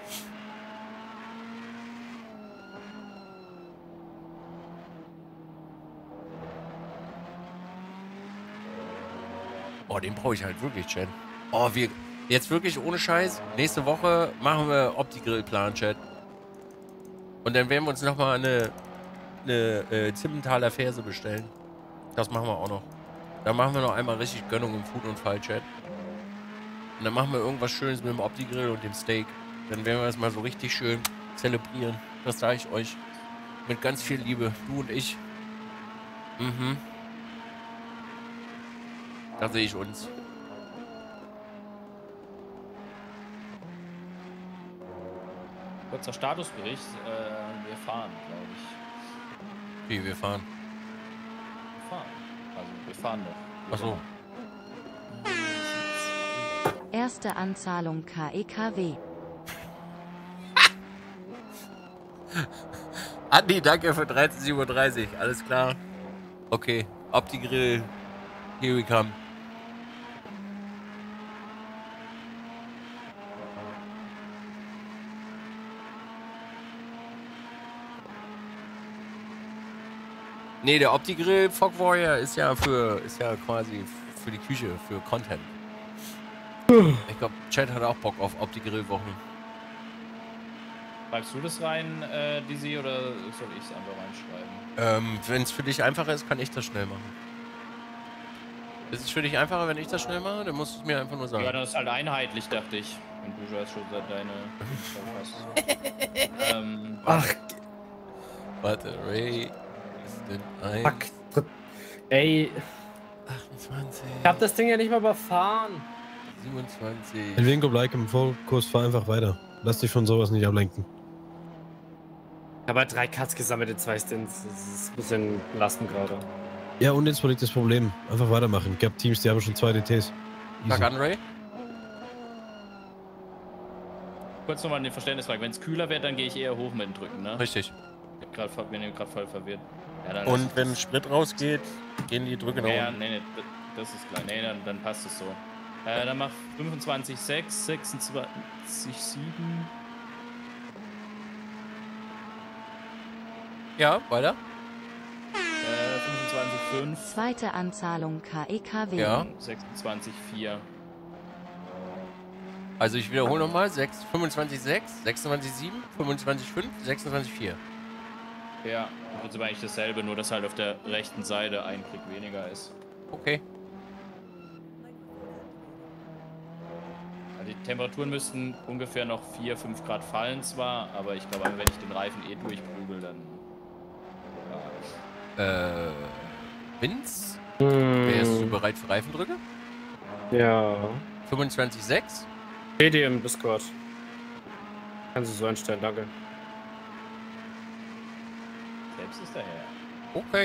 Oh, den brauche ich halt wirklich, Chat. Oh, wir... Jetzt wirklich ohne Scheiß. Nächste Woche machen wir Opti-Grill-Plan, Chat. Und dann werden wir uns nochmal eine... eine äh, Zimmentaler Ferse bestellen. Das machen wir auch noch. Dann machen wir noch einmal richtig Gönnung im Food- und Fall-Chat. Und dann machen wir irgendwas Schönes mit dem Opti-Grill und dem Steak. Dann werden wir das mal so richtig schön zelebrieren. Das sage ich euch. Mit ganz viel Liebe. Du und ich. Mhm. Da sehe ich uns. Kurzer Statusbericht. Äh, wir fahren, glaube ich. Wie, wir fahren? Wir fahren. Also, wir fahren noch. Achso. Erste Anzahlung K E K W. Andi, danke für dreizehn siebenunddreißig. Alles klar. Okay. Opti-Grill. Here we come. Nee, der Opti-Grill Fog Warrior ist ja für ist ja quasi für die Küche, für Content. Ich glaube, Chat hat auch Bock auf Opti-Grill-Wochen. Schreibst du das rein, äh, Dizzy, oder soll ich es einfach reinschreiben? Ähm, wenn es für dich einfacher ist, kann ich das schnell machen. Ist es für dich einfacher, wenn ich das schnell mache? Dann musst du es mir einfach nur sagen. Ja, das ist halt einheitlich, dachte ich. Wenn du jetzt schon seit deine hast. ähm, Ach, Warte, Ray ist denn ein... fuck. Ey, achtundzwanzig. ich hab das Ding ja nicht mal überfahren. siebenundzwanzig. In Winko Bleik im Vollkurs, fahr einfach weiter. Lass dich von sowas nicht ablenken. Ich habe halt drei Cuts gesammelt in zwei Stints. Das ist ein bisschen belastend gerade. Ja, und jetzt liegt das Problem. Einfach weitermachen. Ich hab Teams, die haben schon zwei D Ts. Sag an, Ray. kurz nochmal eine Verständnisfrage. Wenn es kühler wird, dann gehe ich eher hoch mit dem Drücken, ne? Richtig. Ich grad, bin gerade voll verwirrt. Ja, dann Und wenn Sprit rausgeht, gehen die Drücke nach Ja, unten. nee, nee, das ist klar. Nee, dann, dann passt es so. Äh, dann mach fünfundzwanzig sechs, sechsundzwanzig sieben. Ja, weiter. Äh, fünfundzwanzig fünf. Zweite Anzahlung K E K W. Ja. sechsundzwanzig vier. Also ich wiederhole nochmal. fünfundzwanzig sechs, sechsundzwanzig sieben, fünfundzwanzig fünf, sechsundzwanzig vier. Ja, im Prinzip eigentlich dasselbe, nur dass halt auf der rechten Seite ein Klick weniger ist. Okay. Die Temperaturen müssten ungefähr noch vier, fünf Grad fallen zwar, aber ich glaube, wenn ich den Reifen eh durchprügel, dann... Ja. Äh... Vince? Hm. Wärst du bereit für Reifendrücke? Ja. fünfundzwanzig sechs? P D im Discord. Kannst du so einstellen, danke. Selbst ist der Herr. Okay.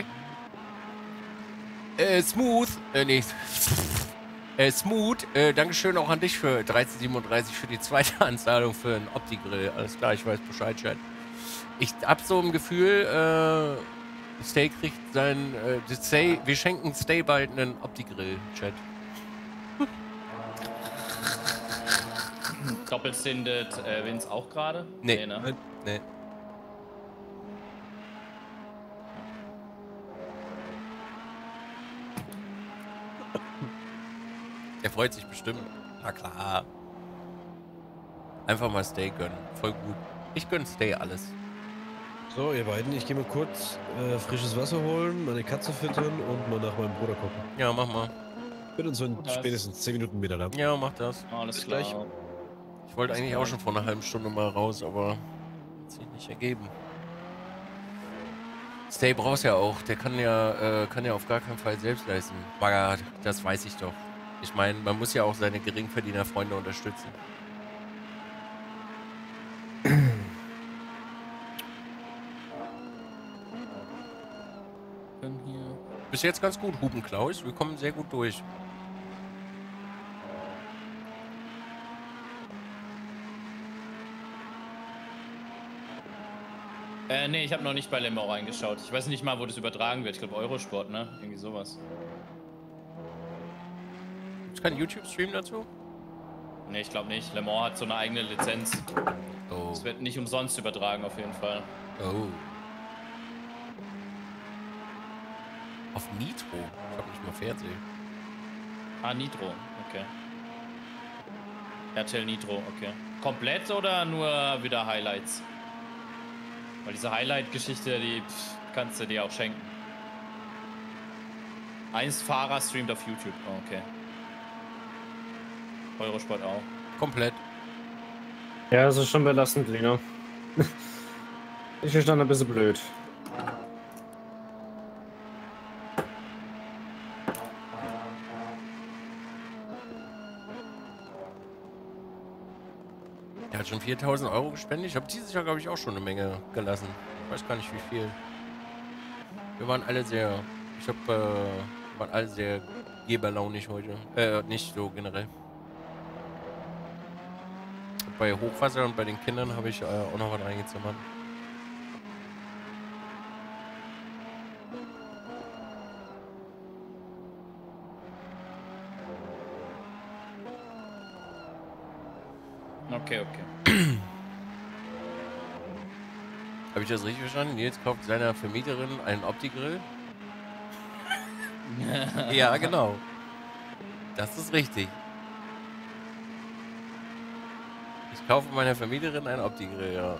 Äh, Smooth. Äh, nee. Äh, Smooth. Äh, Dankeschön auch an dich für dreizehn siebenunddreißig für die zweite Anzahlung für einen Opti-Grill. Alles klar, ich weiß Bescheid, Chat. Ich hab so ein Gefühl, äh, Stay kriegt sein, äh, Stay, wir schenken Stay bald einen Opti-Grill, Chat. Doppelsindet äh, Vince auch gerade? Nee. Nee, ne? Nee. Der freut sich bestimmt. Na klar. Einfach mal Stay gönnen. Voll gut. Ich gönn Stay alles. So, ihr beiden, ich gehe mal kurz äh, frisches Wasser holen, meine Katze füttern und mal nach meinem Bruder gucken. Ja, mach mal. Bin uns so in Das- spätestens zehn Minuten wieder da. Ja, mach das. Alles Bis klar. gleich. Ich wollte eigentlich auch schon vor einer halben Stunde mal raus, aber hat sich nicht ergeben. Stay brauchst ja auch. Der kann ja, äh, kann ja auf gar keinen Fall selbst leisten. Bagger, das weiß ich doch. Ich meine, man muss ja auch seine Geringverdiener-Freunde unterstützen. Hier. Bis jetzt ganz gut, Huben Klaus. Wir kommen sehr gut durch. Äh, nee, ich habe noch nicht bei Le Mans reingeschaut. Ich weiß nicht mal, wo das übertragen wird. Ich glaube Eurosport, ne? Irgendwie sowas. Gibt's keinen YouTube-Stream dazu? Nee, ich glaube nicht. Le Mans hat so eine eigene Lizenz. Oh. Es wird nicht umsonst übertragen, auf jeden Fall. Oh. Auf Nitro? Ich hab nicht mal Fernsehen. Ah, Nitro, okay. R T L Nitro, okay. Komplett oder nur wieder Highlights? Weil diese Highlight-Geschichte, die pff, kannst du dir auch schenken. Eins Fahrer streamt auf YouTube, oh, okay. Eurosport auch. Komplett. Ja, das ist schon belastend, Lina. Ich bin dann ein bisschen blöd. Der hat schon viertausend Euro gespendet. Ich habe dieses Jahr, glaube ich, auch schon eine Menge gelassen. Ich weiß gar nicht, wie viel. Wir waren alle sehr... Ich habe... Äh, waren alle sehr geberlaunig heute. Äh, nicht so generell. Bei Hochwasser und bei den Kindern habe ich äh, auch noch was reingezimmert. Okay, okay. Habe ich das richtig verstanden? Nils kauft seiner Vermieterin einen Opti-Grill? Ja, genau. Das ist richtig. Ich kaufe meiner Vermieterin einen Opti-Grill, ja.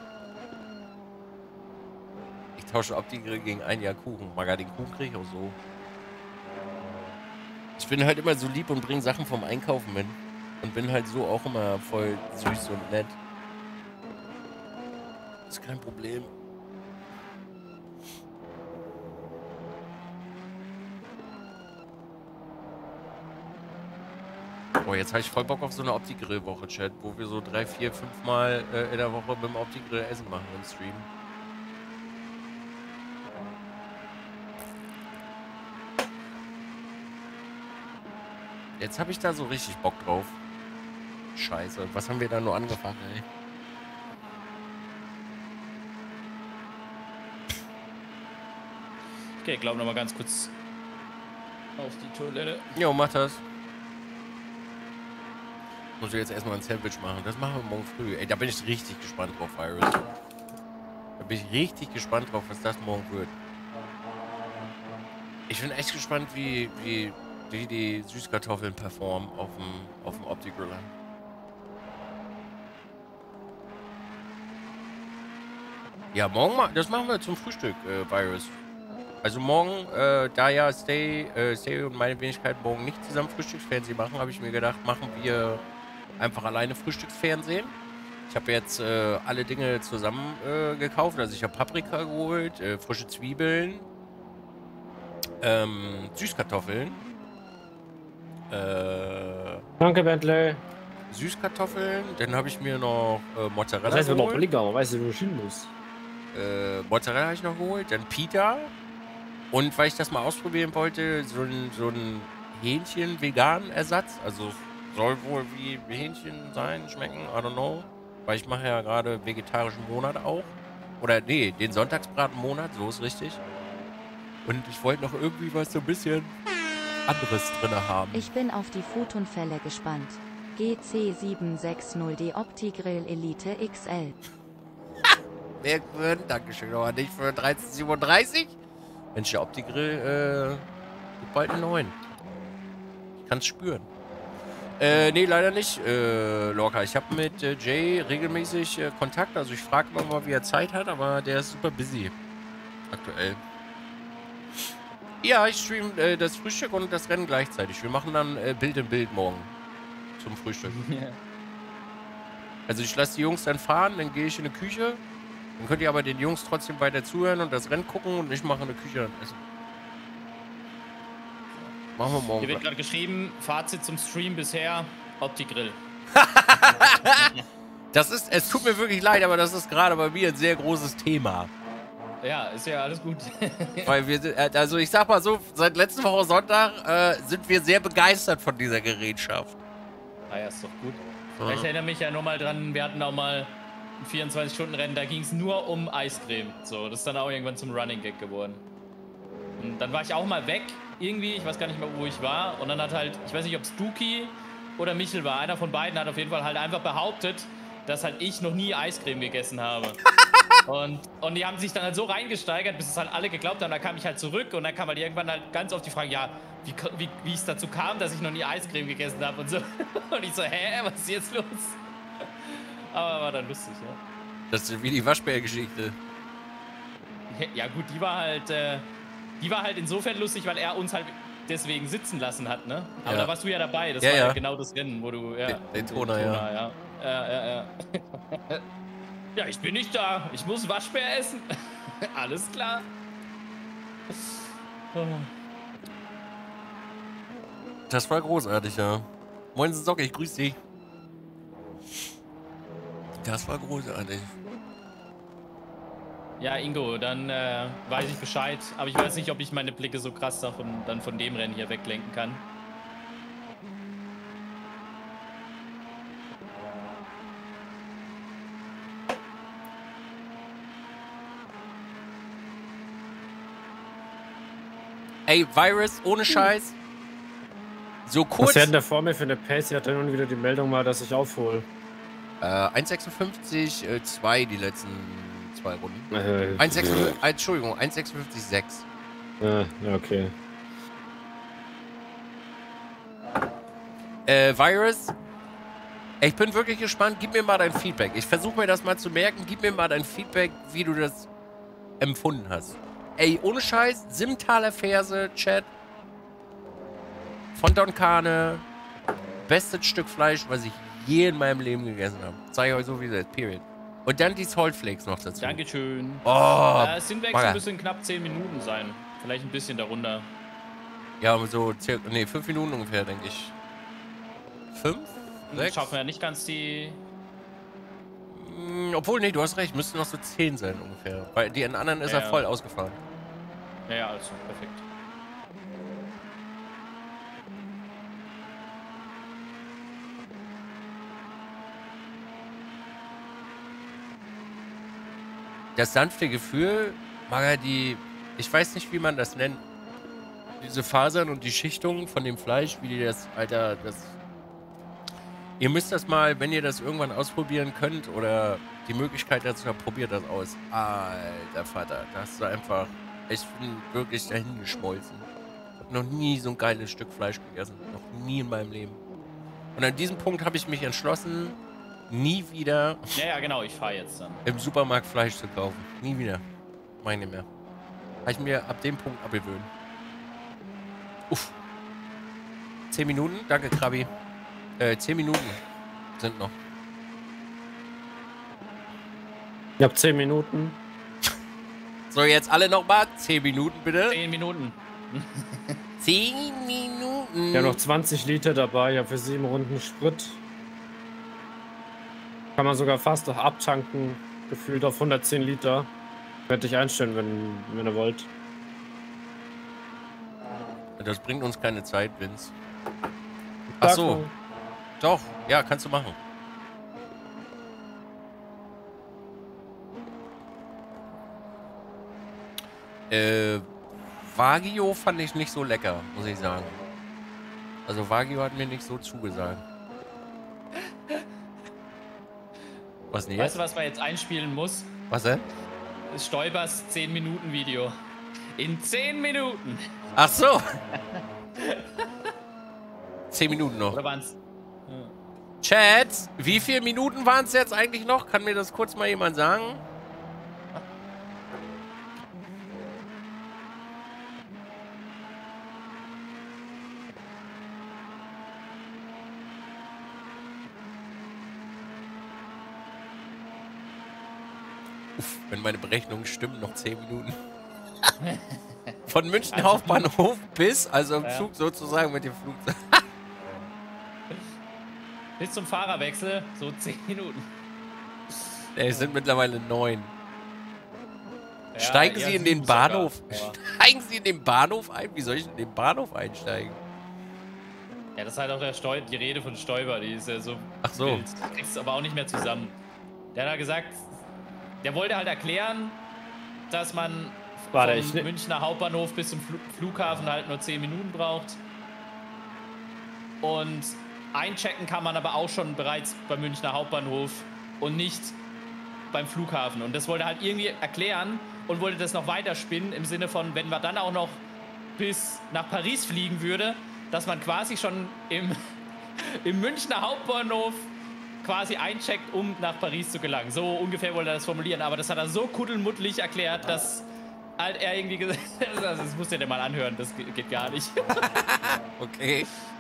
Ich tausche Opti-Grill gegen ein Jahr Kuchen. Maga, den Kuchen kriege ich auch so. Ich bin halt immer so lieb und bringe Sachen vom Einkaufen mit. Und bin halt so auch immer voll süß und nett. Ist kein Problem. Boah, jetzt habe ich voll Bock auf so eine Opti-Grill-Woche, Chat, wo wir so drei, vier, fünf Mal äh, in der Woche mit dem Opti-Grill Essen machen im Stream. Jetzt habe ich da so richtig Bock drauf. Scheiße, was haben wir da nur angefangen, ey? Okay, ich glaube noch mal ganz kurz auf die Toilette. Jo, mach das. Muss ich jetzt erstmal ein Sandwich machen. Das machen wir morgen früh. Ey, da bin ich richtig gespannt drauf, Iris. Da bin ich richtig gespannt drauf, was das morgen wird. Ich bin echt gespannt, wie, wie, wie die Süßkartoffeln performen auf dem, auf dem Opti-Griller. Ja, morgen, ma das machen wir zum Frühstück, äh, Virus. Also morgen, äh, da ja Stay, äh, Stay und meine Wenigkeit morgen nicht zusammen Frühstücksfernsehen machen, habe ich mir gedacht, machen wir einfach alleine Frühstücksfernsehen. Ich habe jetzt äh, alle Dinge zusammen äh, gekauft. Also ich habe Paprika geholt, äh, frische Zwiebeln, ähm, Süßkartoffeln, äh, Danke, Bentley. Süßkartoffeln, dann habe ich mir noch äh, Mozzarella Das heißt, wir noch geholt. billiger, weißt du, wo du hin musst. Äh, Mozzarella habe ich noch geholt, dann Pita. Und weil ich das mal ausprobieren wollte, so ein, so ein Hähnchen-Vegan-Ersatz. Also soll wohl wie Hähnchen sein, schmecken, I don't know. Weil ich mache ja gerade vegetarischen Monat auch. Oder nee, den Sonntagsbraten-Monat, so ist richtig. Und ich wollte noch irgendwie was so ein bisschen anderes drin haben. Ich bin auf die Photonfälle gespannt. G C sieben sechs null D Opti-Grill Elite X L. Merkwürdig, Dankeschön, aber nicht für dreizehn siebenunddreißig. Mensch, der Opti-Grill, äh, gibt bald einen neuen. Ich kann's spüren. Äh, nee, leider nicht, äh, Lorca. Ich habe mit äh, Jay regelmäßig äh, Kontakt. Also ich frage immer mal, wie er Zeit hat, aber der ist super busy. Aktuell. Ja, ich stream äh, das Frühstück und das Rennen gleichzeitig. Wir machen dann äh, Bild in Bild morgen. Zum Frühstück. Ja. Also ich lasse die Jungs dann fahren, dann gehe ich in die Küche. Dann könnt ihr aber den Jungs trotzdem weiter zuhören und das Rennen gucken und ich mache in der Küche dann Essen. Machen wir morgen. Hier wird gerade geschrieben, Fazit zum Stream bisher, Opti-Grill. Das ist, es tut mir wirklich leid, aber das ist gerade bei mir ein sehr großes Thema. Ja, ist ja alles gut. Weil wir, also ich sag mal so, seit letzter Woche Sonntag äh, sind wir sehr begeistert von dieser Gerätschaft. Ah ja, ist doch gut. Ja. Ich erinnere mich ja nur mal dran, wir hatten auch mal ein vierundzwanzig-Stunden-Rennen, da ging es nur um Eiscreme. So, das ist dann auch irgendwann zum Running Gag geworden. Und dann war ich auch mal weg, irgendwie, ich weiß gar nicht mehr, wo ich war. Und dann hat halt, ich weiß nicht, ob es Duki oder Michel war, einer von beiden hat auf jeden Fall halt einfach behauptet, dass halt ich noch nie Eiscreme gegessen habe. Und, und die haben sich dann halt so reingesteigert, bis es halt alle geglaubt haben. Da kam ich halt zurück und dann kam halt irgendwann halt ganz oft die Frage, ja, wie, wie, wie es dazu kam, dass ich noch nie Eiscreme gegessen habe und so. Und ich so, hä, was ist jetzt los? Aber war dann lustig, ja. Das ist wie die Waschbär-Geschichte. Ja gut, die war halt, äh, die war halt insofern lustig, weil er uns halt deswegen sitzen lassen hat, ne? Aber Ja. da warst du ja dabei, das Ja, war ja ja. genau das Rennen, wo du, ja. Den Toner, ja. ja. Ja, ja, ja. Ja, ich bin nicht da. Ich muss Waschbär essen. Alles klar. Das war großartig, ja. Moin, Socke, ich grüße dich. Das war großartig. Ja, Ingo, dann äh, weiß ich Bescheid. Aber ich weiß nicht, ob ich meine Blicke so krass davon, dann von dem Rennen hier weglenken kann. Ey, Virus, ohne Scheiß. So kurz. Was fährt denn der vor mir für eine Pace? Ich hatte nun wieder die Meldung mal, dass ich aufhole. Äh, eins sechsundfünfzig zwei die letzten zwei Runden. Äh, eins sechsundfünfzig, äh, Entschuldigung, eins sechsundfünfzig sechs. äh, ja, okay. Äh, Virus, ich bin wirklich gespannt. Gib mir mal dein Feedback. Ich versuche mir das mal zu merken. Gib mir mal dein Feedback, wie du das empfunden hast. Ey, ohne Scheiß, Simtaler Ferse, Chat. Von Don Carne. Bestes Stück Fleisch, was ich je in meinem Leben gegessen habe. Zeige ich euch so, wie es ist. Period. Und dann die Saltflakes noch dazu. Dankeschön. Oh, äh, Sinwechsel müssen knapp zehn Minuten sein. Vielleicht ein bisschen darunter. Ja, so circa, nee, fünf Minuten ungefähr, denke ich. Fünf? Sechs? Schaffen wir ja nicht ganz die... Mm, obwohl, nee, du hast recht, müssten noch so zehn sein ungefähr. Weil die anderen ist Ja, er ja. voll ausgefahren. Ja, ja, also perfekt. Das sanfte Gefühl, Maga, die, ich weiß nicht, wie man das nennt. Diese Fasern und die Schichtungen von dem Fleisch, wie die das, Alter, das... Ihr müsst das mal, wenn ihr das irgendwann ausprobieren könnt oder die Möglichkeit dazu habt, probiert das aus. Alter Vater, da hast du einfach, ich bin wirklich dahin geschmolzen. Ich hab noch nie so ein geiles Stück Fleisch gegessen. Noch nie in meinem Leben. Und an diesem Punkt habe ich mich entschlossen, nie wieder Ja, ja, genau, ich fahre jetzt dann. im Supermarkt Fleisch zu kaufen. Nie wieder. Mach ich nicht mehr. Habe ich mir ab dem Punkt abgewöhnt. Uff. Zehn Minuten? Danke, Krabi. Äh, zehn Minuten sind noch. Ich hab zehn Minuten. So, jetzt alle nochmal. Zehn Minuten, bitte. Zehn Minuten. Zehn Minuten. Ich habe noch zwanzig Liter dabei. Ich habe für sieben Runden Sprit. Kann man sogar fast noch abtanken. Gefühlt auf hundertzehn Liter. Könnte ich einstellen, wenn, wenn ihr wollt. Das bringt uns keine Zeit, Vince. Ach so. Doch, ja, kannst du machen. Äh, Wagyu fand ich nicht so lecker, muss ich sagen. Also Wagyu hat mir nicht so zugesagt. Was denn jetzt? Weißt du, was man jetzt einspielen muss? Was denn? Das Stoibers zehn Minuten Video. In zehn Minuten. Ach so. Zehn Minuten noch. Oder waren es Chat, wie viele Minuten waren es jetzt eigentlich noch? Kann mir das kurz mal jemand sagen? Uff, wenn meine Berechnungen stimmen, noch zehn Minuten. Von München Hauptbahnhof bis, also im Ja. Zug sozusagen mit dem Flugzeug. Bis zum Fahrerwechsel, so zehn Minuten. Es sind mittlerweile neun. Ja, Steigen ja, Sie in den sieben sogar. Bahnhof. Ja. Steigen Sie in den Bahnhof ein? Wie soll ich in den Bahnhof einsteigen? Ja, das ist halt auch der Steu die Rede von Stoiber, die ist ja so. Ach so. wild. Die kriegst du aber auch nicht mehr zusammen. Der hat halt gesagt, der wollte halt erklären, dass man Warte, vom ich ne- Münchner Hauptbahnhof bis zum Fl Flughafen halt nur zehn Minuten braucht. Und einchecken kann man aber auch schon bereits beim Münchner Hauptbahnhof und nicht beim Flughafen. Und das wollte er halt irgendwie erklären und wollte das noch weiterspinnen im Sinne von, wenn man dann auch noch bis nach Paris fliegen würde, dass man quasi schon im, im Münchner Hauptbahnhof quasi eincheckt, um nach Paris zu gelangen. So ungefähr wollte er das formulieren. Aber das hat er so kuddelmuddelig erklärt, dass halt er irgendwie gesagt hat, also das musst du dir mal anhören, das geht gar nicht. Okay.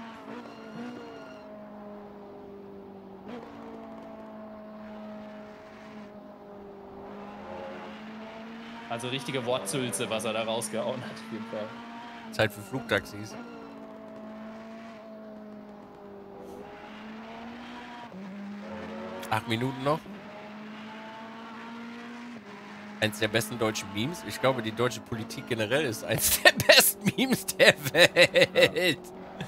Also richtige Wortsülze, was er da rausgehauen hat, auf jeden Fall. Zeit für Flugtaxis. Acht Minuten noch. Eins der besten deutschen Memes. Ich glaube, die deutsche Politik generell ist eins der besten Memes der Welt.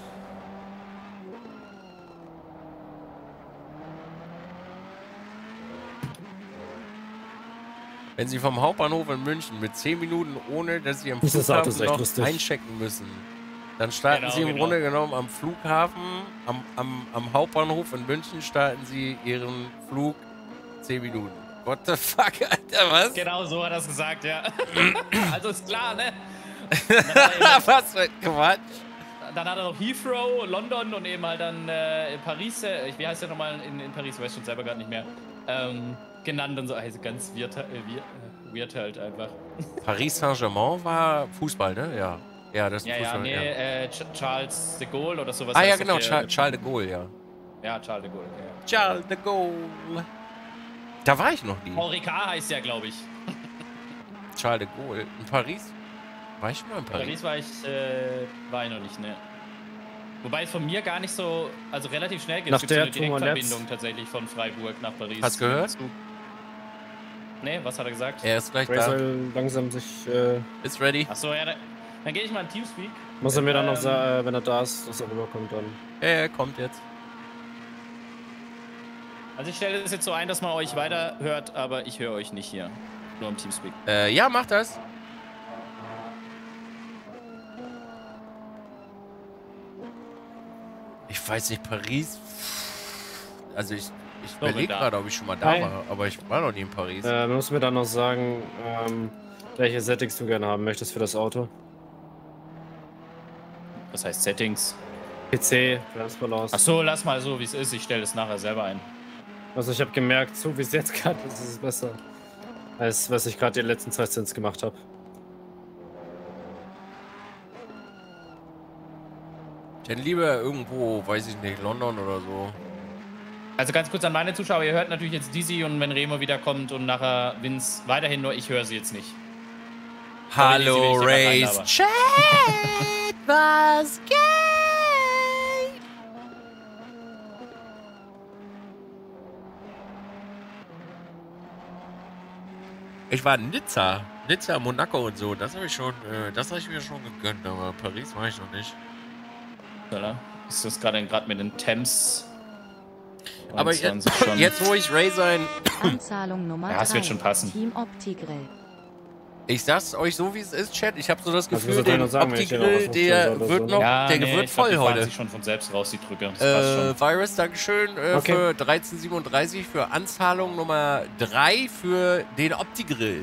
Wenn Sie vom Hauptbahnhof in München mit zehn Minuten, ohne dass Sie am Dieses Auto ist Flughafen echt noch lustig. einchecken müssen, dann starten Genau, Sie im genau. Grunde genommen am Flughafen, am, am, am Hauptbahnhof in München starten Sie Ihren Flug zehn Minuten. What the fuck, Alter, was? Genau so hat er es gesagt, ja. Also ist klar, ne? Dann hat, er eben, Was für ein Quatsch. dann hat er noch Heathrow, London und eben halt dann äh, Paris, äh, wie heißt der nochmal in, in Paris, weiß schon selber gerade nicht mehr, ähm, genannt und so, also ganz weird, äh, weird, äh, weird halt einfach. Paris Saint-Germain war Fußball, ne? Ja. Ja, das ist Ja, ja, Fußball. nee, ja. äh, Ch Charles de Gaulle oder sowas. Ah ja, heißt genau, der- Char Charles de Gaulle, ja. Ja, Charles de Gaulle, okay. Charles de Gaulle. Da war ich noch nie. Paul Ricard heißt ja, glaube ich. Charles de Gaulle. In Paris? War ich schon mal in Paris? Paris war ich, äh, war ich noch nicht, ne. Wobei es von mir gar nicht so, also relativ schnell geht. Nach Es gibt so der eine Tour Direktverbindung Netz. tatsächlich von Freiburg nach Paris. Hast du gehört? Ne, was hat er gesagt? Er ist gleich Ray da. soll langsam sich. Äh, Ist ready. Achso, ja, dann, dann gehe ich mal in Teamspeak. muss er mir dann noch Ähm, sagen, äh, wenn er da ist, dass er rüberkommt dann. Ja, er kommt jetzt. Also ich stelle es jetzt so ein, dass man euch weiter hört, aber ich höre euch nicht hier. Nur im Teamspeak. Äh, ja, mach das. Ich weiß nicht, Paris. Also ich, ich Doch, überlege da. gerade, ob ich schon mal da Nein. war, aber ich war noch nie in Paris. Äh, muss mir dann noch sagen, ähm, welche Settings du gerne haben möchtest für das Auto. Das heißt Settings. P C, Bremsbalance. Achso, lass mal so, wie es ist. Ich stelle es nachher selber ein. Also ich habe gemerkt, so wie es jetzt gerade ist, ist es besser. Als was ich gerade die letzten zwei Cents gemacht habe. Denn lieber irgendwo, weiß ich nicht, London oder so. Also ganz kurz an meine Zuschauer, ihr hört natürlich jetzt Dizzy und wenn Remo wiederkommt und nachher Vince weiterhin, nur ich höre sie jetzt nicht. Hallo, Sorry, Lizzy, wenn ich hier Race grad Chat, was geht? Ich war in Nizza, Nizza, Monaco und so. Das habe ich schon, äh, das habe ich mir schon gegönnt, aber Paris war ich noch nicht. Oder? Ist das gerade gerade mit den Thames? Aber jetzt, neunundzwanzig schon. jetzt, wo ich Ray sein, Anzahlung Nummer Ja, es wird schon drei. passen. Team Opti-Grill. ich sag's euch so, wie es ist, Chat. Ich habe so das Was Gefühl, willst du denn der noch sagen, wenn ich den Opti-Grill, noch der ausnutzen soll oder wird so? noch, Ja, der nee, wird ich glaub, voll die fahren heute. sich schon von selbst raus, die Drücke. Das passt schon. Äh, Virus, Dankeschön äh, Okay. für dreizehn siebenunddreißig für Anzahlung Nummer drei für den Opti-Grill.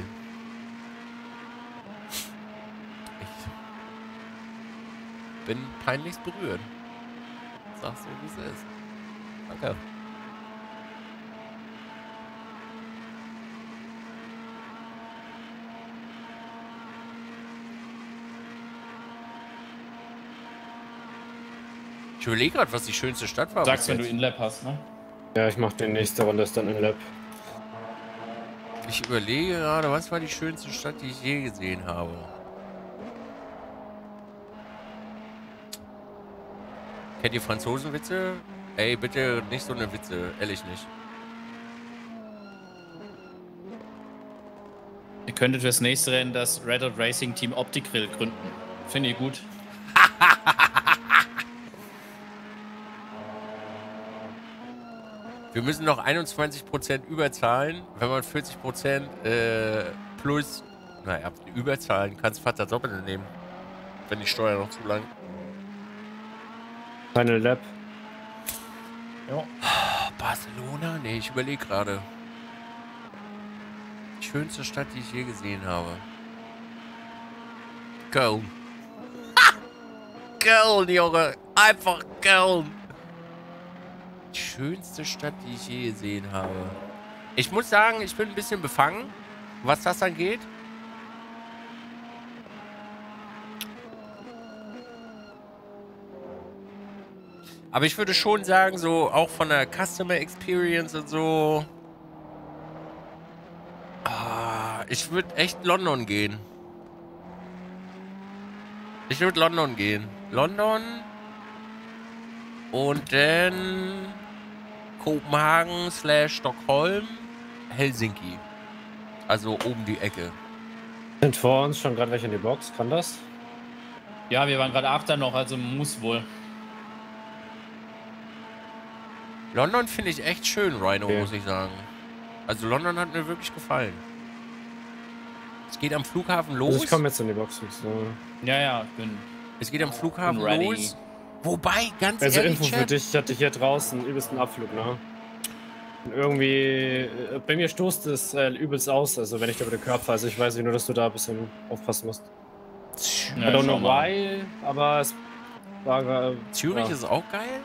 Ich bin peinlichst berührt. Sag's so, wie es ist. Danke. Ich überlege gerade, was die schönste Stadt war. Sagst, wenn du In-Lab hast, ne? Ja, ich mach die nächste Runde, ist dann In-Lab. Ich überlege gerade, was war die schönste Stadt, die ich je gesehen habe. Kennt ihr Franzosenwitze? Ey, bitte nicht so eine Witze, ehrlich nicht. Ihr könntet fürs nächste Rennen das Red Dot Racing Team Opti-Grill gründen. Finde ich gut. Wir müssen noch einundzwanzig Prozent überzahlen, wenn man vierzig Prozent äh, plus, naja, überzahlen, kannst Vater doppelt nehmen. Wenn die Steuer noch zu lang. Final Lab. Ja. Barcelona? Nee, ich überlege gerade. Die schönste Stadt, die ich je gesehen habe. Köln. Köln, Junge. Einfach Köln. Die schönste Stadt, die ich je gesehen habe. Ich muss sagen, ich bin ein bisschen befangen, was das angeht. Aber ich würde schon sagen, so auch von der Customer Experience und so. Ah, ich würde echt London gehen. Ich würde London gehen. London. Und dann Kopenhagen slash Stockholm, Helsinki. Also oben die Ecke. Sind vor uns schon gerade welche in die Box? Kann das? Ja, wir waren gerade Achter noch, also muss wohl. London finde ich echt schön, Rhino, Okay. muss ich sagen. Also London hat mir wirklich gefallen. Es geht am Flughafen los. Also ich komme jetzt in die Box. So. Ja, ja, ich bin. Es geht am Flughafen Bin ready. los. Wobei, ganz Also ehrlich, Info für Chat, dich, ich hatte hier draußen übelsten Abflug, ne? Und irgendwie, äh, bei mir stoßt es äh, übelst aus, also wenn ich da über den Körper, also ich weiß nur, dass du da ein bisschen aufpassen musst. Ja, I don't schau know mal. why, aber es war... Äh, Zürich ja. ist auch geil.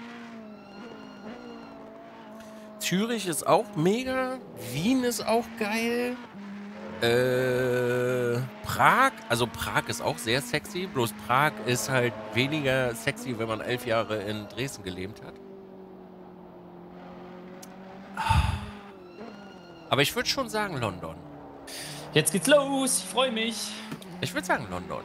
Zürich ist auch mega. Wien ist auch geil. Äh, Prag, also Prag ist auch sehr sexy, bloß Prag ist halt weniger sexy, wenn man elf Jahre in Dresden gelebt hat. Aber ich würde schon sagen London. Jetzt geht's los, ich freue mich. Ich würde sagen London.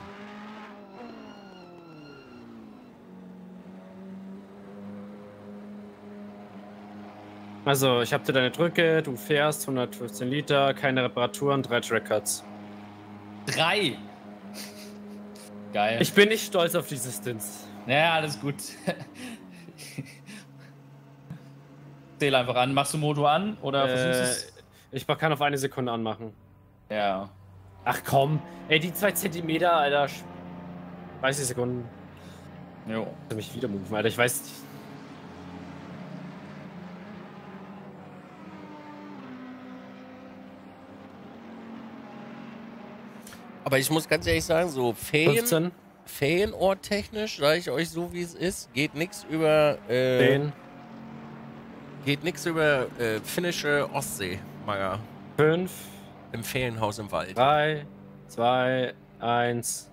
Also, ich hab dir deine Drücke, du fährst hundertfünfzehn Liter, keine Reparaturen, drei Trackcuts. Drei. Geil. Ich bin nicht stolz auf diese Stints. Ja, alles gut. Zähl einfach an. Machst du Motor an oder versuchst Äh, es? ich kann auf eine Sekunde anmachen. Ja. Ach komm, ey, die zwei Zentimeter, Alter. dreißig Sekunden. Jo. Ich kann mich wieder moven, Alter. Ich weiß nicht. Aber ich muss ganz ehrlich sagen, so Ferien, fünfzehn, Ferienorttechnisch, sage ich euch so, wie es ist, geht nichts über, äh, zehn, geht nichts über äh, finnische Ostsee, Maga. fünf, Im Ferienhaus im Wald. drei, zwei, eins.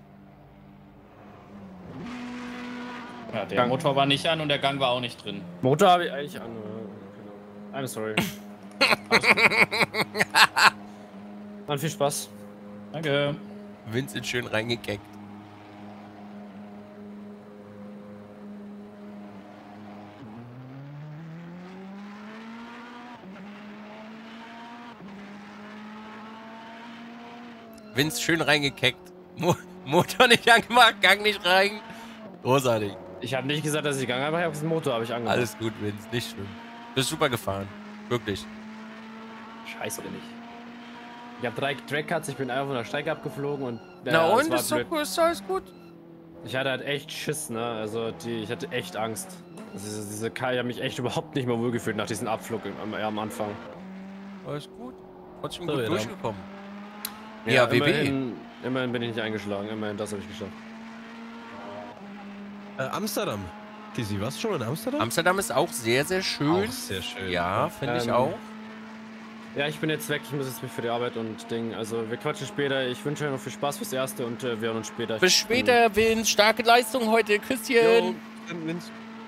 Ja, der Gang. Motor war nicht an und der Gang war auch nicht drin. Motor habe ich eigentlich an. äh, I'm sorry. Dann viel Spaß. Danke. Vincent schön reingekeckt. Vince schön reingekeckt. Mo Motor nicht angemacht, Gang nicht rein. Großartig. Ich habe nicht gesagt, dass ich gegangen habe, ich habe den Motor habe ich angemacht. Alles gut, Vince, nicht schlimm. Bist super gefahren. Wirklich. Scheiße bin ich. Ich habe drei Trackcuts, ich bin einfach von der Strecke abgeflogen und... Na ja, das und, war ist doch blöd. gut, ist doch alles gut. Ich hatte halt echt Schiss, ne? Also die, ich hatte echt Angst. Also diese, diese Kai hat mich echt überhaupt nicht mehr wohlgefühlt nach diesem Abflug am, am Anfang. Alles gut. Trotzdem So, gut ja, durchgekommen. Ja, W B. immerhin, immerhin bin ich nicht eingeschlagen, immerhin das habe ich geschafft. Äh, Amsterdam. Kizzy, warst du schon in Amsterdam? Amsterdam ist auch sehr, sehr schön. Auch sehr schön. Ja, finde ich Ähm, auch. Ja, ich bin jetzt weg, ich muss jetzt mich für die Arbeit und Ding. Also wir quatschen später. Ich wünsche euch noch viel Spaß fürs Erste und äh, wir hören uns später. Bis Ich bin- später, Vince. Starke Leistung heute. Küsschen. Jo, Vince.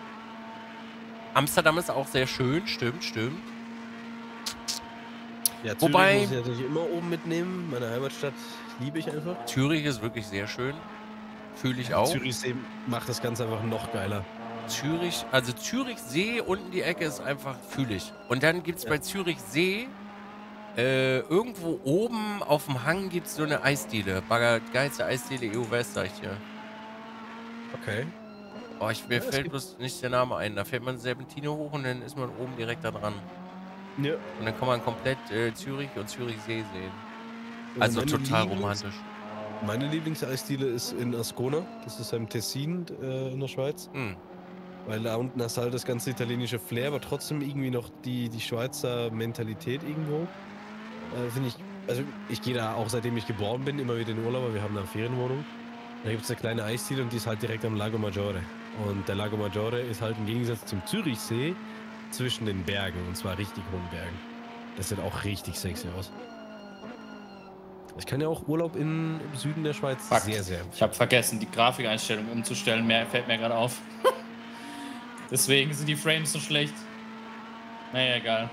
Amsterdam ist auch sehr schön, stimmt, stimmt. Ja, Zürich Wobei- muss ich natürlich immer oben mitnehmen. Meine Heimatstadt liebe ich einfach. Zürich ist wirklich sehr schön. Fühle ich auch. Zürichsee macht das Ganze einfach noch geiler. Zürich, also Zürichsee unten die Ecke ist einfach fühlig. Und dann gibt es Ja. bei Zürichsee äh, irgendwo oben auf dem Hang gibt es so eine Eisdiele. Bagger, geilste Eisdiele E U West, sag ich dir. Okay. Oh, ich, mir Ja, es fällt gibt- bloß nicht der Name ein. Da fährt man Serpentine hoch und dann ist man oben direkt da dran. Ja. Und dann kann man komplett äh, Zürich und Zürichsee sehen. Also meine total Lieblings- romantisch. Meine Lieblingseisdiele ist in Ascona. Das ist im Tessin äh, in der Schweiz. Hm. Weil da unten hast du halt das ganze italienische Flair, aber trotzdem irgendwie noch die, die Schweizer Mentalität irgendwo. Äh, Finde ich, also ich gehe da auch seitdem ich geboren bin immer wieder in Urlaub, weil wir haben da eine Ferienwohnung. Da gibt es eine kleine Eisdiele und die ist halt direkt am Lago Maggiore. Und der Lago Maggiore ist halt im Gegensatz zum Zürichsee zwischen den Bergen, und zwar richtig hohen Bergen. Das sieht auch richtig sexy aus. Ich kann ja auch Urlaub in, im Süden der Schweiz Fuck. sehr, sehr Ich habe vergessen, die Grafikeinstellung umzustellen. Mehr fällt mir gerade auf. Deswegen sind die Frames so schlecht. Naja, egal.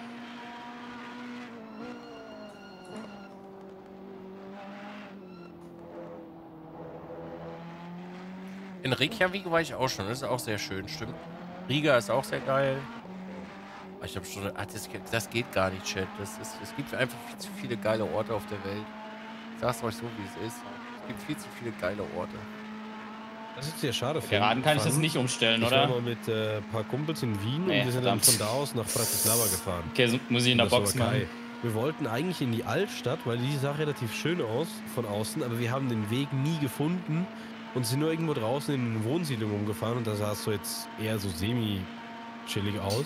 In Reykjavik war ich auch schon. Das ist auch sehr schön, stimmt. Riga ist auch sehr geil. Aber ich habe schon. Ah, das, das geht gar nicht, Chat. Das ist, es gibt einfach viel zu viele geile Orte auf der Welt. Ich sag's euch so, wie es ist. Es gibt viel zu viele geile Orte. Das ist sehr schade. für Geraden kann ich das Fahren. nicht umstellen, Ich war oder? mal mit äh, ein paar Kumpels in Wien Nee, und wir sind verdammt. dann von da aus nach Bratislava gefahren. Okay, so muss ich in der In der Box Slowakei. machen. Wir wollten eigentlich in die Altstadt, weil die sah relativ schön aus von außen, aber wir haben den Weg nie gefunden und sind nur irgendwo draußen in den Wohnsiedlungen rumgefahren und da sah es so jetzt eher so semi-chillig aus.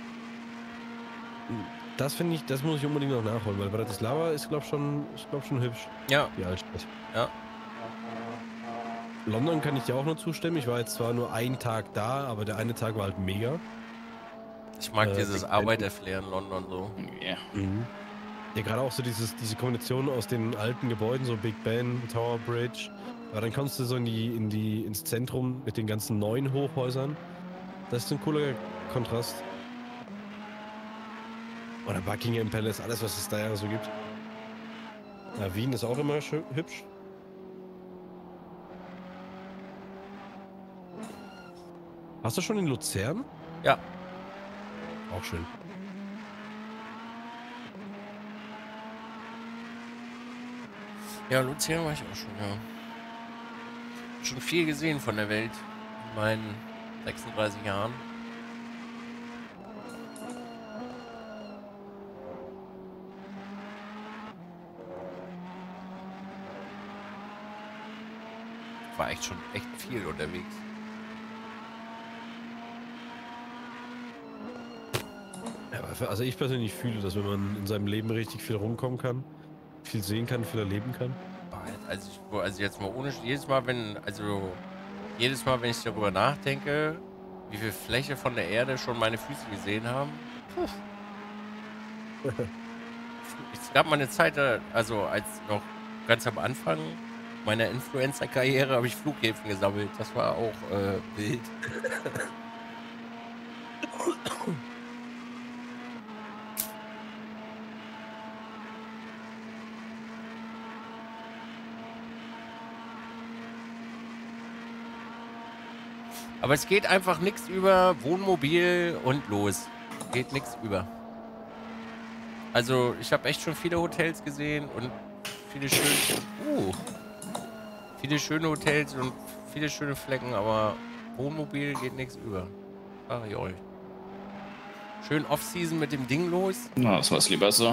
Das finde ich, das muss ich unbedingt noch nachholen, weil Bratislava ist, glaube schon, ich glaube schon hübsch, Ja, die Altstadt. ja. London kann ich dir auch nur zustimmen. Ich war jetzt zwar nur einen Tag da, aber der eine Tag war halt mega. Ich mag Äh, dieses Big Ben. Arbeiterflair in London so. Ja. Ja, gerade auch so dieses, diese Kombination aus den alten Gebäuden, so Big Ben, Tower Bridge. Aber dann kommst du so in die, in die, ins Zentrum mit den ganzen neuen Hochhäusern. Das ist ein cooler Kontrast. Oder Buckingham Palace, alles was es da ja so gibt. Ja, Wien ist auch immer schön, hübsch. Hast du schon in Luzern? Ja. Auch schön. Ja, Luzern war ich auch schon, ja. Schon viel gesehen von der Welt in meinen sechsunddreißig Jahren. War echt schon echt viel unterwegs. Ja, aber für, also ich persönlich fühle, dass wenn man in seinem Leben richtig viel rumkommen kann, viel sehen kann, viel erleben kann. Also, ich, also jetzt mal ohne jedes Mal, wenn also jedes Mal, wenn ich darüber nachdenke, wie viel Fläche von der Erde schon meine Füße gesehen haben. Puh. Es gab mal eine Zeit, da- also als noch ganz am Anfang meiner Influencer-Karriere habe ich Flughäfen gesammelt. Das war auch äh, wild. Aber es geht einfach nichts über Wohnmobil und los. Geht nichts über. Also ich habe echt schon viele Hotels gesehen und viele schöne, uh, viele schöne Hotels und viele schöne Flecken, aber Wohnmobil geht nichts über. Sag ich euch. Schön Off-Season mit dem Ding los. Na, das war's lieber so.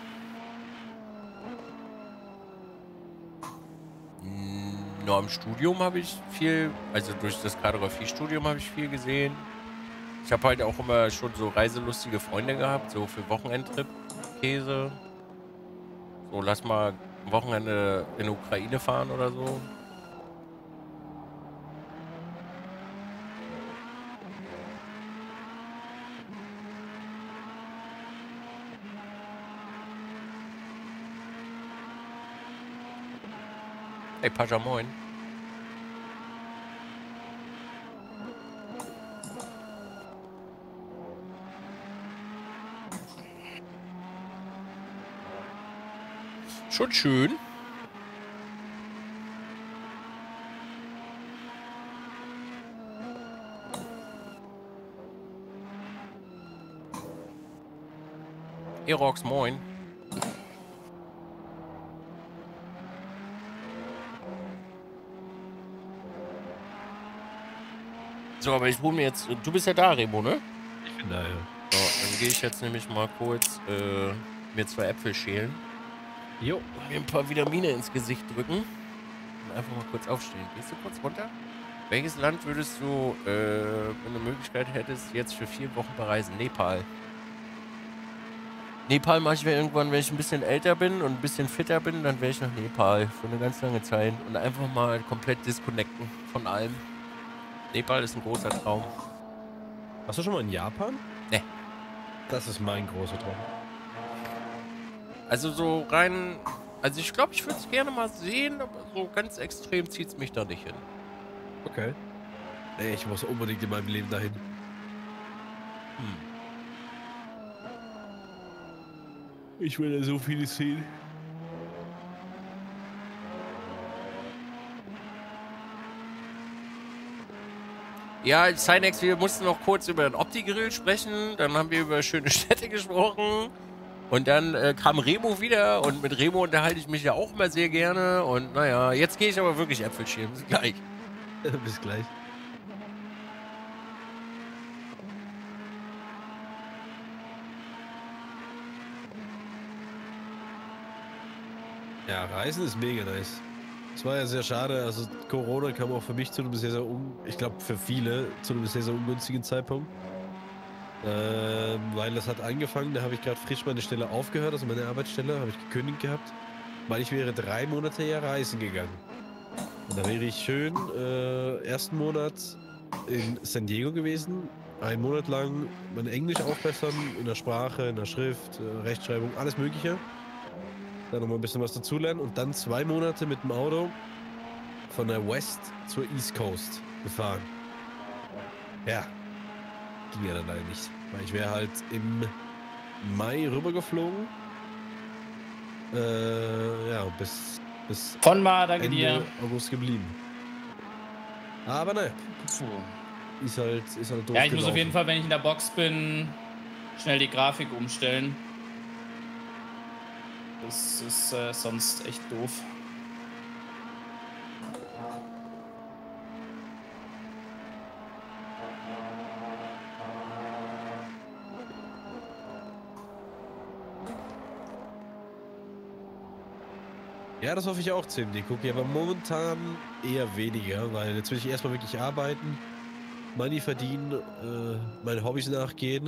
Nur im Studium habe ich viel, also durch das Kartografie-Studium habe ich viel gesehen. Ich habe halt auch immer schon so reiselustige Freunde gehabt, so für Wochenendtrip, Käse. So, lass mal ein Wochenende in die Ukraine fahren oder so. Hey, Pascha, moin. Schon schön. Erox, moin. So, aber ich wohne mir jetzt... Du bist ja da, Remo, ne? Ich bin da, ja. So, dann gehe ich jetzt nämlich mal kurz äh, mir zwei Äpfel schälen. Jo. Mir ein paar Vitamine ins Gesicht drücken. Und einfach mal kurz aufstehen. Gehst du kurz runter? Welches Land würdest du, äh, wenn du Möglichkeit hättest, jetzt für vier Wochen bereisen? Nepal. Nepal mache ich mir irgendwann, wenn ich ein bisschen älter bin und ein bisschen fitter bin, dann wäre ich nach Nepal für eine ganz lange Zeit und einfach mal komplett disconnecten von allem. Nepal ist ein großer Traum. Warst du schon mal in Japan? Ne. Das ist mein großer Traum. Also so rein... Also ich glaube, ich würde es gerne mal sehen, aber so ganz extrem zieht es mich da nicht hin. Okay. Nee, ich muss unbedingt in meinem Leben dahin. Hm. Ich will da so vieles sehen. Ja, Cynex, wir mussten noch kurz über den Opti-Grill sprechen, dann haben wir über schöne Städte gesprochen und dann äh, kam Remo wieder und mit Remo unterhalte ich mich ja auch immer sehr gerne und naja, jetzt gehe ich aber wirklich Äpfel schälen. Bis gleich. Bis gleich. Ja, Reisen ist mega nice. Es war ja sehr schade, also Corona kam auch für mich zu einem sehr, sehr, un ich glaube für viele, zu einem sehr, sehr ungünstigen Zeitpunkt. Ähm, weil das hat angefangen, da habe ich gerade frisch meine Stelle aufgehört, also meine Arbeitsstelle, habe ich gekündigt gehabt, weil ich wäre drei Monate ja reisen gegangen. Und da wäre ich schön äh, ersten Monat in San Diego gewesen, einen Monat lang mein Englisch aufbessern, in der Sprache, in der Schrift, äh, Rechtschreibung, alles mögliche. Dann nochmal ein bisschen was dazulernen und dann zwei Monate mit dem Auto von der West zur East Coast gefahren. Ja, ging ja dann leider nicht, weil ich wäre halt im Mai rübergeflogen. Äh, ja, bis, bis Von mal, danke Ende dir. August geblieben. Aber ne, ist halt, ist halt doof Ja, ich muss gelaufen. auf jeden Fall, wenn ich in der Box bin, schnell die Grafik umstellen. Das ist äh, sonst echt doof. Ja, das hoffe ich auch ziemlich. Gucke aber momentan eher weniger, weil jetzt will ich erstmal wirklich arbeiten, Money verdienen, äh, meine Hobbys nachgehen.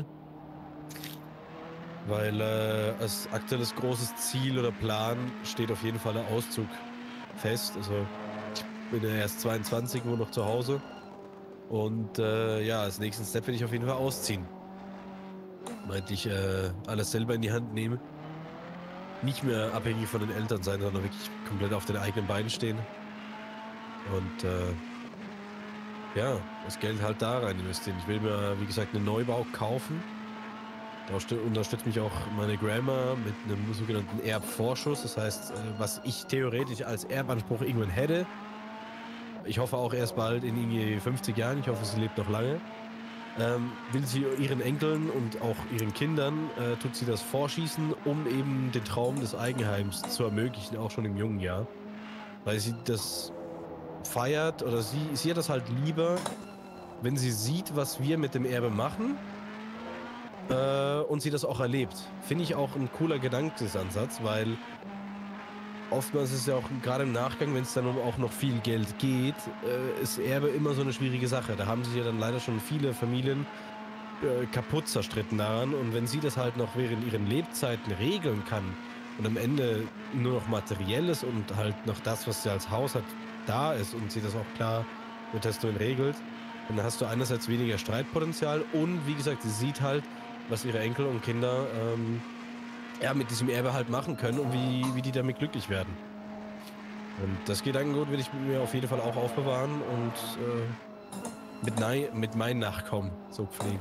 Weil äh, als aktuelles großes Ziel oder Plan steht auf jeden Fall der Auszug fest. Also ich bin ja erst zweiundzwanzig, wohne noch zu Hause. Und äh, ja, als nächsten Step will ich auf jeden Fall ausziehen. Meinte ich äh, alles selber in die Hand nehme. Nicht mehr abhängig von den Eltern sein, sondern wirklich komplett auf den eigenen Beinen stehen. Und äh, ja, das Geld halt da rein investieren. Ich will mir, wie gesagt, einen Neubau kaufen. Da unterstützt mich auch meine Grandma mit einem sogenannten Erbvorschuss. Das heißt, was ich theoretisch als Erbanspruch irgendwann hätte. Ich hoffe auch erst bald in irgendwie fünfzig Jahren. Ich hoffe, sie lebt noch lange. Ähm, will sie ihren Enkeln und auch ihren Kindern, äh, tut sie das vorschießen, um eben den Traum des Eigenheims zu ermöglichen, auch schon im jungen Jahr. Weil sie das feiert oder sie, sie hat das halt lieber, wenn sie sieht, was wir mit dem Erbe machen. Äh, und sie das auch erlebt. Finde ich auch ein cooler Gedankensansatz, weil oftmals ist es ja auch gerade im Nachgang, wenn es dann um auch noch viel Geld geht, äh, ist Erbe immer so eine schwierige Sache. Da haben sich ja dann leider schon viele Familien äh, kaputt zerstritten daran. Und wenn sie das halt noch während ihren Lebzeiten regeln kann und am Ende nur noch Materielles und halt noch das, was sie als Haus hat, da ist und sie das auch klar mit Testament regelt, dann hast du einerseits weniger Streitpotenzial und wie gesagt, sie sieht halt, was ihre Enkel und Kinder ähm, ja, mit diesem Erbe halt machen können und wie, wie die damit glücklich werden. Und das Gedankengut will ich mir auf jeden Fall auch aufbewahren und äh, mit, Nei mit meinen Nachkommen so pflegen.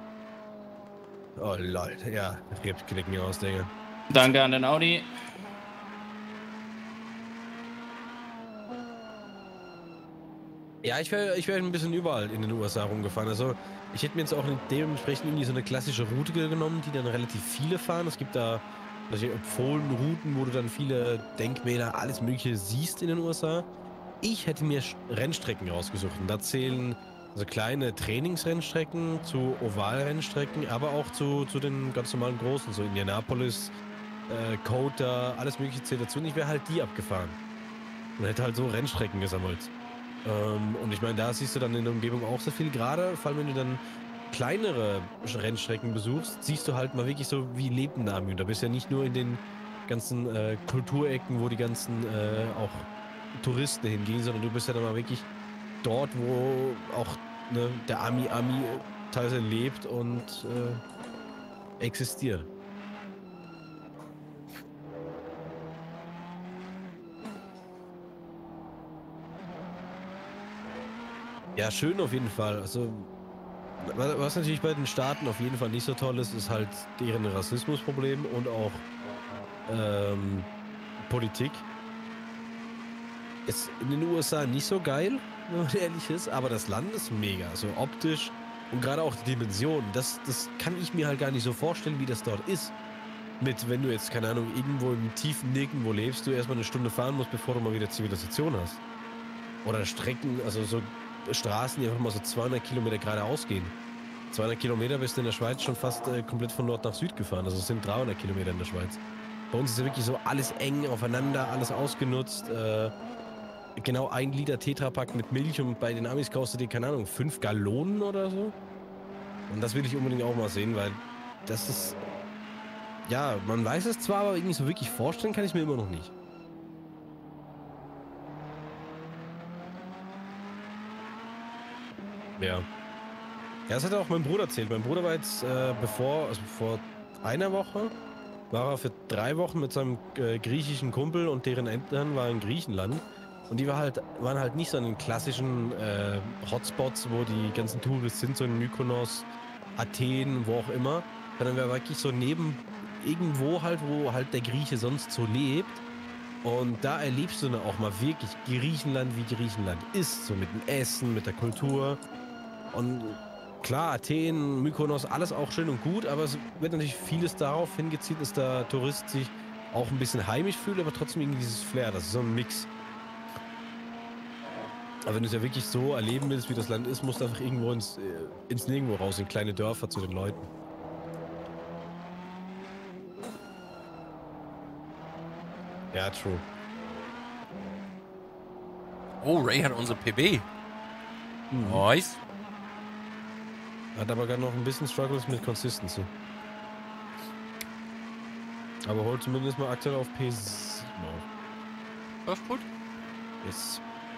Oh Leute, ja, Knicken aus, Digga. Danke an den Audi. Ja, ich wäre ich wär ein bisschen überall in den U S A rumgefahren. Also ich hätte mir jetzt auch dementsprechend irgendwie so eine klassische Route genommen, die dann relativ viele fahren. Es gibt da solche empfohlene Routen, wo du dann viele Denkmäler, alles mögliche siehst in den U S A. Ich hätte mir Rennstrecken rausgesucht und da zählen so kleine Trainingsrennstrecken zu Ovalrennstrecken, aber auch zu, zu den ganz normalen großen, so Indianapolis, äh, Kota, alles mögliche zählt dazu. Und ich wäre halt die abgefahren und hätte halt so Rennstrecken gesammelt. Ähm, und ich meine, da siehst du dann in der Umgebung auch sehr viel, gerade vor allem wenn du dann kleinere Rennstrecken besuchst, siehst du halt mal wirklich so, wie lebt ein Nami. Und da bist du ja nicht nur in den ganzen äh, Kulturecken, wo die ganzen äh, auch Touristen hingehen, sondern du bist ja dann mal wirklich dort, wo auch ne, der Ami-Ami teilweise lebt und äh, existiert. Ja, schön auf jeden Fall. Also, was natürlich bei den Staaten auf jeden Fall nicht so toll ist, ist halt deren Rassismusproblem und auch ähm, Politik. Ist in den U S A nicht so geil, wenn man ehrlich ist, aber das Land ist mega. Also optisch und gerade auch die Dimensionen. Das, das kann ich mir halt gar nicht so vorstellen, wie das dort ist. Mit, wenn du jetzt, keine Ahnung, irgendwo im tiefen Nirgendwo lebst, du erstmal eine Stunde fahren musst, bevor du mal wieder Zivilisation hast. Oder Strecken, also so Straßen, die einfach mal so zweihundert Kilometer geradeaus gehen. zweihundert Kilometer bist du in der Schweiz schon fast äh, komplett von Nord nach Süd gefahren. Also es sind dreihundert Kilometer in der Schweiz. Bei uns ist ja wirklich so alles eng aufeinander, alles ausgenutzt. Äh, genau ein Liter Tetrapack mit Milch und bei den Amis kostet die, keine Ahnung, fünf Gallonen oder so. Und das will ich unbedingt auch mal sehen, weil das ist... Ja, man weiß es zwar, aber irgendwie so wirklich vorstellen kann ich mir immer noch nicht. Ja. Ja, das hat auch mein Bruder erzählt. Mein Bruder war jetzt, äh, bevor, also vor einer Woche, war er für drei Wochen mit seinem äh, griechischen Kumpel und deren Eltern war in Griechenland. Und die war halt, waren halt nicht so an den klassischen äh, Hotspots, wo die ganzen Touristen sind, so in Mykonos, Athen, wo auch immer. Sondern wir wirklich so neben irgendwo halt, wo halt der Grieche sonst so lebt. Und da erlebst du dann auch mal wirklich Griechenland, wie Griechenland ist. So mit dem Essen, mit der Kultur. Und klar, Athen, Mykonos, alles auch schön und gut, aber es wird natürlich vieles darauf hingezielt, dass der Tourist sich auch ein bisschen heimisch fühlt, aber trotzdem irgendwie dieses Flair. Das ist so ein Mix. Aber wenn du es ja wirklich so erleben willst, wie das Land ist, musst du einfach irgendwo ins, ins Nirgendwo raus, in kleine Dörfer zu den Leuten. Ja, true. Oh, Ray hat unsere P B. Mhm. Nice. Hat aber gerade noch ein bisschen Struggles mit Consistency. Aber holt zumindest mal aktuell auf P sieben auf. Das ist gut. Yes.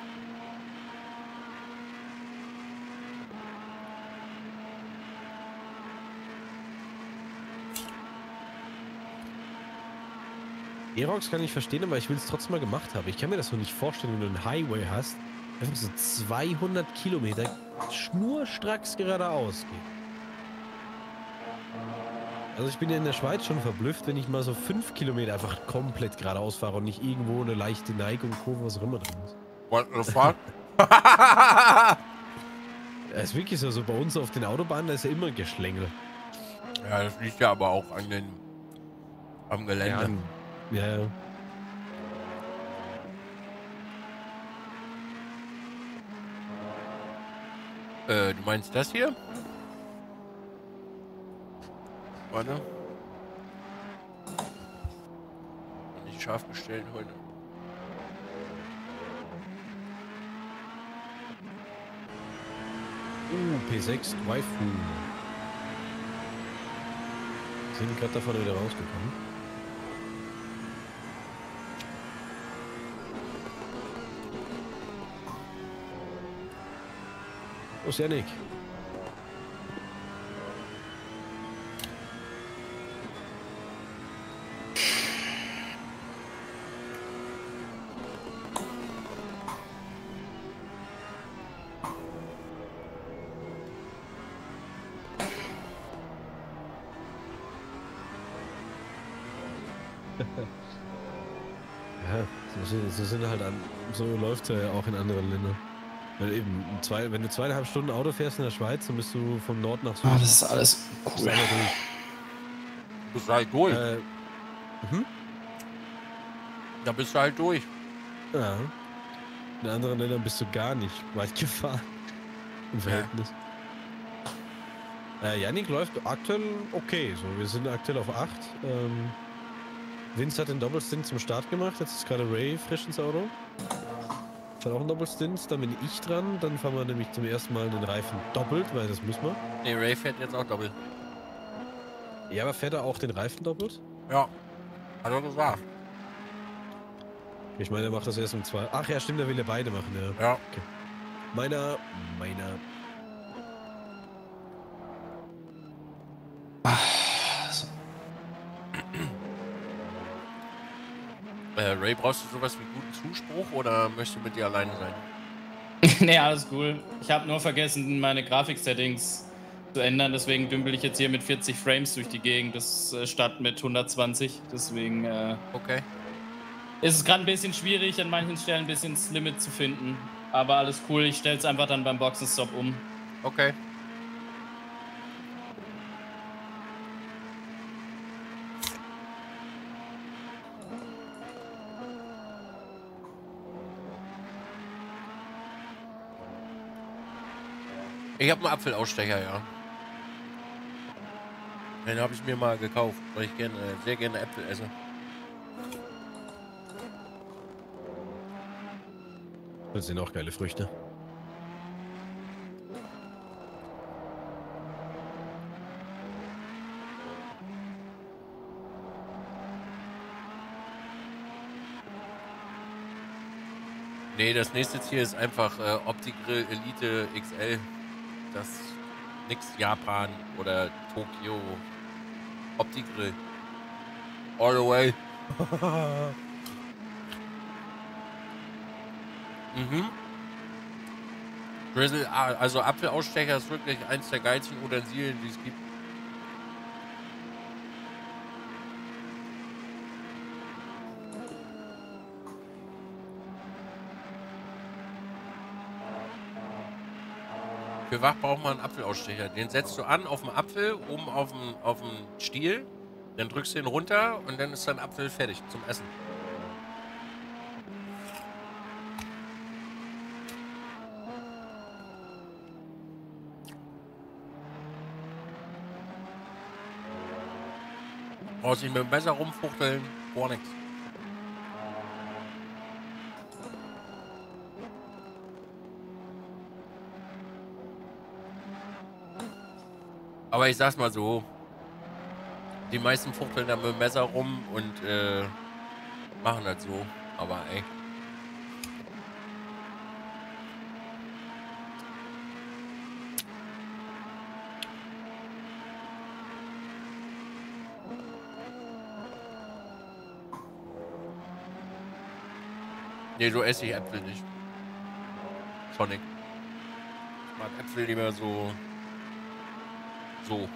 Aerox kann ich verstehen, aber ich will es trotzdem mal gemacht haben. Ich kann mir das noch nicht vorstellen, wenn du einen Highway hast, einfach so zweihundert Kilometer schnurstracks geradeaus geht. Also ich bin ja in der Schweiz schon verblüfft, wenn ich mal so fünf Kilometer einfach komplett geradeaus fahre und nicht irgendwo eine leichte Neigung, Kurve, was auch immer drin ist. What the fuck? Das ist wirklich so, so bei uns auf den Autobahnen, da ist ja immer Geschlängel. Ja, das liegt ja aber auch an den, am Gelände. Ja, ja. Äh, du meinst das hier? Warte. Nicht scharf gestellt heute. Uh, P sechs Waifu. Sind gerade davon wieder rausgekommen. Wo ist Janik? Ja, so, so sind halt an, so läuft es ja auch in anderen Ländern. Weil eben, zwei, wenn du zweieinhalb Stunden Auto fährst in der Schweiz, dann bist du vom Nord nach Süden. Ah, das ist alles cool. Sei durch. Du bist halt durch. Äh, mhm. Da bist du halt durch. Ja. In anderen Ländern bist du gar nicht weit gefahren. Im Verhältnis. Ja. Äh, Yannick läuft aktuell okay. So, wir sind aktuell auf acht. Ähm, Vince hat den Doppelstint zum Start gemacht. Jetzt ist gerade Ray frisch ins Auto. Hat auch einen Doppelstint. Dann bin ich dran. Dann fahren wir nämlich zum ersten Mal den Reifen doppelt, weil das müssen wir. Nee, Ray fährt jetzt auch doppelt. Ja, aber fährt er auch den Reifen doppelt? Ja. Hat er gesagt. Ich meine, er macht das erst um zwei. Ach ja, stimmt, er will ja beide machen, ja. Ja. Okay. Meiner, meiner. Äh, Ray, brauchst du sowas wie guten Zuspruch oder möchtest du mit dir alleine sein? Nee, alles cool. Ich habe nur vergessen, meine Grafik-Settings zu ändern, deswegen dümpel ich jetzt hier mit vierzig Frames durch die Gegend, das äh, statt mit hundertzwanzig. Deswegen äh, okay. ist es gerade ein bisschen schwierig, an manchen Stellen ein bisschen das Limit zu finden. Aber alles cool, ich stelle es einfach dann beim Boxenstopp um. Okay. Ich habe einen Apfelausstecher, ja. Den habe ich mir mal gekauft, weil ich gerne, sehr gerne Äpfel esse. Das sind auch geile Früchte. Nee, das nächste Ziel ist einfach äh, Opti-Grill Elite X L. Das nix Japan oder Tokio. Opti-Grill. All the way. mhm. Grizzle, also Apfelausstecher ist wirklich eins der geilsten Utensilien, die es gibt. Für Wach braucht man einen Apfelausstecher. Den setzt du an auf dem Apfel, oben auf dem, auf dem Stiel. Dann drückst du ihn runter und dann ist dein Apfel fertig zum Essen. Brauchst nicht mit dem Messer rumfuchteln, gar nichts. Aber ich sag's mal so, die meisten fuchteln da mit dem Messer rum und äh, machen das so. Aber ey. Nee, so esse ich Äpfel nicht. Schon nicht. Ich mag Äpfel lieber so... So.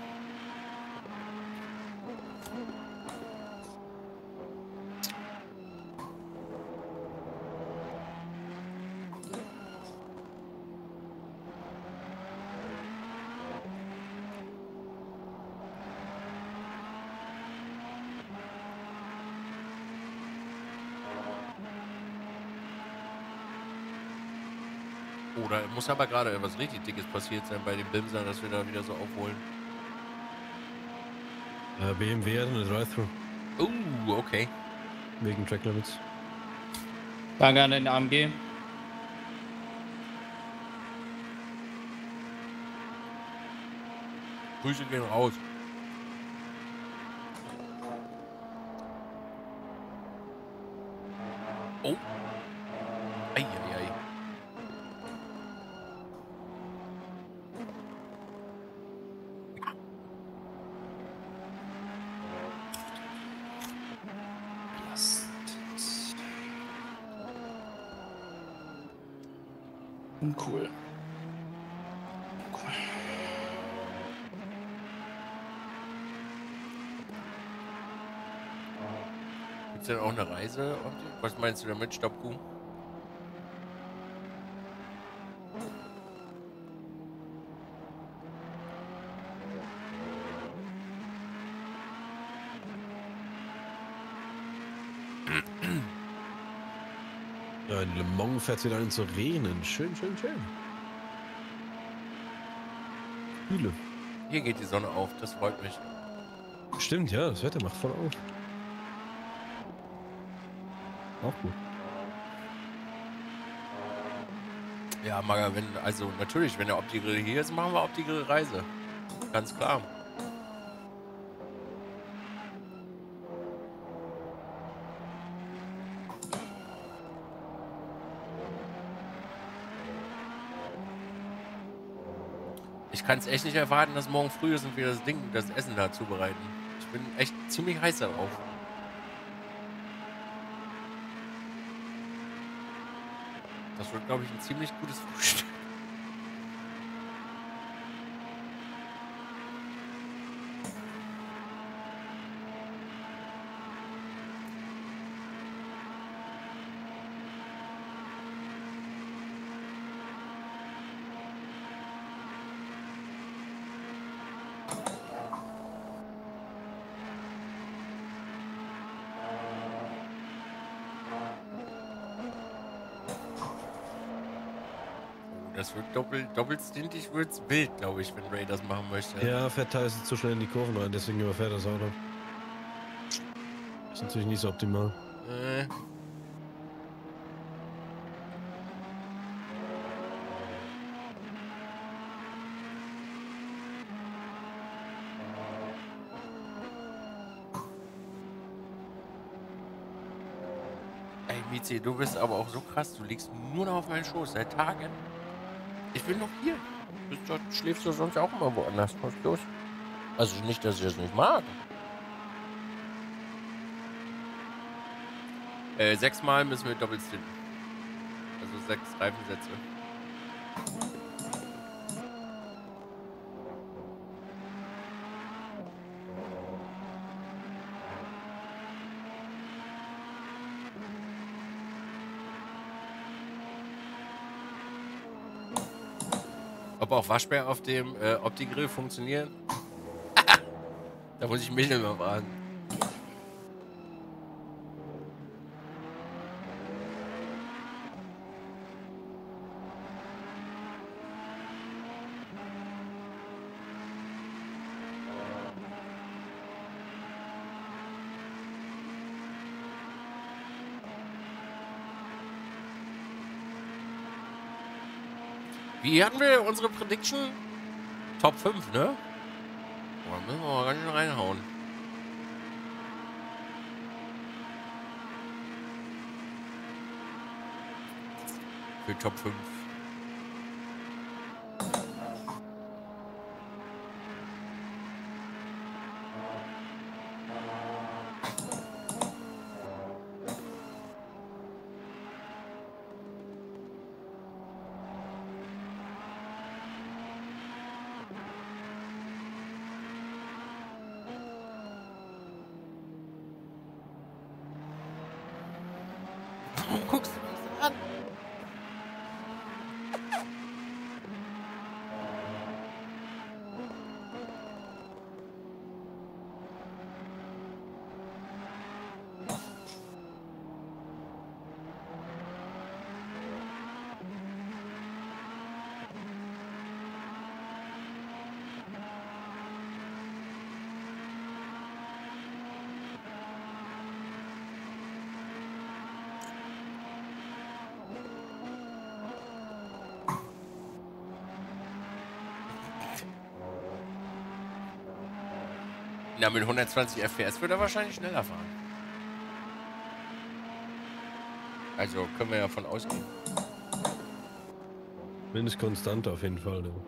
Oh, da muss aber gerade etwas richtig Dickes passiert sein bei den Bimsern, dass wir da wieder so aufholen. Äh, B M W hat eine Drive-Thru. Oh, okay. Wegen Track Limits. Danke an den A M G. Grüße gehen raus. Oh. Eieiei. Cool. Cool. Gibt's denn auch eine Reise? Was meinst du damit, Stoppkuh? Ja, in Le Mans fährt es wieder an zu regnen. Schön, schön, schön. Kühle. Hier geht die Sonne auf, das freut mich. Stimmt, ja, das Wetter macht voll auf. Auch gut. Ja, Maga, wenn, also natürlich, wenn der Opti-Grill hier ist, machen wir Opti-Grill-Reise. Ganz klar. Ich kann es echt nicht erwarten, dass morgen früh ist und wir das Ding, das Essen da zubereiten. Ich bin echt ziemlich heiß darauf. Das wird, glaube ich, ein ziemlich gutes Frühstück. Das wird doppelt, doppelt stintig, wird's wild, glaube ich, wenn Ray das machen möchte. Ja, fährt teilweise zu schnell in die Kurven rein, deswegen überfährt das Auto. Ist natürlich nicht so optimal. Äh. Ey, Mizi, du bist aber auch so krass, du liegst nur noch auf meinen Schoß seit Tagen. Ich bin noch hier. Du bist dort, schläfst du sonst auch immer woanders. Was ist los? Also nicht, dass ich das nicht mag. Äh, sechsmal müssen wir doppelt stinten. Also sechs Reifensätze. Ob auch Waschbär auf dem äh, Opti-Grill funktioniert? Da muss ich Michel mal fragen. Wie hatten wir unsere Prediction? Top fünf, ne? Boah, da müssen wir mal ganz schön reinhauen. Für Top fünf. Guckst du mich an? Na, mit hundertzwanzig F P S wird er wahrscheinlich schneller fahren. Also können wir ja von ausgehen. Mindest konstant auf jeden Fall. Ne?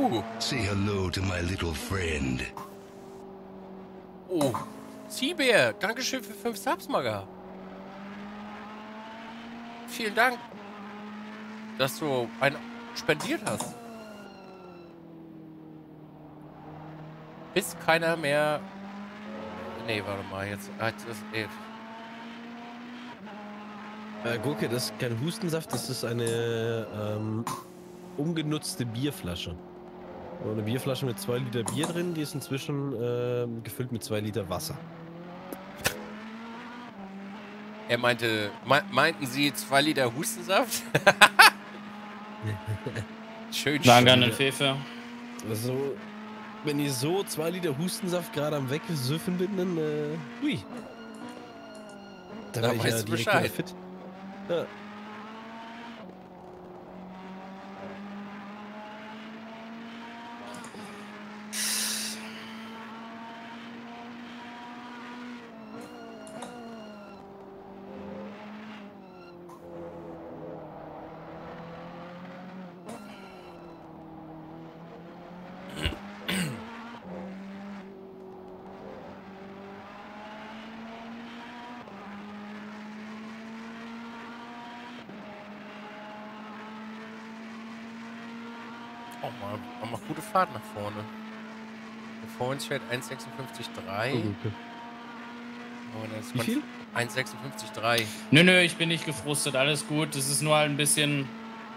Uh. Say hello to my little friend. Oh. Seabär, Dankeschön für fünf Subs, Maga. Vielen Dank, dass du einen spendiert hast. Bis keiner mehr... Nee, warte mal, jetzt hat das... Ey. Äh, Gurke, das ist kein Hustensaft, das ist eine ähm, ungenutzte Bierflasche. Eine Bierflasche mit zwei Liter Bier drin, die ist inzwischen äh, gefüllt mit zwei Liter Wasser. Er meinte, me meinten Sie zwei Liter Hustensaft? Schön, Danke schön. an den Fefe. Also, wenn ich so zwei Liter Hustensaft gerade am Wegsüffen bin, dann, äh, hui. Da Da war ich weißt ja du direkt Bescheid. wieder fit. Ja. Oh, mal, auch mal gute Fahrt nach vorne. Vor uns fährt eins sechsundfünfzig Komma drei. Oh, okay. Wie viel? eins sechsundfünfzig Komma drei. Nö, nö, ich bin nicht gefrustet, alles gut. Das ist nur halt ein bisschen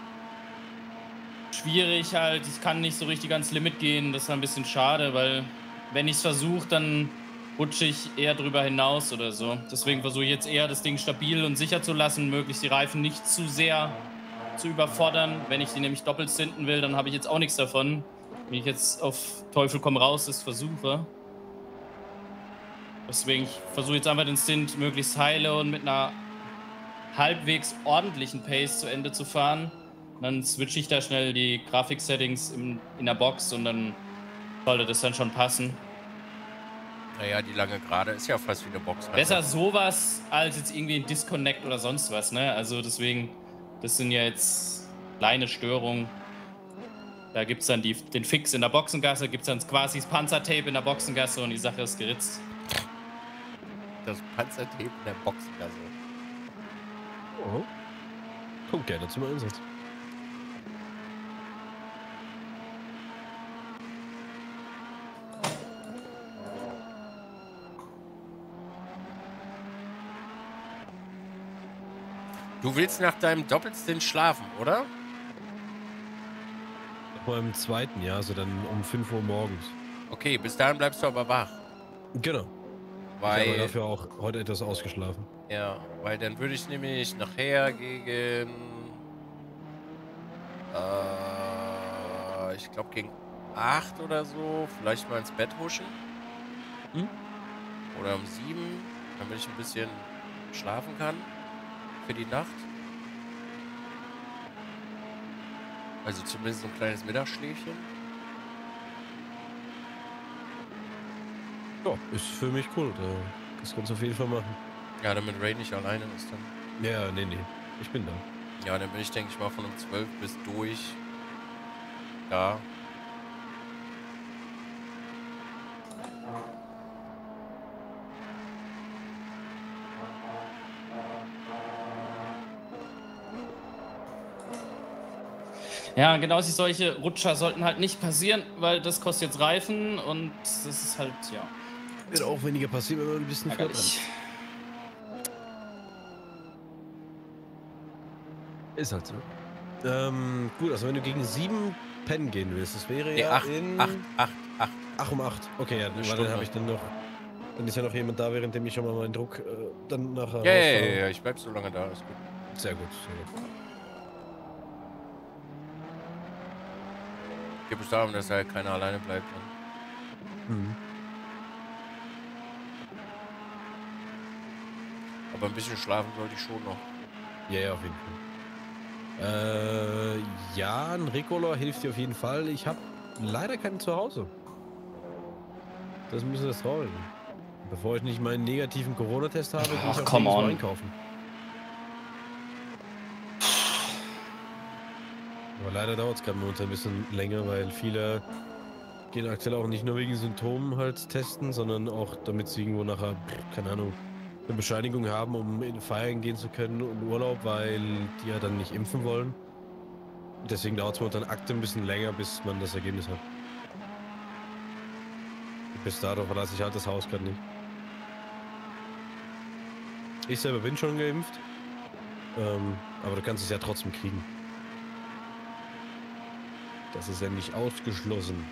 schwierig halt. Ich kann nicht so richtig ans Limit gehen. Das ist ein bisschen schade, weil wenn ich es versuche, dann rutsche ich eher drüber hinaus oder so. Deswegen versuche ich jetzt eher das Ding stabil und sicher zu lassen, möglichst die Reifen nicht zu sehr zu überfordern. Wenn ich die nämlich doppelt stinten will, dann habe ich jetzt auch nichts davon. Wenn ich jetzt auf Teufel komm raus das versuche. Deswegen, ich versuche jetzt einfach den Stint möglichst heile und mit einer halbwegs ordentlichen Pace zu Ende zu fahren. Und dann switche ich da schnell die Grafik-Settings in, in der Box und dann sollte das dann schon passen. Naja, die lange Gerade ist ja fast wie eine Box. Besser sowas als jetzt irgendwie ein Disconnect oder sonst was, ne? Also deswegen, das sind ja jetzt kleine Störungen. Da gibt es dann die, den Fix in der Boxengasse, gibt es dann quasi das Panzertape in der Boxengasse und die Sache ist geritzt. Das Panzertape in der Boxengasse. Oh. Kommt gerne zum Einsatz. Du willst nach deinem Doppelstint schlafen, oder? Beim zweiten Jahr, also dann um fünf Uhr morgens. Okay, bis dahin bleibst du aber wach. Genau. Weil, ich habe dafür auch heute etwas ausgeschlafen. Ja, weil dann würde ich nämlich nachher gegen... Äh, ich glaube gegen acht oder so vielleicht mal ins Bett huschen. Hm? Oder um sieben, damit ich ein bisschen schlafen kann. Für die Nacht. Also zumindest so ein kleines Mittagsschläfchen. Ja, ist für mich cool. Das kannst du auf jeden Fall machen. Ja, damit Ray nicht alleine ist dann. Ja, nee, nee. Ich bin da. Ja, dann bin ich, denke ich mal, von um zwölf bis durch da. Ja, genau solche Rutscher sollten halt nicht passieren, weil das kostet jetzt Reifen und das ist halt, ja. Wird auch weniger passieren, wenn man ein bisschen ärgerlich. fördert. Ist halt so. Ähm, gut, also wenn du gegen sieben pennen gehen willst, das wäre Nee, ja acht, in... acht, acht, acht. Ach, um acht. Okay, ja, dann, warte, dann habe ich dann noch... Dann ist ja noch jemand da, während dem ich schon mal meinen Druck äh, dann nachher... Ja, ja, ja, ja, ich bleib so lange da, ist gut. Sehr gut, sehr gut. Geht es darum, dass halt keiner alleine bleibt. Dann. Mhm. Aber ein bisschen schlafen sollte ich schon noch. Ja, ja, auf jeden Fall. Äh, ja, ein Recolor hilft dir auf jeden Fall. Ich habe leider keinen zu Hause. Das müssen wir das rollen. Bevor ich nicht meinen negativen Corona-Test habe, gehe ich auch come on. einkaufen. Aber leider dauert es gerade momentan ein bisschen länger, weil viele gehen aktuell auch nicht nur wegen Symptomen halt testen, sondern auch damit sie irgendwo nachher, keine Ahnung, eine Bescheinigung haben, um in Feiern gehen zu können und Urlaub, weil die ja dann nicht impfen wollen. Deswegen dauert es momentan aktuell ein bisschen länger, bis man das Ergebnis hat. Bis dato verlasse ich halt das Haus gerade nicht. Ich selber bin schon geimpft, ähm, aber du kannst es ja trotzdem kriegen. Das ist ja nicht ausgeschlossen.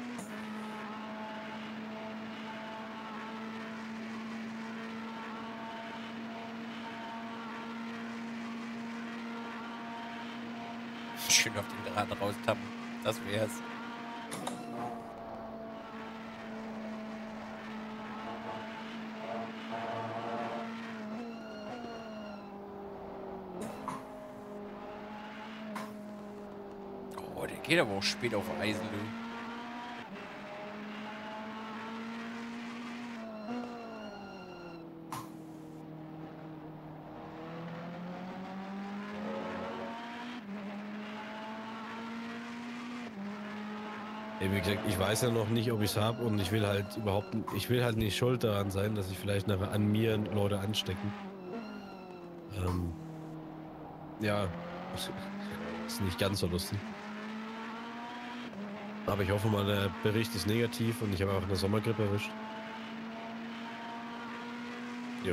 Schön auf den Draht raustappen. Das wär's. Oh, der geht aber auch spät auf Eisen, du. Wie gesagt, ich weiß ja noch nicht, ob ich es habe und ich will halt überhaupt, ich will halt nicht schuld daran sein, dass ich vielleicht nachher an mir Leute anstecken. Ähm, ja, ist nicht ganz so lustig. Aber ich hoffe mal, der Bericht ist negativ und ich habe auch eine Sommergrippe erwischt. Jo.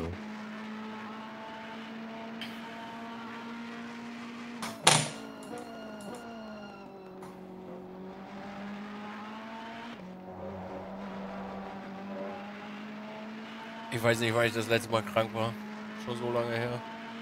Ich weiß nicht, wann ich das letzte Mal krank war. Schon so lange her.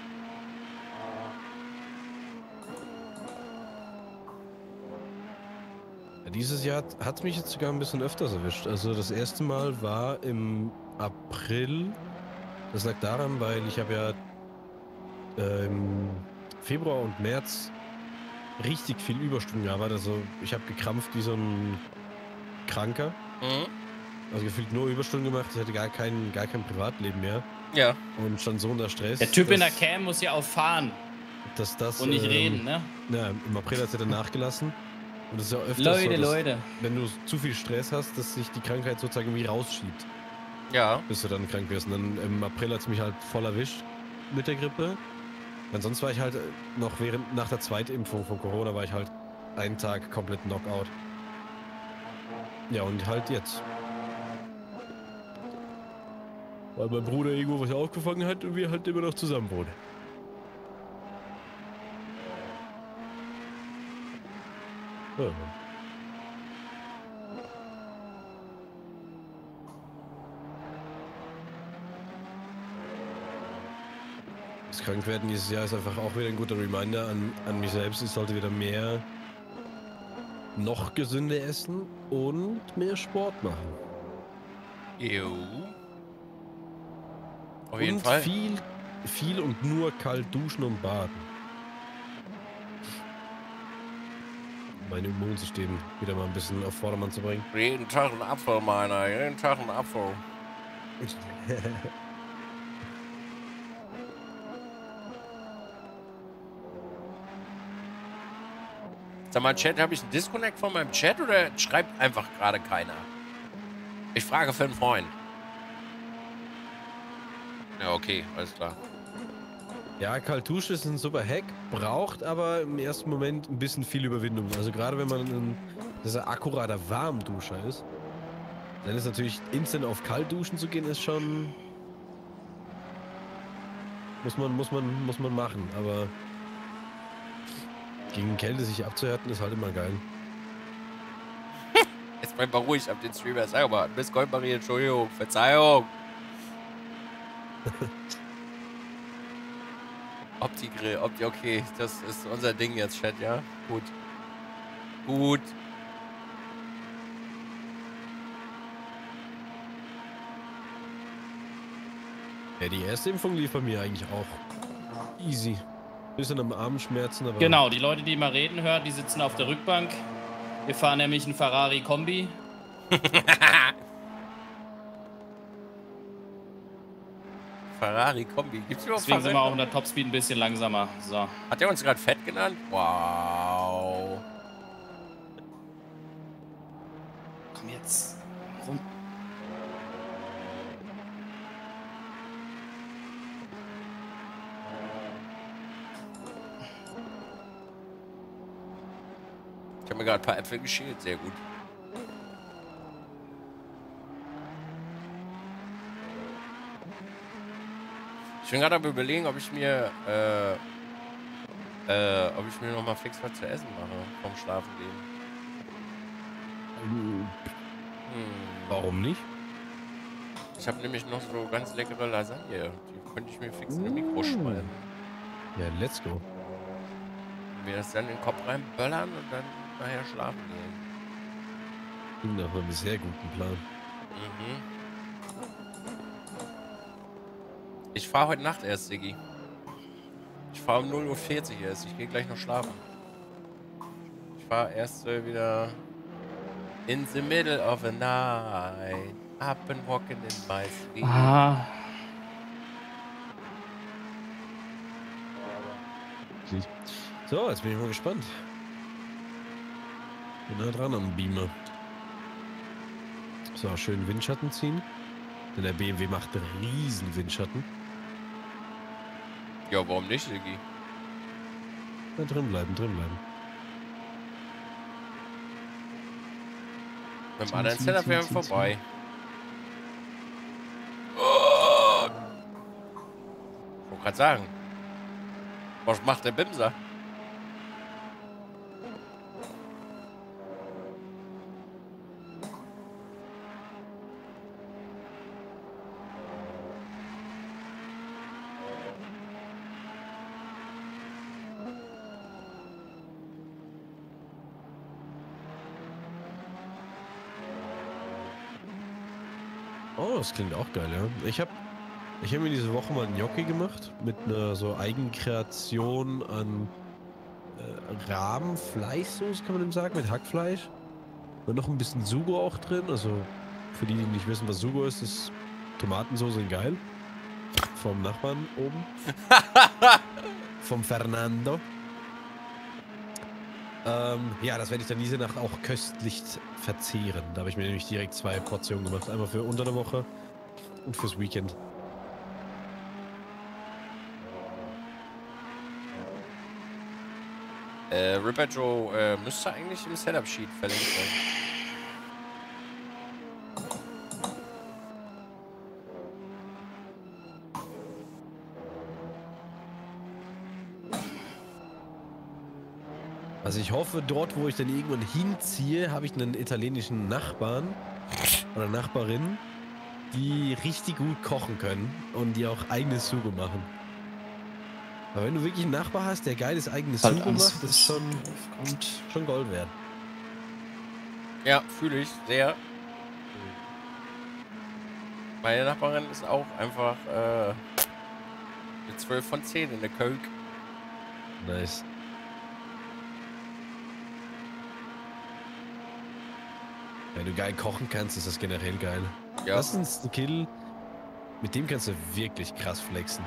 Ja, dieses Jahr hat es mich jetzt sogar ein bisschen öfters erwischt. Also das erste Mal war im April. Das lag daran, weil ich habe ja äh, im Februar und März richtig viel Überstunden gearbeitet. Also ich habe gekrampft wie so ein Kranker. Mhm. Also gefühlt nur Überstunden gemacht, ich hatte gar kein, gar kein Privatleben mehr. Ja. Und schon so unter Stress. Der Typ dass, in der Cam muss ja auch fahren. Dass das, und nicht ähm, reden, ne? Ja, im April hat er dann nachgelassen. Und das ist ja öfters Leute, so, dass, Leute. wenn du zu viel Stress hast, dass sich die Krankheit sozusagen irgendwie rausschiebt. Ja. Bis du dann krank wirst. Und dann im April hat es mich halt voll erwischt mit der Grippe. Ansonsten war ich halt noch während, nach der Zweitimpfung von Corona war ich halt einen Tag komplett Knockout. Ja, und halt jetzt. Weil mein Bruder irgendwo was aufgefangen hat und wir halt immer noch zusammen wohnen. Ja. Das Krankwerden dieses Jahr ist einfach auch wieder ein guter Reminder an, an mich selbst. Ich sollte wieder mehr noch gesünder essen und mehr Sport machen. Jo. Auf und jeden Fall. viel, viel und nur kalt duschen und baden. Mein Immunsystem wieder mal ein bisschen auf Vordermann zu bringen. Jeden Tag ein Apfel, meiner. Jeden Tag ein Apfel. Sag mal, Chat, habe ich einen Disconnect von meinem Chat oder schreibt einfach gerade keiner? Ich frage für einen Freund. Ja, okay, alles klar. Ja, Kaltdusche ist ein super Hack, braucht aber im ersten Moment ein bisschen viel Überwindung. Also gerade wenn man ein dieser akkurater Warmduscher ist, dann ist natürlich instant auf kalt duschen zu gehen, ist schon muss man muss man muss man machen. Aber gegen Kälte sich abzuhärten ist halt immer geil. Jetzt mal ruhig auf den Streamer. Sag mal, Miss Goldmarie, Entschuldigung, Verzeihung. Opti-Grill, Opti, okay, das ist unser Ding jetzt, Chat, ja? Gut. Gut. Ja, die erste Impfung lief bei mir eigentlich auch easy. Bisschen am Armschmerzen, aber... Genau, die Leute, die mal reden hören, die sitzen auf der Rückbank. Wir fahren nämlich einen Ferrari Kombi. Ferrari Kombi. Gibt's überhaupt Deswegen sind wir auch unter Topspeed ein bisschen langsamer. So. Hat der uns gerade fett genannt? Wow. jetzt... Warum? Ich habe mir gerade ein paar Äpfel geschält, sehr gut. Ich bin gerade am Überlegen, ob ich mir, äh, äh, ob ich mir noch mal fix was zu essen mache vom Schlafen gehen. Hm. Hm. Warum nicht? Ich habe nämlich noch so ganz leckere Lasagne. Die könnte ich mir fix in den Mikro schmeißen. Ja, let's go. Mir das dann in den Kopf reinböllern und dann nachher schlafen gehen. Klingt nach einem sehr guten Plan. Mhm. Ich fahre heute Nacht erst, Siggi. Ich fahre um null Uhr vierzig erst. Ich gehe gleich noch schlafen. Ich fahre erst äh, wieder in the middle of the night. Up and walking in my sleep. Ah. So, jetzt bin ich mal gespannt. Bin nah dran am Beamer. So, schön Windschatten ziehen. Denn der B M W macht riesen Windschatten. Ja, warum nicht, Siggi? Na, drin bleiben, drin bleiben. Mit dem anderen Setup wären wir vorbei. Oh! Ich wollte gerade sagen. Was macht der Bimser? Oh, das klingt auch geil, ja. Ich habe ich hab mir diese Woche mal einen Gnocchi gemacht mit einer so Eigenkreation an äh, Rahmenfleischsoße, kann man dem sagen, mit Hackfleisch. Und noch ein bisschen Sugo auch drin. Also für die, die nicht wissen, was Sugo ist, ist Tomatensauce in geil. Vom Nachbarn oben. Vom Fernando. Ähm, ja, das werde ich dann diese Nacht auch köstlich verzehren. Da habe ich mir nämlich direkt zwei Portionen gemacht. Einmal für unter der Woche und fürs Weekend. Äh, Ripper Joe äh, müsste eigentlich im Setup-Sheet verlinkt sein. Also ich hoffe, dort, wo ich dann irgendwann hinziehe, habe ich einen italienischen Nachbarn oder Nachbarin, die richtig gut kochen können und die auch eigenes Sugo machen. Aber wenn du wirklich einen Nachbar hast, der geiles eigenes Halt Sugo Angst, macht, ist schon, Und schon Gold wert. Ja, fühle ich sehr. Meine Nachbarin ist auch einfach äh, eine zwölf von zehn in der Kölk. Nice. Wenn du geil kochen kannst, ist das generell geil. Ja. Das ist ein Skill, mit dem kannst du wirklich krass flexen.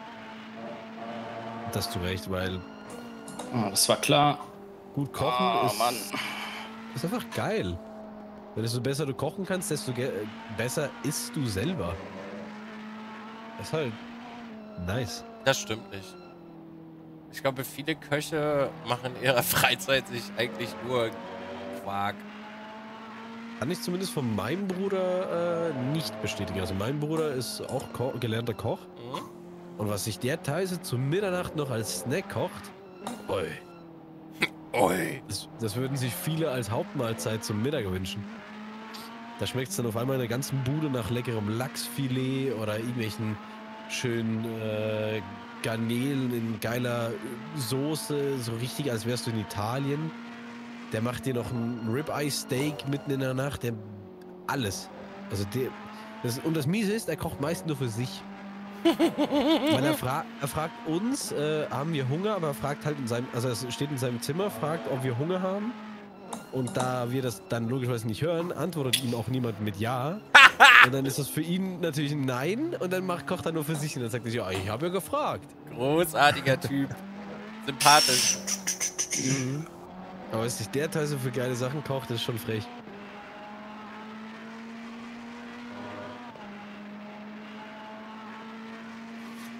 Da hast du recht, weil Ah, das war klar. gut kochen Oh, ist, Mann. ist einfach geil. Weil desto besser du kochen kannst, desto ge- besser isst du selber. Das ist halt nice. Das stimmt nicht. Ich glaube, viele Köche machen in ihrer Freizeit sich eigentlich nur Quark. Kann ich zumindest von meinem Bruder äh, nicht bestätigen. Also mein Bruder ist auch Ko gelernter Koch. Mhm. Und was sich der teilweise zu Mitternacht noch als Snack kocht, oi. Oi. Das, das würden sich viele als Hauptmahlzeit zum Mittag wünschen. Da schmeckt es dann auf einmal in der ganzen Bude nach leckerem Lachsfilet oder irgendwelchen schönen äh, Garnelen in geiler Soße, so richtig, als wärst du in Italien. Der macht dir noch ein Ribeye-Steak mitten in der Nacht, der alles. Also der, das, und das Miese ist, er kocht meist nur für sich. Weil er, fra er fragt uns, äh, haben wir Hunger, aber er fragt halt in seinem, also es steht in seinem Zimmer, fragt, ob wir Hunger haben. Und da wir das dann logischerweise nicht hören, antwortet ihm auch niemand mit Ja. Und dann ist das für ihn natürlich ein Nein und dann macht, kocht er nur für sich und dann sagt er, ja, ich habe ja gefragt. Großartiger Typ. Sympathisch. Mhm. Aber was sich der teilweise für geile Sachen kocht, ist schon frech.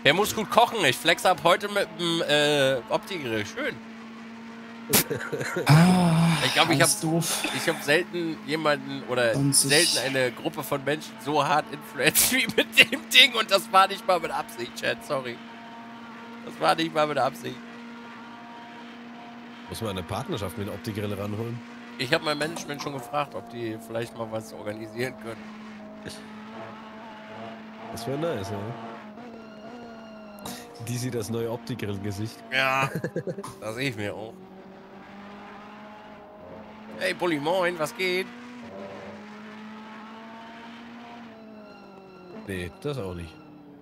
Der muss gut kochen. Ich flex ab heute mit dem äh, Opti-Grill. Schön. Ah, ich glaube, ich habe doof. ich hab selten jemanden oder Sonst selten eine Gruppe von Menschen so hart influenced wie mit dem Ding. Und das war nicht mal mit Absicht, Chat. Sorry. Das war nicht mal mit Absicht. Muss man eine Partnerschaft mit Opti-Grill ranholen? Ich habe mein Management schon gefragt, ob die vielleicht mal was organisieren können. Das wäre nice, ja. Die sieht das neue Opti-Grill-Gesicht. Ja, das sehe ich mir auch. Hey, Bulli, moin, was geht? Nee, das auch nicht.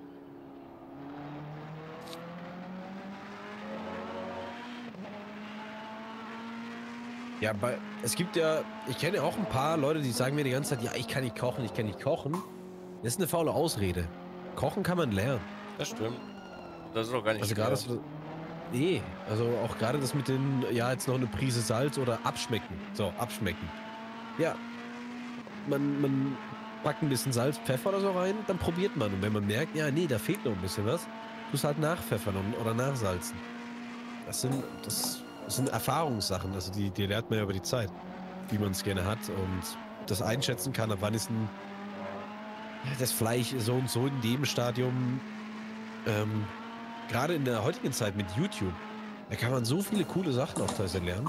Ja, bei, es gibt ja, ich kenne ja auch ein paar Leute, die sagen mir die ganze Zeit, ja, ich kann nicht kochen, ich kann nicht kochen. Das ist eine faule Ausrede. Kochen kann man lernen. Das stimmt. Das ist doch gar nicht Also gerade so, nee, also auch gerade das mit den, ja, jetzt noch eine Prise Salz oder abschmecken. So, abschmecken. Ja, man, man packt ein bisschen Salz, Pfeffer oder so rein, dann probiert man. Und wenn man merkt, ja, nee, da fehlt noch ein bisschen was, tust halt nachpfeffern oder nachsalzen. Das sind, das, das sind Erfahrungssachen, also die, die lernt man ja über die Zeit, wie man es gerne hat und das einschätzen kann, ab wann ist ein, ja, das Fleisch so und so in dem Stadium, ähm, gerade in der heutigen Zeit mit YouTube, da kann man so viele coole Sachen auch teilweise lernen.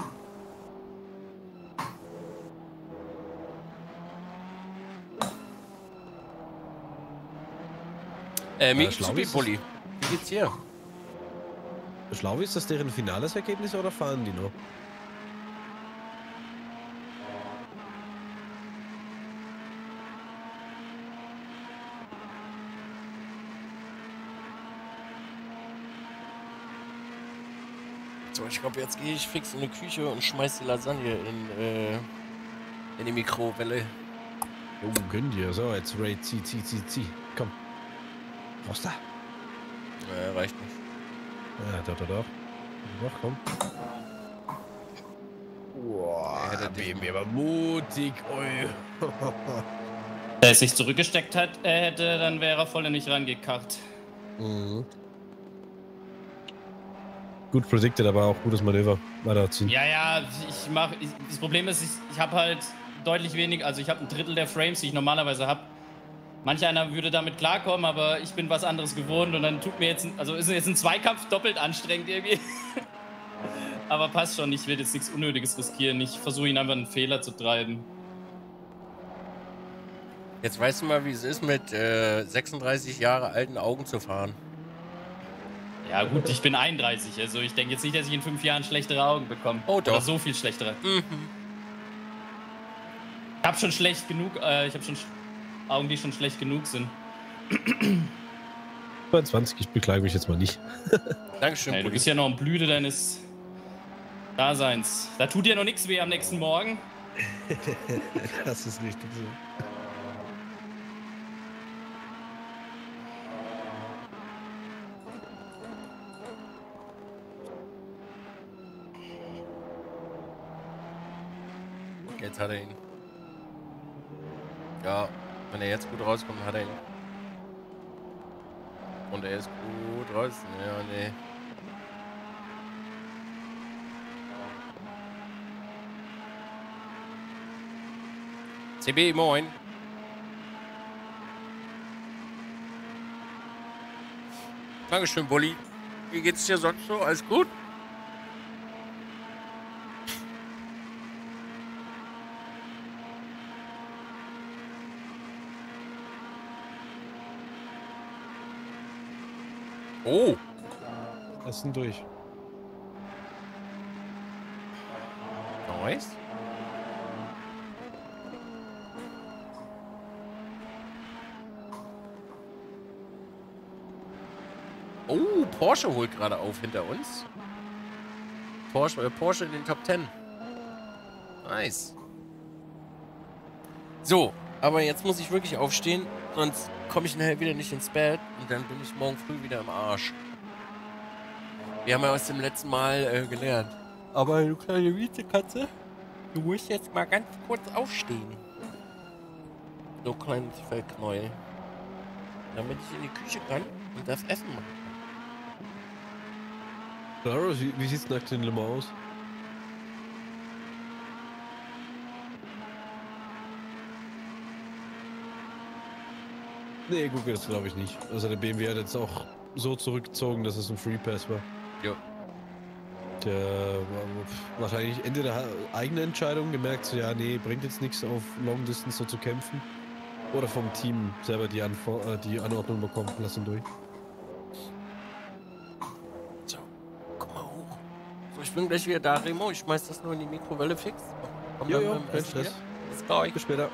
Äh, Mitsubi-Bulli. Wie geht's hier? Schlau, ist das deren finales Ergebnis oder fahren die noch? So, ich glaube, jetzt gehe ich fix in die Küche und schmeiß die Lasagne in, äh, in die Mikrowelle. Oh, gönn dir. So, jetzt Ray, zieh, zieh, zieh, zieh. Komm. Brauchst du? Ja, reicht nicht. Ja, doch, doch, doch. Doch, komm. Boah, der B M W aber mutig. Ui. Wenn er sich zurückgesteckt hat, äh, hätte, dann wäre er voll nicht rangekarrt. Mhm. Gut predicted, aber auch gutes Manöver. Weiterziehen. Ja, ja, ich mach. Ich, das Problem ist, ich, ich habe halt deutlich wenig, also ich habe ein Drittel der Frames, die ich normalerweise habe. Manch einer würde damit klarkommen, aber ich bin was anderes gewohnt und dann tut mir jetzt, also ist jetzt ein Zweikampf doppelt anstrengend irgendwie. Aber passt schon, ich will jetzt nichts Unnötiges riskieren. Ich versuche ihn einfach einen Fehler zu treiben. Jetzt weißt du mal, wie es ist, mit äh, sechsunddreißig Jahre alten Augen zu fahren. Ja gut, ich bin einunddreißig, also ich denke jetzt nicht, dass ich in fünf Jahren schlechtere Augen bekomme. Oh doch. Oder so viel schlechtere. Mhm. Ich habe schon schlecht genug, äh, ich habe schon Augen, die schon schlecht genug sind. zweiundzwanzig, ich beklage mich jetzt mal nicht. Dankeschön, hey, du bist ja noch in Blüte deines Daseins. Da tut dir noch nichts weh am nächsten Morgen. Das ist richtig so. Jetzt hat er ihn. Ja, wenn er jetzt gut rauskommt, hat er ihn. Und er ist gut raus. Ja, nee. C B, moin. Dankeschön, Bulli. Wie geht's dir sonst so? Alles gut? Oh. Was ist denn durch? Nice. Oh, Porsche holt gerade auf hinter uns. Porsche, äh, Porsche in den Top Ten. Nice. So, aber jetzt muss ich wirklich aufstehen, sonst komme ich nachher wieder nicht ins Bett und dann bin ich morgen früh wieder im Arsch. Wir haben ja aus dem letzten Mal äh, gelernt. Aber du kleine Vizekatze, du musst jetzt mal ganz kurz aufstehen. So kleines Fellknäuel. Damit ich in die Küche kann und das Essen machen kann. Claros, wie, wie sieht's denn aktuell in Le Mans aus? Nee, gut, das glaube ich nicht. Also der B M W hat jetzt auch so zurückgezogen, dass es ein Free Pass war. Ja. Der war wahrscheinlich entweder eigene Entscheidung gemerkt, so ja, nee, bringt jetzt nichts auf Long Distance so zu kämpfen. Oder vom Team selber die, Anfor äh, die Anordnung bekommen, lassen durch. So, komm mal hoch. So, ich bin gleich wieder da, Remo. Ich schmeiß das nur in die Mikrowelle fix. Komm jo, dann jo, beim kein Essen Stress. wieder. Bis gleich. Bis später.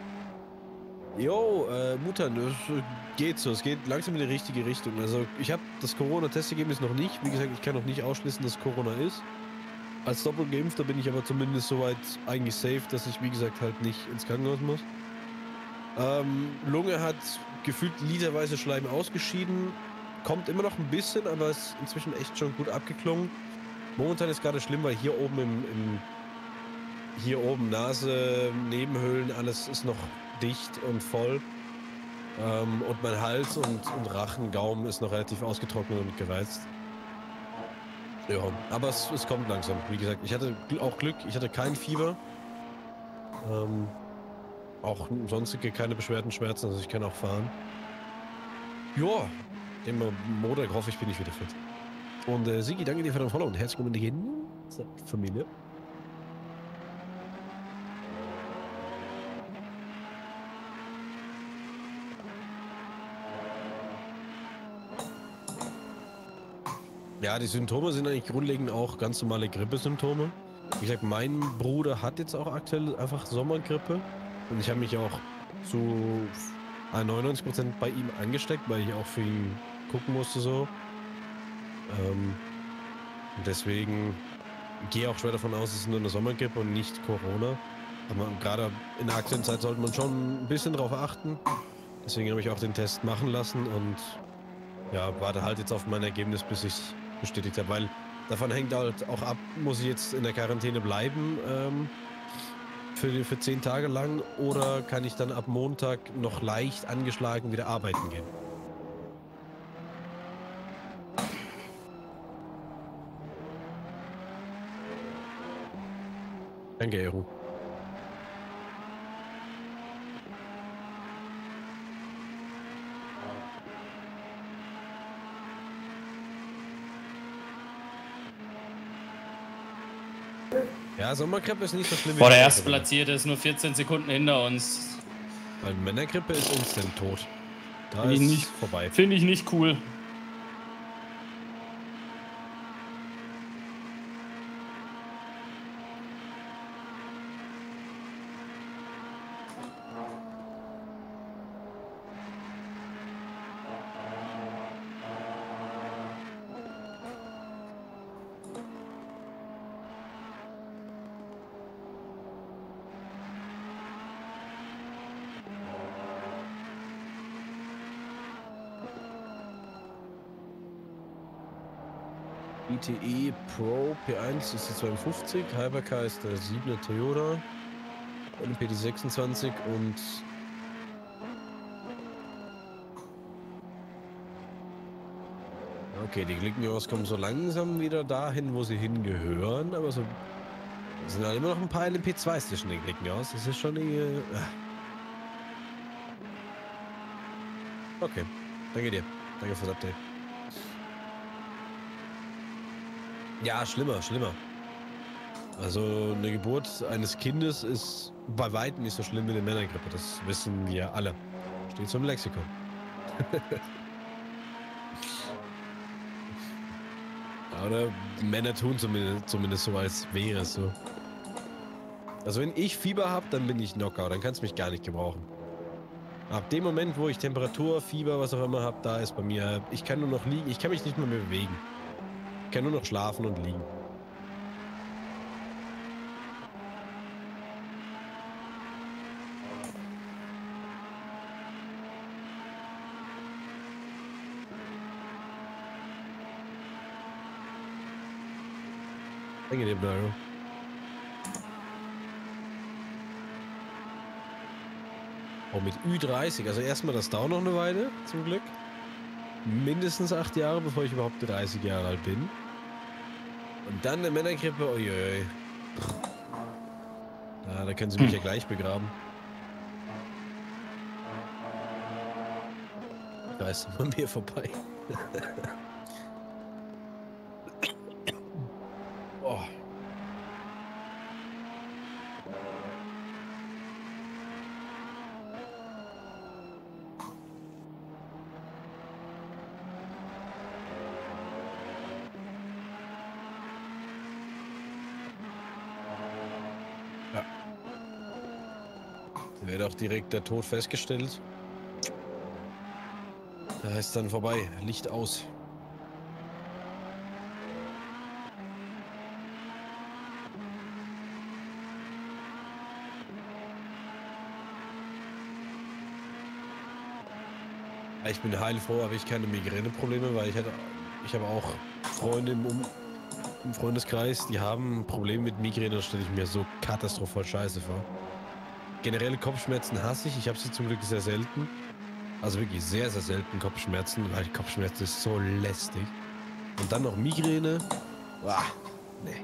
Jo, äh, Mutan, es geht so, es geht langsam in die richtige Richtung. Also ich habe das Corona-Testergebnis noch nicht. Wie gesagt, ich kann noch nicht ausschließen, dass Corona ist. Als Doppelgeimpfter bin ich aber zumindest soweit eigentlich safe, dass ich, wie gesagt, halt nicht ins Krankenhaus muss. Ähm, Lunge hat gefühlt literweise Schleim ausgeschieden. Kommt immer noch ein bisschen, aber ist inzwischen echt schon gut abgeklungen. Momentan ist gerade schlimm, weil hier oben im, im hier oben Nase, Nebenhöhlen, alles ist noch dicht und voll. Ähm, und mein Hals und, und Rachen, Gaumen ist noch relativ ausgetrocknet und gereizt. Ja, aber es, es kommt langsam. Wie gesagt, ich hatte auch Glück, ich hatte kein Fieber. Ähm, auch sonstige keine Beschwerden, Schmerzen, also ich kann auch fahren. Ja, dem Montag hoffe ich, bin ich wieder fit. Und äh, Sigi, danke dir für dein Follow und herzlich willkommen in die Familie. Ja, die Symptome sind eigentlich grundlegend auch ganz normale Grippesymptome. Wie gesagt, mein Bruder hat jetzt auch aktuell einfach Sommergrippe. Und ich habe mich auch zu neunundneunzig Prozent bei ihm angesteckt, weil ich auch für ihn gucken musste so. Ähm, und deswegen gehe ich auch schwer davon aus, es ist nur eine Sommergrippe und nicht Corona. Aber gerade in der aktuellen Zeit sollte man schon ein bisschen drauf achten. Deswegen habe ich auch den Test machen lassen und ja, warte halt jetzt auf mein Ergebnis, bis ich es bestätigt habe, weil davon hängt halt auch ab, muss ich jetzt in der Quarantäne bleiben ähm, für, für zehn Tage lang oder kann ich dann ab Montag noch leicht angeschlagen wieder arbeiten gehen. Danke, Eru. Ja, Sommergrippe ist nicht so schlimm. Boah, der Erstplatzierte ist nur vierzehn Sekunden hinter uns. Weil Männergrippe ist instant tot. Da Find ist ich nicht, vorbei. Finde ich nicht cool. I T E Pro P eins ist die zweiundfünfzig, Hypercar ist der siebener Toyota, L M P die sechsundzwanzig und okay, die Glickenjaws kommen so langsam wieder dahin, wo sie hingehören, aber so es sind halt immer noch ein paar L M P zweis zwischen den Glickenjaws, das ist schon die, äh, okay, danke dir, danke fürs Update. Ja, schlimmer, schlimmer. Also eine Geburt eines Kindes ist bei weitem nicht so schlimm wie eine Männergrippe. Das wissen wir alle. Steht so im Lexikon. Oder Männer tun zumindest, zumindest so, als wäre es so. Also wenn ich Fieber habe, dann bin ich Knockout. Dann kannst du mich gar nicht gebrauchen. Ab dem Moment, wo ich Temperatur, Fieber, was auch immer habe, da ist bei mir, ich kann nur noch liegen. Ich kann mich nicht mehr, mehr bewegen. Ich kann nur noch schlafen und liegen. Danke dir, Blairo. Oh, mit Ü dreißig. Also erstmal, das dauert noch eine Weile, zum Glück. Mindestens acht Jahre, bevor ich überhaupt dreißig Jahre alt bin. Und dann eine Männergrippe, uiuiui. Ja, da können sie mich ja gleich begraben. Da ist an mir vorbei. Oh. Ja. Da wird auch direkt der Tod festgestellt. Da ist dann vorbei. Licht aus. Ich bin heilfroh, habe ich keine Migräneprobleme, weil ich hatte, ich habe auch Freunde im, um, im Freundeskreis, die haben Probleme mit Migräne, das stelle ich mir so katastrophal scheiße vor. Generelle Kopfschmerzen hasse ich, ich habe sie zum Glück sehr selten. Also wirklich sehr, sehr selten Kopfschmerzen, weil Kopfschmerzen ist so lästig. Und dann noch Migräne. Boah, nee.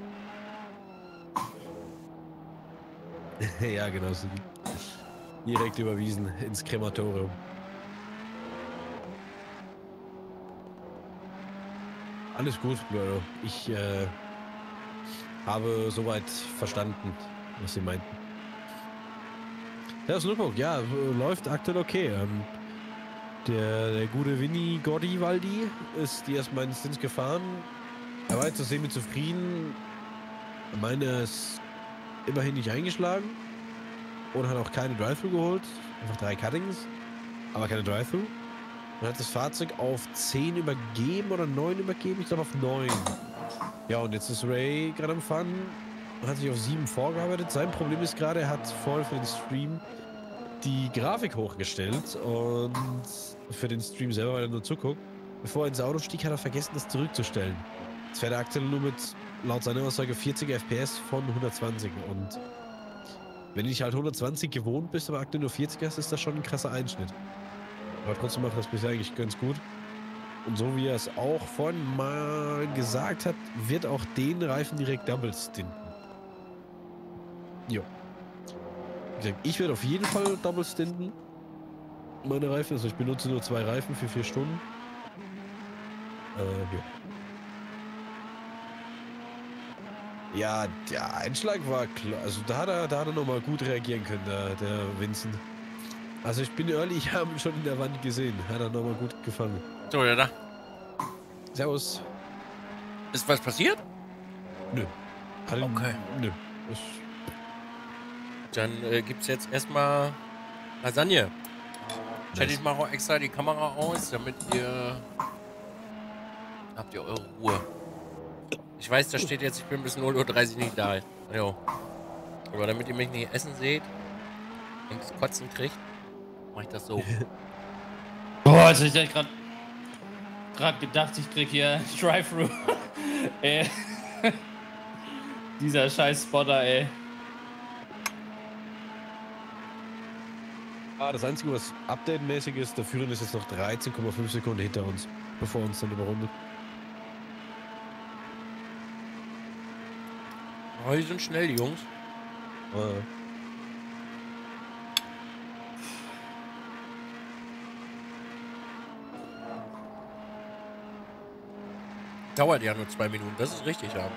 Ja, genau so. Direkt überwiesen ins Krematorium. Alles gut, Leute. Ich äh, habe soweit verstanden, was sie meinten. Das Lookbook, ja, läuft aktuell okay. Ähm, der, der gute Vinny Gordivaldi ist die erstmal ins Stint gefahren. Er war jetzt so semi-zufrieden. Ich meine, er ist immerhin nicht eingeschlagen und hat auch keine Drive-Thru geholt. Einfach drei Cuttings, aber keine Drive-Thru. Und hat das Fahrzeug auf zehn übergeben oder neun übergeben. Ich glaube auf neun. Ja, und jetzt ist Ray gerade am Fahren und hat sich auf sieben vorgearbeitet. Sein Problem ist gerade, er hat vorhin für den Stream die Grafik hochgestellt und für den Stream selber, weil er nur zuguckt. Bevor er ins Auto stieg, hat er vergessen, das zurückzustellen. Jetzt fährt er aktuell nur mit, laut seiner Aussage, vierzig F P S von hundertzwanzig. Und wenn du dich halt hundertzwanzig gewohnt bist, aber aktuell nur vierzig hast, ist das schon ein krasser Einschnitt. Aber trotzdem macht das bisher eigentlich ganz gut. Und so wie er es auch vorhin mal gesagt hat, wird auch den Reifen direkt double stinten. Jo. Ich werde auf jeden Fall double stinten. Meine Reifen, also ich benutze nur zwei Reifen für vier Stunden. Äh, ja. Ja, der Einschlag war klar. Also da hat er, da hat er nochmal gut reagieren können, der, der Vincent. Also ich bin early, ich habe ihn schon in der Wand gesehen. Hat er nochmal gut gefangen. So, ja da. Servus. Ist was passiert? Nö. Hat ihn, okay. Nö. Das Dann äh, gibt's jetzt erstmal Lasagne. Nice. Ich mache auch extra die Kamera aus, damit ihr... Habt ihr eure Ruhe. Ich weiß, da steht jetzt, ich bin bis null Uhr dreißig nicht da. Jo. Aber damit ihr mich nicht essen seht und das Kotzen kriegt, mache ich das so. Boah, also ich hab grad, grad gedacht, ich krieg hier Drive-Thru. Ey. Dieser scheiß Spotter, ey. Ah, das Einzige, was update-mäßig ist, der Führer ist jetzt noch dreizehn Komma fünf Sekunden hinter uns, bevor er uns dann überrundet. Oh, die sind schnell, die Jungs. Ah. Dauert ja nur zwei Minuten, das ist richtig, ja.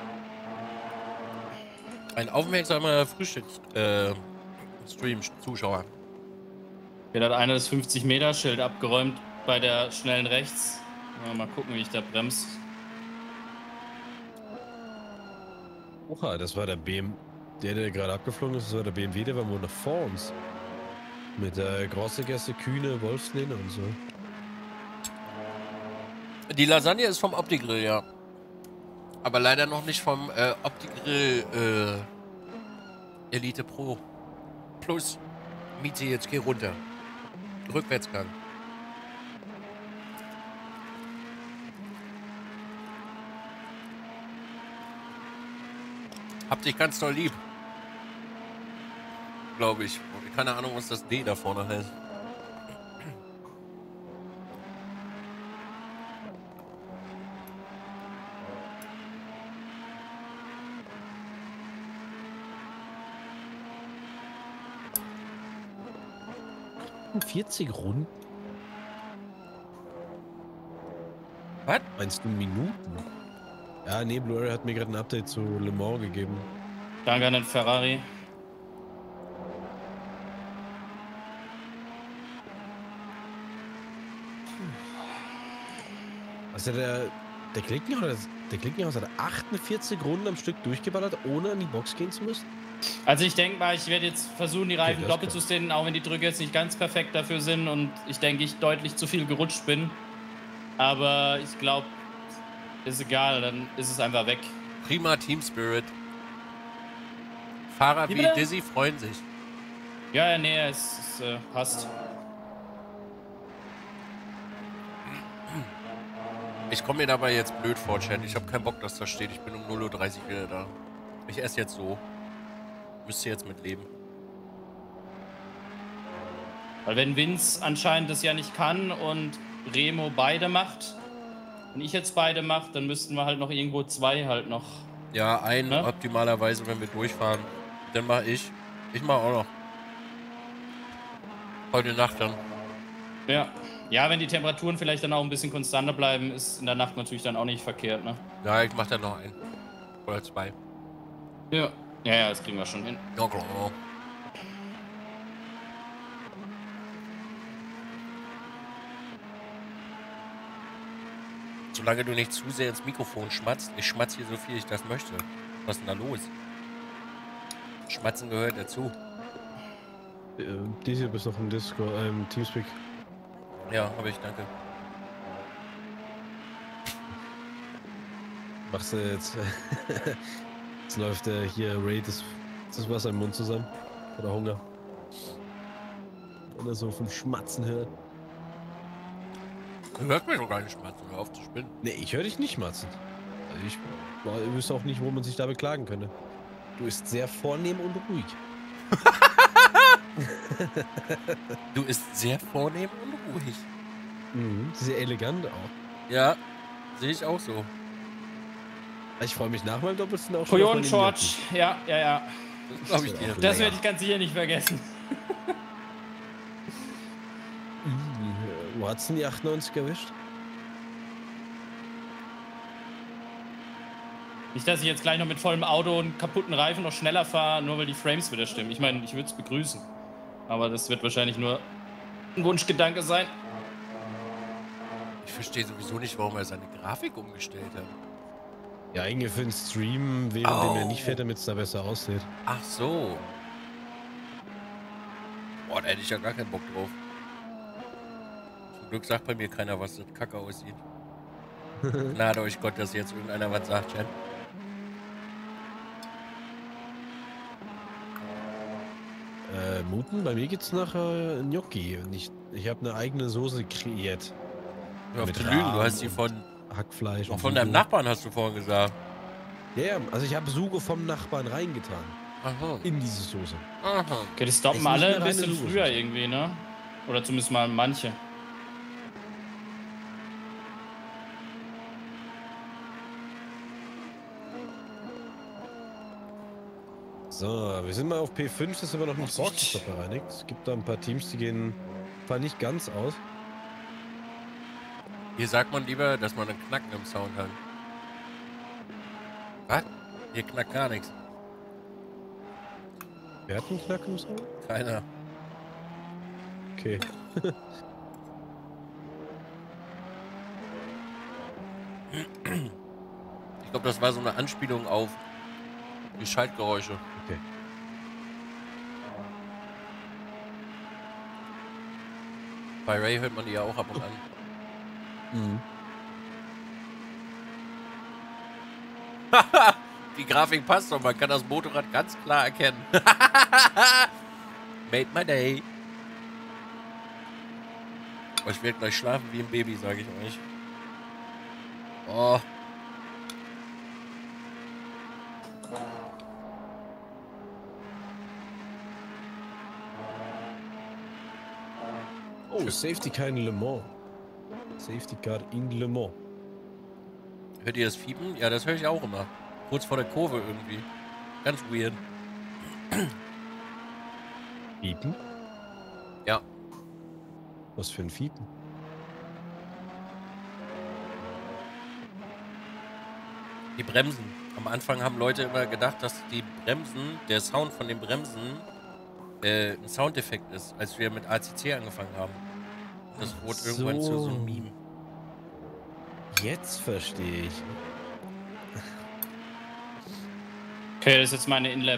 Ein aufmerksamer Frühstücks-Stream-Zuschauer. Äh, Hier hat einer das fünfzig Meter Schild abgeräumt bei der schnellen rechts. Mal gucken, wie ich da bremse. Oha, das war der B M W, der, der gerade abgeflogen ist, das war der B M W, der war wohl noch vor uns. Mit der große Gäste, Kühne, Wolfslehne und so. Die Lasagne ist vom Opti-Grill, ja. Aber leider noch nicht vom äh, Opti-Grill äh, Elite Pro. Plus, Miete, jetzt geh runter. Rückwärtsgang. Hab dich ganz doll lieb. Glaube ich. Keine Ahnung, was das D da vorne heißt. achtundvierzig Runden? Was? Meinst du Minuten? Ja, nee, Blue hat mir gerade ein Update zu Le Mans gegeben. Danke an den Ferrari. Also der, der Klickenhaus, der Klickenhaus hat achtundvierzig Runden am Stück durchgeballert, ohne an die Box gehen zu müssen? Also ich denke mal, ich werde jetzt versuchen, die Reifen Okay, doppelt zu stehen, auch wenn die Drücke jetzt nicht ganz perfekt dafür sind und ich denke, ich deutlich zu viel gerutscht bin. Aber ich glaube, ist egal, dann ist es einfach weg. Prima Team Spirit. Fahrer wie, wie Dizzy freuen sich. Ja, ja, nee, es, es äh, passt. Ich komme mir dabei jetzt blöd vor, Chat. Ich habe keinen Bock, dass das steht. Ich bin um null Uhr dreißig wieder da. Ich esse jetzt so. Müsst ihr jetzt mit leben. Weil wenn Vince anscheinend das ja nicht kann und Remo beide macht, wenn ich jetzt beide mache, dann müssten wir halt noch irgendwo zwei halt noch. Ja, einen ne? Optimalerweise, wenn wir durchfahren. Dann mache ich. Ich mache auch noch. Heute Nacht dann. Ja. Ja, wenn die Temperaturen vielleicht dann auch ein bisschen konstanter bleiben, ist in der Nacht natürlich dann auch nicht verkehrt, ne? Ja, ich mache dann noch einen. Oder zwei. Ja. Ja, ja, das kriegen wir schon hin. Ja, klar. Solange du nicht zu sehr ins Mikrofon schmatzt. Ich schmatze hier so viel ich das möchte. Was ist denn da los? Schmatzen gehört dazu. Äh, Diese bist noch im Discord, ähm, Teamspeak. Ja, habe ich, danke. Machst du jetzt... Jetzt läuft äh, hier Raid das, das Wasser im Mund zusammen. Oder Hunger. Wenn er so vom Schmatzen hört. Du hörst mich doch gar nicht schmatzen, hör auf zu spinnen. Nee, ich höre dich nicht schmatzen. Also ich, ich wüsste auch nicht, wo man sich da beklagen könnte. Du bist sehr vornehm und ruhig. Du bist sehr vornehm und ruhig. Mhm, sehr elegant auch. Ja, sehe ich auch so. Ich freue mich nach meinem Doppelsten auch schon. Kojoten George, ja, ja, ja. Das glaube ich dir. Das werde ich ganz sicher nicht vergessen. Wo hat's denn die achtundneunzig erwischt? Nicht, dass ich jetzt gleich noch mit vollem Auto und kaputten Reifen noch schneller fahre, nur weil die Frames wieder stimmen. Ich meine, ich würde es begrüßen. Aber das wird wahrscheinlich nur ein Wunschgedanke sein. Ich verstehe sowieso nicht, warum er seine Grafik umgestellt hat. Ja, eigentlich für den Stream, während oh. dem er nicht fährt, damit es da besser aussieht. Ach so. Boah, da hätte ich ja gar keinen Bock drauf. Zum Glück sagt bei mir keiner, was das kacke aussieht. Gnade euch Gott, dass jetzt irgendeiner was sagt, Chat. Äh, Muten, bei mir geht's nach äh, Gnocchi. Und ich ich habe eine eigene Soße kreiert. Hör auf zu lügen, du hast die von Hackfleisch. Von Sugo. Deinem Nachbarn hast du vorhin gesagt. Ja, yeah, also ich habe Sugo vom Nachbarn reingetan. Aha. In diese Soße. Aha. Okay, die stoppen alle ein bisschen früher irgendwie, ne? Oder zumindest mal manche. So, wir sind mal auf P fünf, das ist aber noch nicht Boxenstopp bereinigt. Es gibt da ein paar Teams, die gehen zwar nicht ganz aus. Hier sagt man lieber, dass man einen Knacken im Sound hat. Was? Hier knackt gar nichts. Wer hat einen Knack im Sound? Keiner. Okay. Ich glaube, das war so eine Anspielung auf die Schaltgeräusche. Okay. Bei Ray hört man die ja auch ab und an. Mhm. Die Grafik passt doch, man kann das Motorrad ganz klar erkennen. Made my day. Oh, ich werde gleich schlafen wie ein Baby, sage ich euch. Oh. Oh, Safety Car in Le Mans. Safety Car in Le Mans. Hört ihr das Fiepen? Ja, das höre ich auch immer. Kurz vor der Kurve irgendwie. Ganz weird. Fiepen? Ja. Was für ein Fiepen. Die Bremsen. Am Anfang haben Leute immer gedacht, dass die Bremsen, der Sound von den Bremsen, äh, ein Soundeffekt ist, als wir mit A C C angefangen haben. Das wurde So. irgendwann zu so einem Meme. Jetzt verstehe ich. Okay, das ist jetzt meine InLab.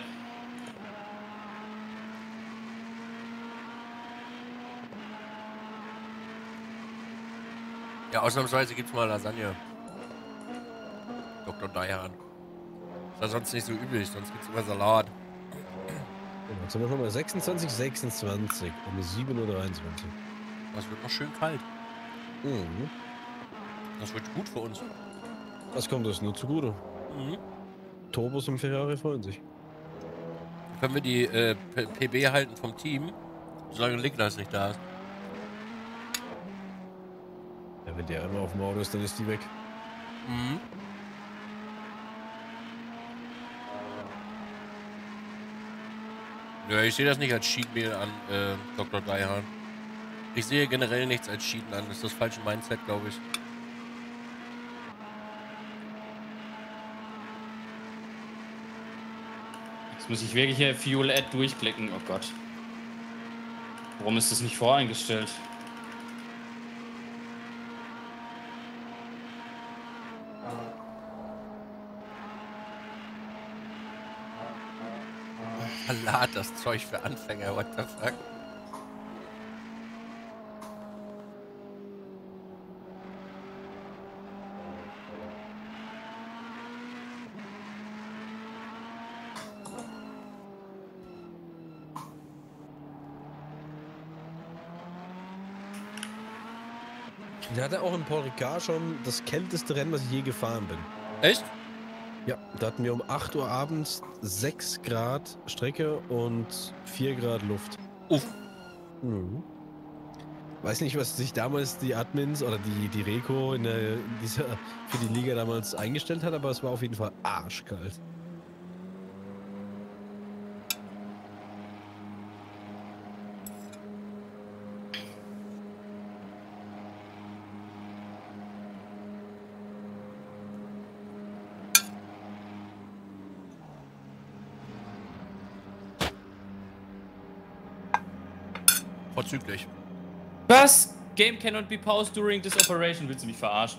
Ja, ausnahmsweise gibt's mal Lasagne. Doktor Daihan. Ist ja sonst nicht so üblich, sonst gibt's immer Salat. Jetzt sind wir schon mal sechsundzwanzig, sechsundzwanzig um sieben Uhr dreiundzwanzig. Das wird noch schön kalt. Mhm. Das wird gut für uns. Was kommt das nur zugute? Mhm. Turbos im Ferrari freuen sich. Können wir die äh, P B halten vom Team, solange Niklas nicht da ist. Ja, wenn der einmal auf dem Auto ist, dann ist die weg. Mhm. Ja, ich sehe das nicht als Cheat-Mail an, äh, Doktor Daihan. Ich sehe generell nichts als Cheaten an. Das ist das falsche Mindset, glaube ich. Jetzt muss ich wirklich hier Fuel Add durchklicken. Oh Gott. Warum ist das nicht voreingestellt? Verlad das Zeug für Anfänger, what the fuck? Der hatte auch in Paul Ricard schon das kälteste Rennen, was ich je gefahren bin. Echt? Ja, da hatten wir um acht Uhr abends sechs Grad Strecke und vier Grad Luft. Uff. Mhm. Weiß nicht, was sich damals die Admins oder die, die Reco in der, in dieser, für die Liga damals eingestellt hat, aber es war auf jeden Fall arschkalt. Vorzüglich. Was? Game cannot be paused during this operation. Willst du mich verarschen?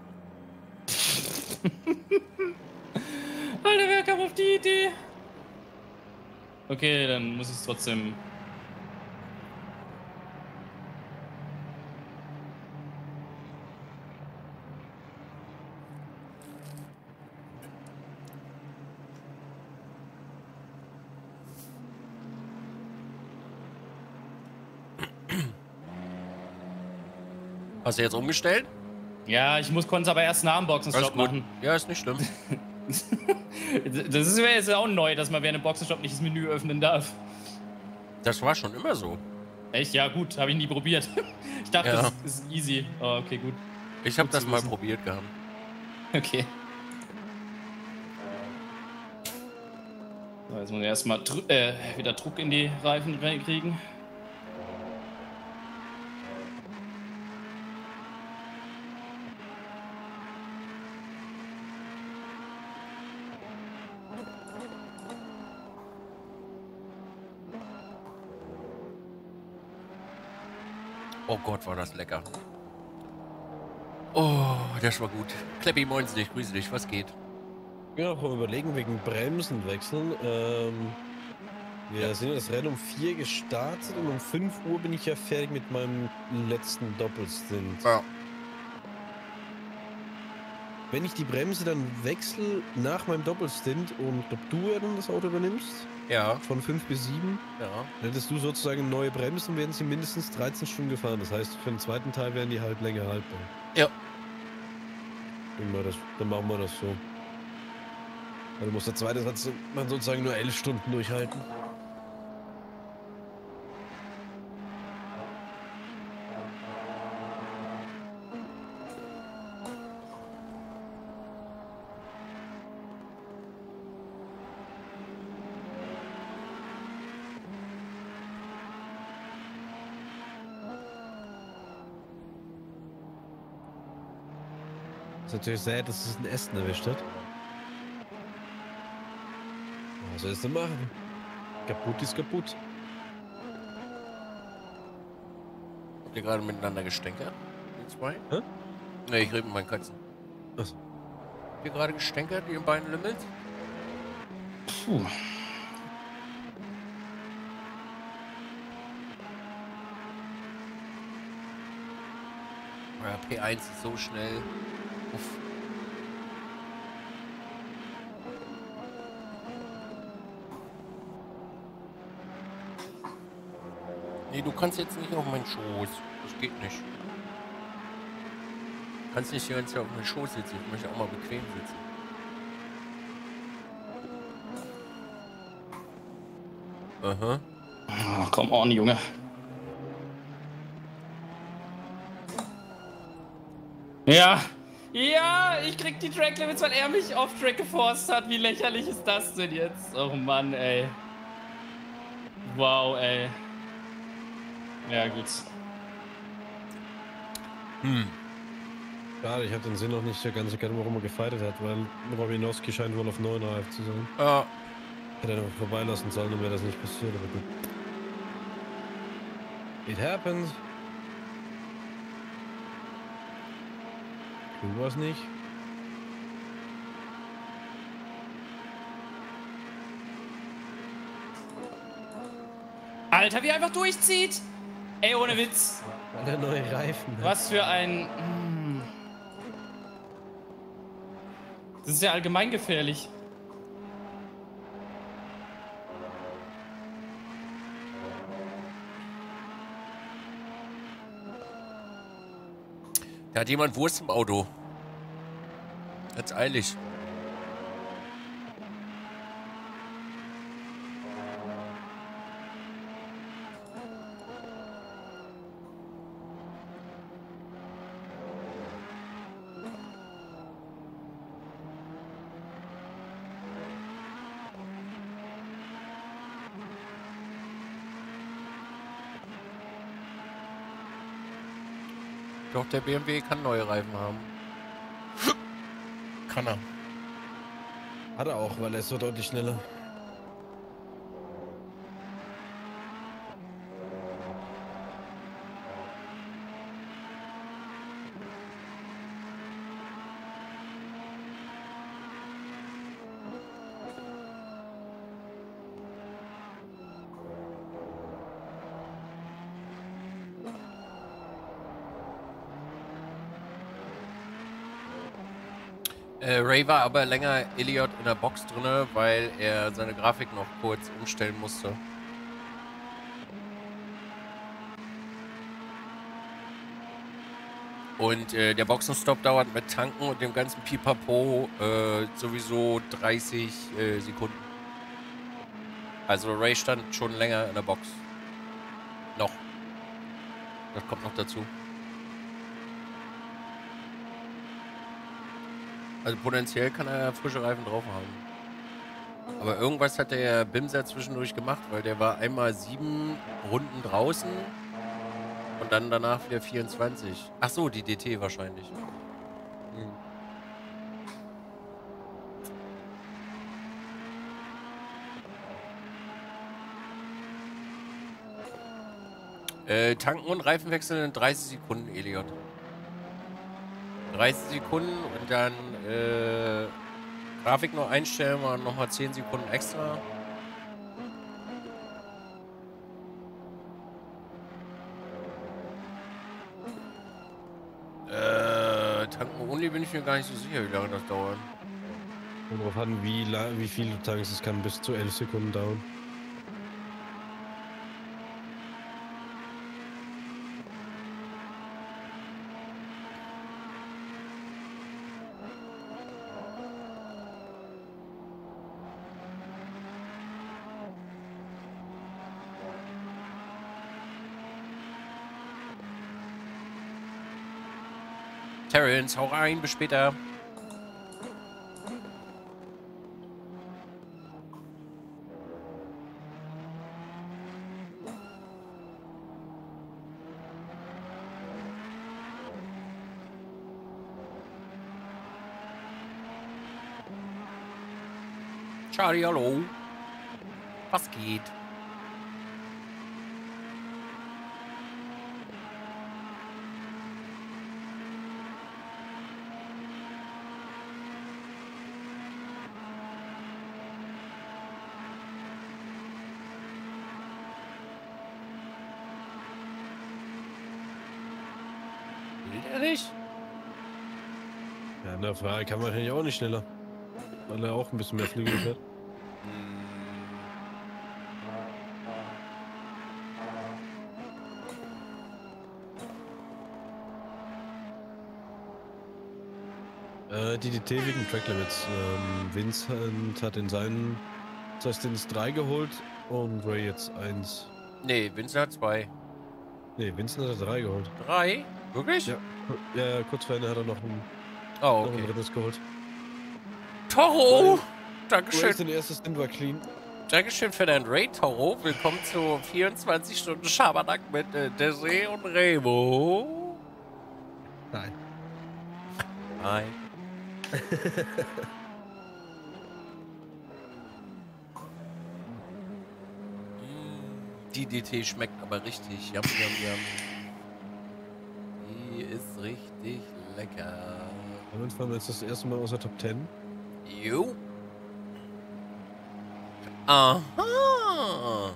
Alter, wer kam auf die Idee? Okay, dann muss ich es trotzdem... Hast du jetzt umgestellt? Ja, ich muss konnte aber erst nach dem Boxenstopp machen. Ja, ist nicht schlimm. Das ist mir jetzt auch neu, dass man während dem Boxenstopp nicht das Menü öffnen darf. Das war schon immer so. Echt? Ja, gut, habe ich nie probiert. Ich dachte, Ja. das ist easy. Oh, okay, gut. Ich habe Gut das zu mal wissen. probiert gehabt. Okay. So, jetzt muss ich erstmal äh, wieder Druck in die Reifen kriegen. Oh Gott, war das lecker. Oh, das war gut. Kleppi, moins dich, grüße dich, was geht? Ja, noch mal überlegen wegen Bremsen wechseln. Ähm, wir sind das Rennen um vier gestartet und um fünf Uhr bin ich ja fertig mit meinem letzten Doppelstint. Ja. Wenn ich die Bremse dann wechsle nach meinem Doppelstint und ob du ja dann das Auto übernimmst, Ja, von fünf bis sieben, ja. dann hättest du sozusagen neue Bremsen, werden sie mindestens dreizehn Stunden gefahren. Das heißt, für den zweiten Teil wären die halt länger haltbar. Ja. Dann, wir das, dann machen wir das so. Dann muss der zweite Satz man sozusagen nur elf Stunden durchhalten. Ist natürlich sehr, dass es ein Essen erwischt hat. Was soll es denn machen? Kaputt ist kaputt. Habt ihr gerade miteinander gestänkert? Die zwei? Hä? Ne, ich rede mit meinen Katzen. Achso. Habt ihr gerade gestänkert, die beiden Lümmels? Puh. Ja, P eins ist so schnell. Uff. Nee, du kannst jetzt nicht auf meinen Schoß. Das geht nicht. Du kannst nicht die ganze Zeit auf meinen Schoß sitzen. Ich möchte auch mal bequem sitzen. Aha. Oh, come on, Junge. Ja. Ja, ich krieg die Track Limits, weil er mich off Track geforst hat. Wie lächerlich ist das denn jetzt? Oh Mann, ey. Wow, ey. Ja, gut. Hm. Schade, ich habe den Sinn noch nicht so ganz erkannt, warum er gefightet hat, weil Robinowski scheint wohl auf neun reif zu sein. Ja. Hätte er noch vorbeilassen sollen, dann wäre das nicht passiert, aber gut. It happens. Du warst nicht. Alter, wie er einfach durchzieht! Ey, ohne Witz. Weil er neue Reifen hat. Was für ein... Das ist ja allgemein gefährlich. Da hat jemand Wurst im Auto. Ganz eilig. Doch, der B M W kann neue Reifen haben. Kann er. Hat er auch, weil er ist so deutlich schneller. Äh, Ray war aber länger Elliot in der Box drinne, weil er seine Grafik noch kurz umstellen musste. Und äh, der Boxenstopp dauert mit Tanken und dem ganzen Pipapo äh, sowieso dreißig äh, Sekunden. Also Ray stand schon länger in der Box. Noch. Das kommt noch dazu. Also potenziell kann er frische Reifen drauf haben. Aber irgendwas hat der Bimser zwischendurch gemacht, weil der war einmal sieben Runden draußen und dann danach wieder vierundzwanzig. Ach so, die D T wahrscheinlich. Hm. Äh, tanken und Reifen wechseln in dreißig Sekunden, Elliot. dreißig Sekunden und dann äh, Grafik noch einstellen, wir nochmal zehn Sekunden extra. Äh, tanken only bin ich mir gar nicht so sicher, wie lange das dauert. Und darauf an, wie, wie viel du tankst, es kann bis zu elf Sekunden dauern. Terrence, hau rein, bis später. Charlie, hallo. Was geht? Will der nicht? Ja, in der Frage kann man wahrscheinlich auch nicht schneller. Weil er auch ein bisschen mehr Flügel hat. Äh, D D T wegen Track Limits. Ähm, Vincent hat in seinen zwei Stints drei geholt und Ray jetzt eins. Nee, Vincent hat zwei. Nee, Vincent hat drei geholt. Drei? Wirklich? Ja. Ja, kurz vorher hat er noch ein, Oh, noch ein okay. drittes geholt. Toro! Ray, Dankeschön. sein erstes Stint war clean. Dankeschön für dein Raid, Toro. Willkommen zu vierundzwanzig Stunden Schabernack mit äh, Desiree und Remo. Nein. Hi. Die D D T schmeckt aber richtig. Yum, yum, yum. Die ist richtig lecker. Damit fahren wir jetzt das erste Mal aus der Top zehn. Jo. Aha.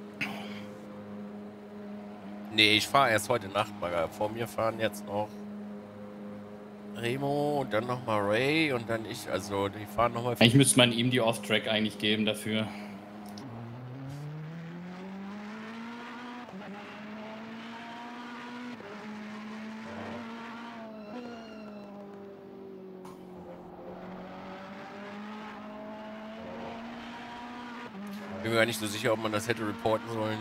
Nee, ich fahre erst heute Nacht, Bagger. Vor mir fahren jetzt noch Remo und dann nochmal Ray und dann ich. Also, die fahren nochmal. Eigentlich müsste man ihm die Off-Track eigentlich geben dafür. Bin mir gar nicht so sicher, ob man das hätte reporten sollen.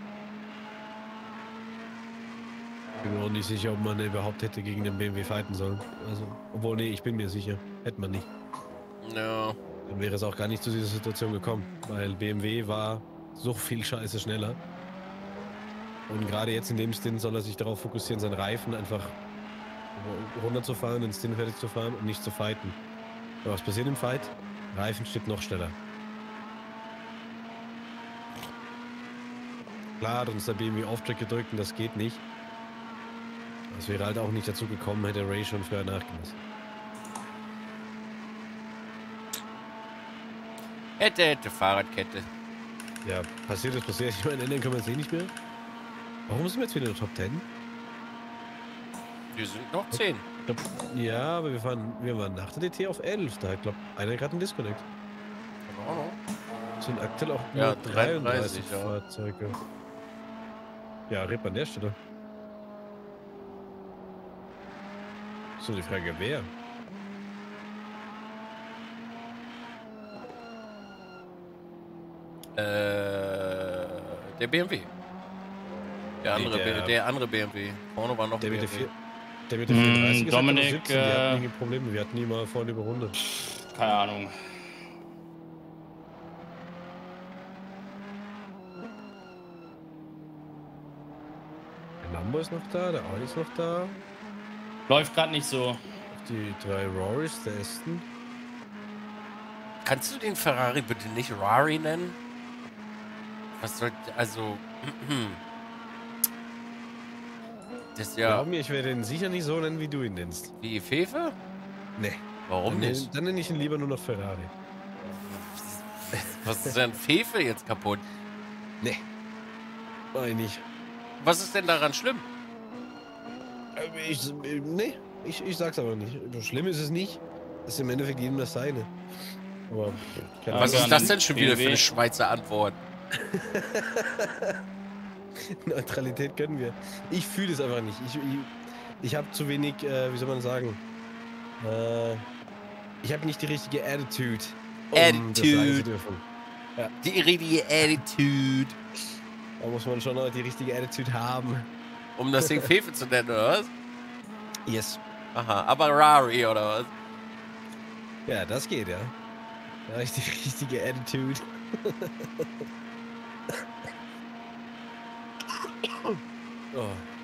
Bin mir auch nicht sicher, ob man überhaupt hätte gegen den B M W fighten sollen. Also, obwohl, nee, ich bin mir sicher. Hätte man nicht. Ja. Dann wäre es auch gar nicht zu dieser Situation gekommen. Weil B M W war so viel Scheiße schneller. Und gerade jetzt in dem Stint soll er sich darauf fokussieren, seinen Reifen einfach runterzufahren, den Stint fertig zu fahren und nicht zu fighten. Aber was passiert im Fight? Reifen steht noch schneller. Klar hat uns der B M W Auftritt gedrückt und das geht nicht. Das wäre halt auch nicht dazu gekommen, hätte Ray schon früher nachgelassen. Hätte, hätte, Fahrradkette. Ja, passiert ist passiert. Ich meine, ändern können wir es eh nicht mehr. Warum sind wir jetzt wieder in der Top zehn? Wir sind noch zehn. Ja, aber wir fahren, wir waren nach der D T auf elf. Da hat, glaub einer gerade einen Disconnect. Keine Ahnung. Das sind aktuell auch Ja, nur dreiunddreißig dreiunddreißig, ja. Fahrzeuge. Ja, Rip an der Stelle. So, die Frage, wer? Äh, der B M W. Der andere, Nee, der- B- der andere B M W. Vorne war noch Der ein mit der B M W. vier. Der mit der Hm, vierunddreißig ist halt Dominik, noch siebzehn, die hatten äh, einige Probleme. Wir hatten die mal vorne überrundet. Keine Ahnung. Der Lambo ist noch da, der Audi ist noch da. Läuft gerade nicht so. Die drei Rorys, der Aston. Kannst du den Ferrari bitte nicht Rari nennen? Was soll, also, das ist ja Glaub mir, ich werde ihn sicher nicht so nennen, wie du ihn nennst. wie Fefe? Nee. Warum Dann, nicht? nenn- dann nenne ich ihn lieber nur noch Ferrari. Was ist denn Fefe jetzt kaputt? Nee. Nein, nicht. Was ist denn daran schlimm? Äh, Ich, äh, nee, ich, ich sag's aber nicht. Schlimm ist es nicht. Das ist im Endeffekt jedem das seine. Aber keine Was Ja, ist das denn schon wieder B M W. für eine Schweizer Antwort? Neutralität können wir. Ich fühle es einfach nicht. Ich, ich, ich habe zu wenig, äh, wie soll man sagen, äh, ich habe nicht die richtige Attitude, um Attitude. das sagen zu dürfen. Die richtige Attitude. Da muss man schon auch die richtige Attitude haben. Um das Ding Fefe zu nennen, oder was? Yes. Aha, aber Rari, oder was? Ja, das geht, ja. Da habe ich die richtige Attitude. oh.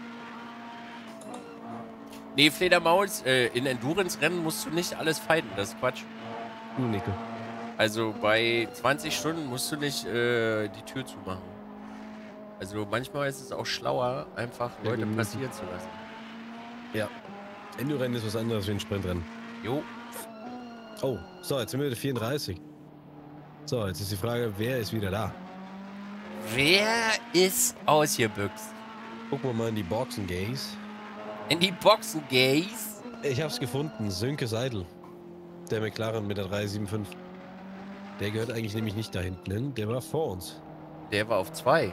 Nee, Fledermaus, äh, in Endurance-Rennen musst du nicht alles fighten, das ist Quatsch. Du, Nico. Also bei zwanzig Stunden musst du nicht äh, die Tür zumachen. Also manchmal ist es auch schlauer, einfach Leute passieren zu lassen. Ja. Enduro-Rennen ist was anderes wie ein Sprintrennen. Jo. Oh, so, jetzt sind wir wieder vierunddreißig. So, jetzt ist die Frage, wer ist wieder da? Wer ist ausgebüxt? Gucken wir mal in die Boxen, Gays. In die Boxen, Gays? Ich hab's gefunden, Sönke Seidel. Der McLaren mit der drei sieben fünf. Der gehört eigentlich nämlich nicht da hinten hin, der war vor uns. Der war auf zwei.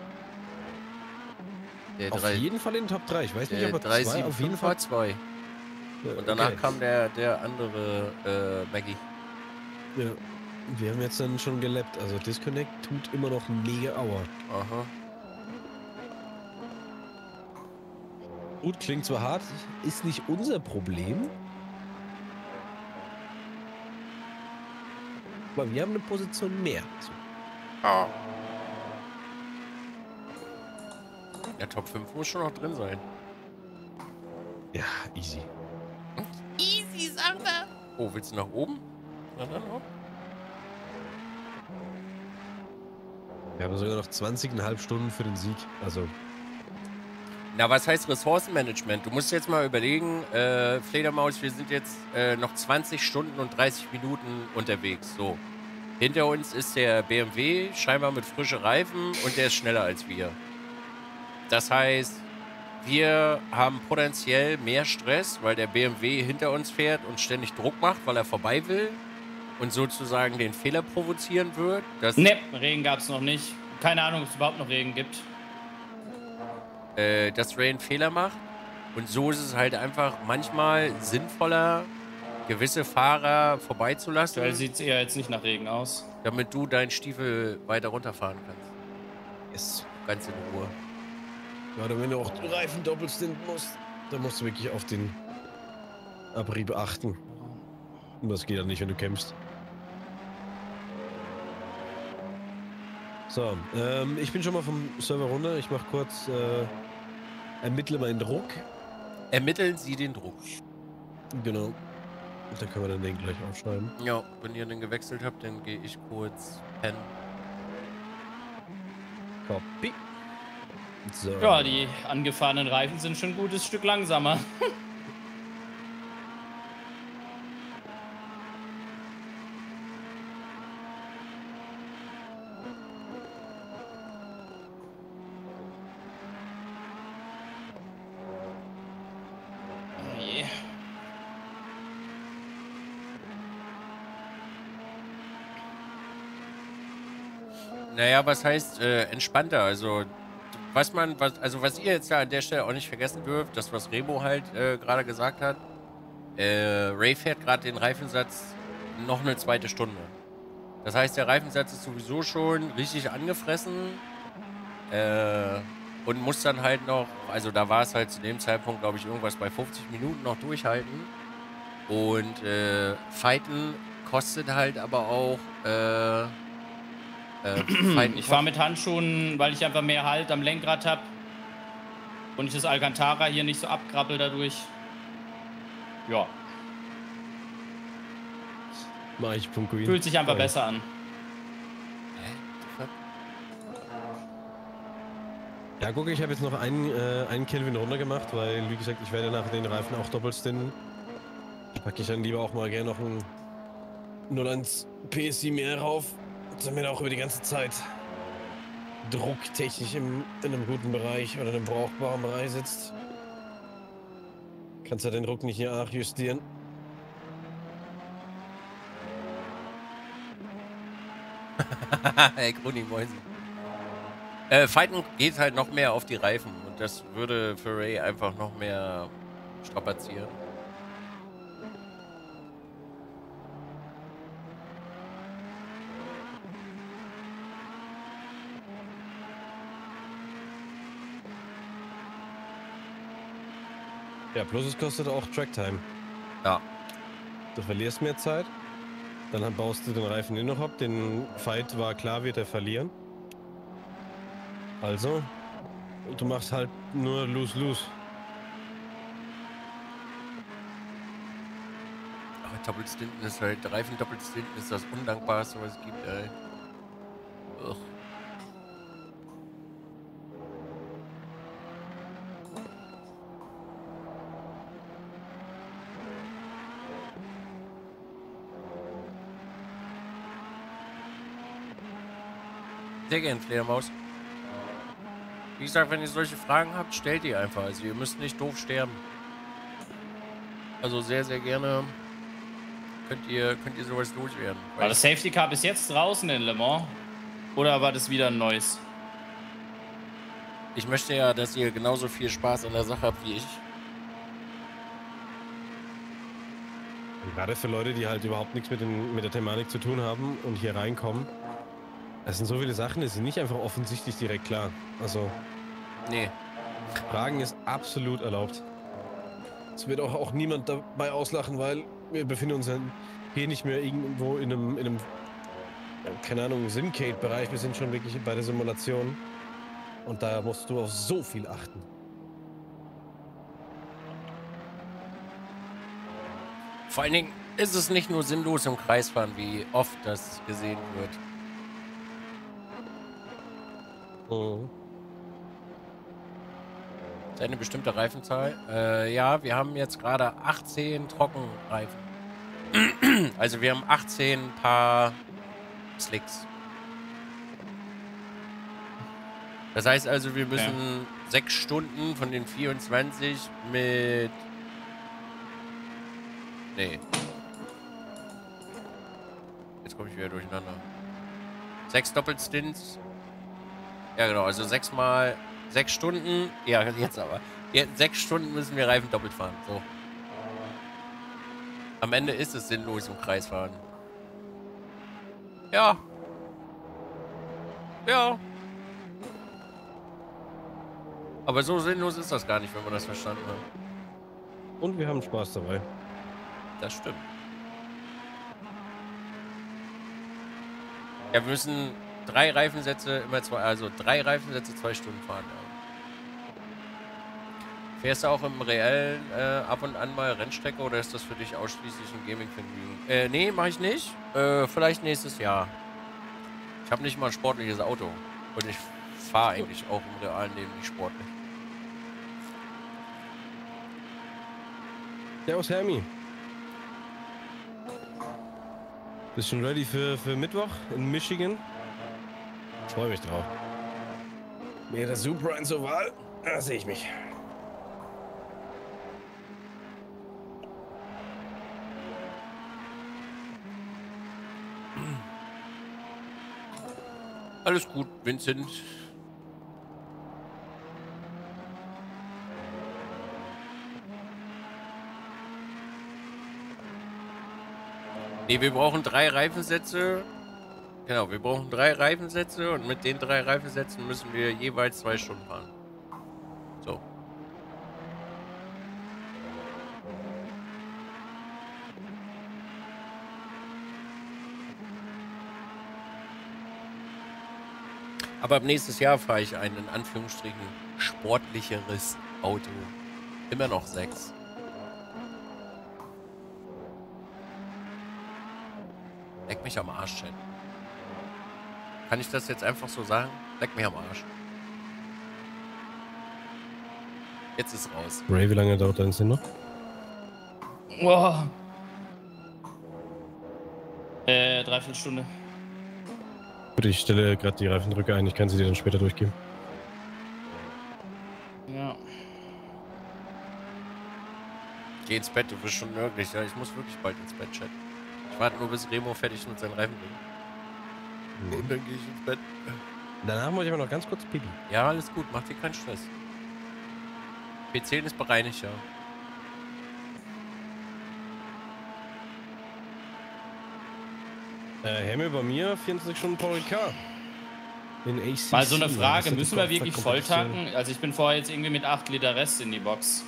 Der Auf drei, jeden Fall in den Top drei. Ich weiß nicht, der ob er drei zwei, sieben auf jeden fünf Fall war zwei. Und danach okay. kam der, der andere äh, Maggie. Ja. Wir haben jetzt dann schon gelappt. Also Disconnect tut immer noch mega Aua. Aha. Gut, klingt zwar hart, ist nicht unser Problem. Aber wir haben eine Position mehr. So. Ah. Ja, Top fünf muss schon noch drin sein. Ja, easy. Easy, Sache. Oh, willst du nach oben? Na dann hopp. Wir haben sogar noch zwanzig Komma fünf Stunden für den Sieg. Also. Na, was heißt Ressourcenmanagement? Du musst jetzt mal überlegen, äh, Fledermaus, wir sind jetzt äh, noch zwanzig Stunden und dreißig Minuten unterwegs. So. Hinter uns ist der B M W, scheinbar mit frischen Reifen und der ist schneller als wir. Das heißt, wir haben potenziell mehr Stress, weil der B M W hinter uns fährt und ständig Druck macht, weil er vorbei will und sozusagen den Fehler provozieren wird. Dass ne, Regen gab es noch nicht. Keine Ahnung, ob es überhaupt noch Regen gibt. Äh, dass Ray einen Fehler macht. Und so ist es halt einfach manchmal sinnvoller, gewisse Fahrer vorbeizulassen. Weil sieht es eher jetzt nicht nach Regen aus. Damit du deinen Stiefel weiter runterfahren kannst. Yes. Ganz in Ruhe. Gerade wenn du auch den Reifen doppelstinden musst, dann musst du wirklich auf den Abrieb achten. Und das geht dann nicht, wenn du kämpfst. So, ähm, ich bin schon mal vom Server runter. Ich mach kurz, äh, ermittle meinen Druck. Ermitteln Sie den Druck. Genau. Und dann können wir dann den gleich aufschreiben. Ja, wenn ihr den gewechselt habt, dann gehe ich kurz pennen. Copy. So. Ja, die angefahrenen Reifen sind schon ein gutes Stück langsamer. Oh je. Naja, was heißt äh, entspannter? Also, was man, was, also was ihr jetzt da an der Stelle auch nicht vergessen dürft, das, was Remo halt äh, gerade gesagt hat, äh, Ray fährt gerade den Reifensatz noch eine zweite Stunde. Das heißt, der Reifensatz ist sowieso schon richtig angefressen äh, und muss dann halt noch, also da war es halt zu dem Zeitpunkt, glaube ich, irgendwas bei fünfzig Minuten noch durchhalten. Und äh, Fighten kostet halt aber auch äh, Ich fahre mit Handschuhen, weil ich einfach mehr Halt am Lenkrad habe und ich das Alcantara hier nicht so abkrabbel dadurch. Ja. Mach ich Punkt. Fühlt sich einfach oh. besser an. Ja, guck, ich habe jetzt noch einen, äh, einen Kelvin runter gemacht, weil, wie gesagt, ich werde nach den Reifen auch doppelt stinnen. Packe ich dann lieber auch mal gerne noch ein null eins P S I mehr rauf. Damit er auch über die ganze Zeit drucktechnisch im, in einem guten Bereich oder in einem brauchbaren Bereich sitzt. Kannst du den Druck nicht hier nachjustieren. Hey, Gruni, Mäusen. Äh, Fighten geht halt noch mehr auf die Reifen und das würde für Ray einfach noch mehr strapazieren. Ja, plus es kostet auch Tracktime. Ja. Du verlierst mehr Zeit, dann baust du den Reifen hin noch ab. Den Fight war klar, wird er verlieren. Also, du machst halt nur lose-lose. Aber Doppelstinten ist halt, Reifen Doppelstinten ist das Undankbarste, was es gibt, ey. Ugh. Sehr gern, Fledermaus. Wie gesagt, wenn ihr solche Fragen habt, stellt die einfach. Also ihr müsst nicht doof sterben. Also sehr, sehr gerne könnt ihr, könnt ihr sowas loswerden. War das Safety Car bis jetzt draußen in Le Mans? Oder war das wieder ein neues? Ich möchte ja, dass ihr genauso viel Spaß an der Sache habt wie ich. Und gerade für Leute, die halt überhaupt nichts mit, den, mit der Thematik zu tun haben und hier reinkommen. Es sind so viele Sachen, die sind nicht einfach offensichtlich direkt klar. Also, nee. Fragen ist absolut erlaubt. Es wird auch, auch niemand dabei auslachen, weil wir befinden uns hier nicht mehr irgendwo in einem, in einem keine Ahnung, Simcade-Bereich. Wir sind schon wirklich bei der Simulation. Und da musst du auf so viel achten. Vor allen Dingen ist es nicht nur sinnlos im Kreis fahren, wie oft das gesehen wird. Mhm. Ist eine bestimmte Reifenzahl? Äh, ja, wir haben jetzt gerade achtzehn Trockenreifen. Also wir haben achtzehn Paar Slicks. Das heißt also, wir müssen ja. sechs Stunden von den vierundzwanzig mit... Nee. Jetzt komme ich wieder durcheinander. Sechs Doppelstints. Ja genau, also sechs mal sechs Stunden. Ja, jetzt aber. Jetzt, sechs Stunden müssen wir Reifen doppelt fahren. So. Am Ende ist es sinnlos im Kreis fahren. Ja. Ja. Aber so sinnlos ist das gar nicht, wenn man das verstanden hat. Und wir haben Spaß dabei. Das stimmt. Ja, wir müssen drei Reifensätze immer zwei, also drei Reifensätze zwei Stunden fahren. Ja. Fährst du auch im reellen äh, ab und an mal Rennstrecke oder ist das für dich ausschließlich ein Gaming-Vergnügen? Äh, nee, mach ich nicht. Äh, vielleicht nächstes Jahr. Ich habe nicht mal ein sportliches Auto. Und ich fahre eigentlich auch im realen Leben nicht sportlich. Servus, Hermi. Bist schon ready für, für Mittwoch in Michigan? Ich freue mich drauf. Mir der Supra ins Oval, da sehe ich mich. Alles gut, Vincent. Ne, wir brauchen drei Reifensätze. Genau, wir brauchen drei Reifensätze und mit den drei Reifensätzen müssen wir jeweils zwei Stunden fahren. So. Aber ab nächstes Jahr fahre ich ein, in Anführungsstrichen, sportlicheres Auto. Immer noch sechs. Leck mich am Arsch, Chat. Kann ich das jetzt einfach so sagen? Leck mich am Arsch. Jetzt ist raus. Ray, wie lange dauert dein Sinn noch? Wow. Äh, dreiviertel Stunde. Gut, ich stelle gerade die Reifendrücke ein. Ich kann sie dir dann später durchgeben. Ja. Geh ins Bett, du bist schon nörglich. Ja, ich muss wirklich bald ins Bett, Chat. Ich warte nur, bis Remo fertig mit seinen Reifen bringt. Mhm. Und dann gehe ich ins Bett. Danach muss ich aber noch ganz kurz pipi. Ja, alles gut. Mach dir keinen Stress. P zehn ist bereinigt, ja. Äh, Hemme bei mir, vierundzwanzig Stunden Paul Ricard. In A C C. Mal so eine Frage, müssen wir wirklich voll tanken? Also ich bin vorher jetzt irgendwie mit acht Liter Rest in die Box.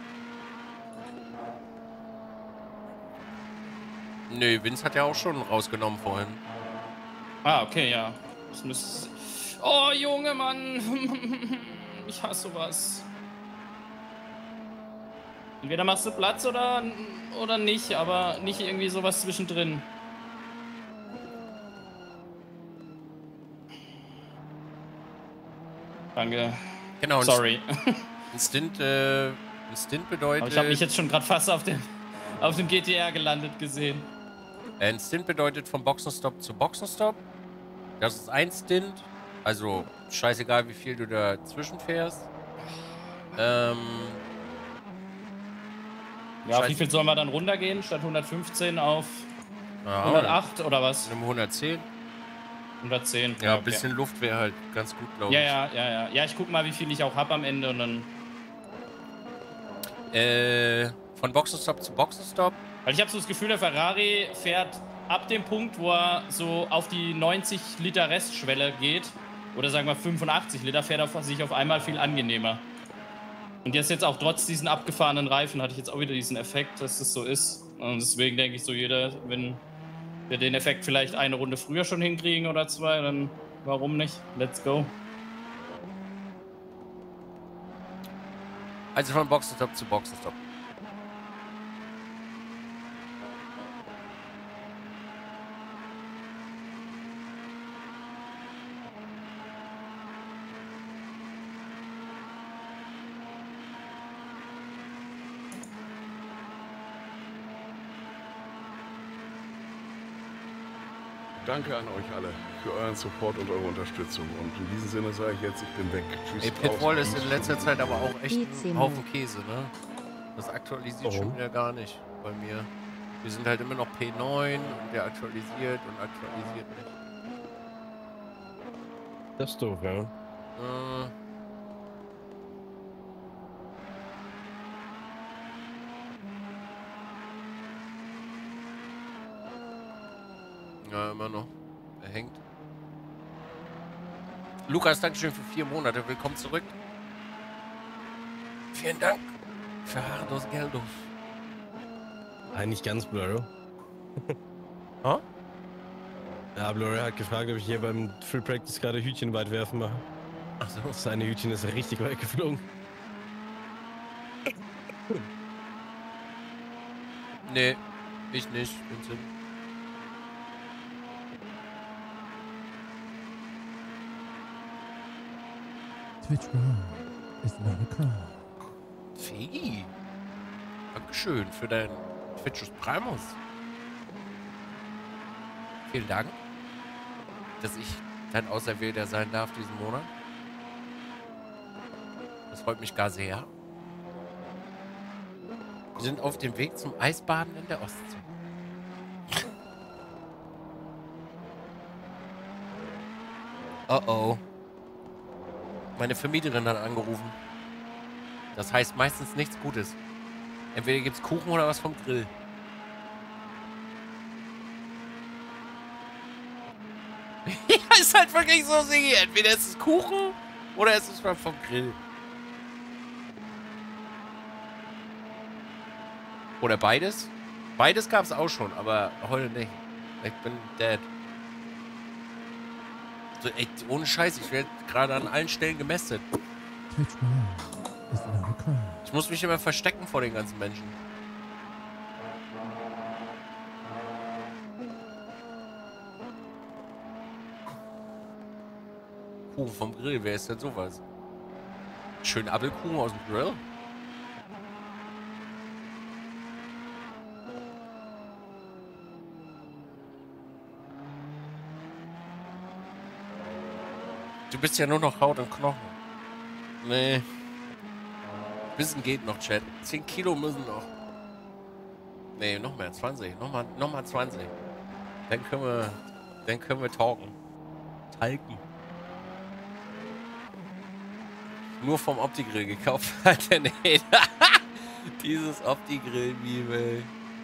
Nö, Vince hat ja auch schon rausgenommen vorhin. Ah, okay, ja. Das müsste... Oh, Junge, Mann. Ich hasse sowas. Entweder machst du Platz oder, oder nicht, aber nicht irgendwie sowas zwischendrin. Danke. Genau. Sorry. Ein Stint, äh, ein Stint bedeutet... Aber ich habe mich jetzt schon gerade fast auf dem, auf dem G T R gelandet gesehen. Ein Stint bedeutet vom Boxenstopp zu Boxenstopp. Das ist ein Stint. Also scheißegal, wie viel du dazwischen fährst. Ähm... Ja, auf wie viel sollen wir dann runtergehen? Statt hundertfünfzehn auf ja, hundertacht oder was? Nimm hundertzehn. hundertzehn. Ja, ein okay. bisschen Luft wäre halt ganz gut, glaube ja, ich. Ja, ja, ja. Ja, ich guck mal, wie viel ich auch habe am Ende und dann... Äh, von Boxenstopp zu Boxenstopp. Weil ich habe so das Gefühl, der Ferrari fährt ab dem Punkt, wo er so auf die neunzig Liter Restschwelle geht, oder sagen wir fünfundachtzig Liter, fährt er sich auf einmal viel angenehmer. Und jetzt jetzt auch trotz diesen abgefahrenen Reifen hatte ich jetzt auch wieder diesen Effekt, dass das so ist. Und deswegen denke ich so, jeder, wenn wir den Effekt vielleicht eine Runde früher schon hinkriegen oder zwei, dann warum nicht? Let's go. Also von Boxenstopp zu Boxenstopp. Danke an euch alle für euren Support und eure Unterstützung. Und in diesem Sinne sage ich jetzt, ich bin weg. Tschüss. Ey, Pitwall ist in letzter Zeit aber auch echt ein Haufen Käse, ne? Das aktualisiert Warum? schon wieder gar nicht bei mir. Wir sind halt immer noch P neun und der aktualisiert und aktualisiert nicht. Das ist doof, ja. Äh. Ja, immer noch. Er hängt. Lukas, Dankeschön für vier Monate. Willkommen zurück. Vielen Dank für hartes Geldos. Eigentlich ganz Blurry. Huh? Ja, Blurry hat gefragt, ob ich hier beim Free Practice gerade Hütchen weit werfen mache. Achso. Seine Hütchen ist richtig weit geflogen. Nee, ich nicht, Vincent. Twitch Prime is not a crime. Fegi. Dankeschön für dein Twitch Primus. Vielen Dank, dass ich dein Auserwählter sein darf diesen Monat. Das freut mich gar sehr. Wir sind auf dem Weg zum Eisbaden in der Ostsee. Oh oh. Meine Vermieterin hat angerufen. Das heißt meistens nichts Gutes. Entweder gibt's Kuchen oder was vom Grill. Ja, ist halt wirklich so, Sigi. Entweder ist es Kuchen oder ist es was vom Grill. Oder beides. Beides gab's auch schon, aber heute nicht. Ich bin dead. So, ey, ohne Scheiß, ich werde gerade an allen Stellen gemästet. Twitch Prime is not a crime. Ich muss mich immer verstecken vor den ganzen Menschen. Kuchen vom Grill, wer ist denn sowas? Schön Apfelkuchen aus dem Grill? Du bist ja nur noch Haut und Knochen. Nee. Bisschen geht noch, Chat. zehn Kilo müssen noch. Nee, noch mehr. zwanzig. Nochmal noch mal zwanzig. Dann können wir. Dann können wir talken. Talken. Nur vom Opti-Grill gekauft hat der nee. Dieses Opti-Grill-Meme.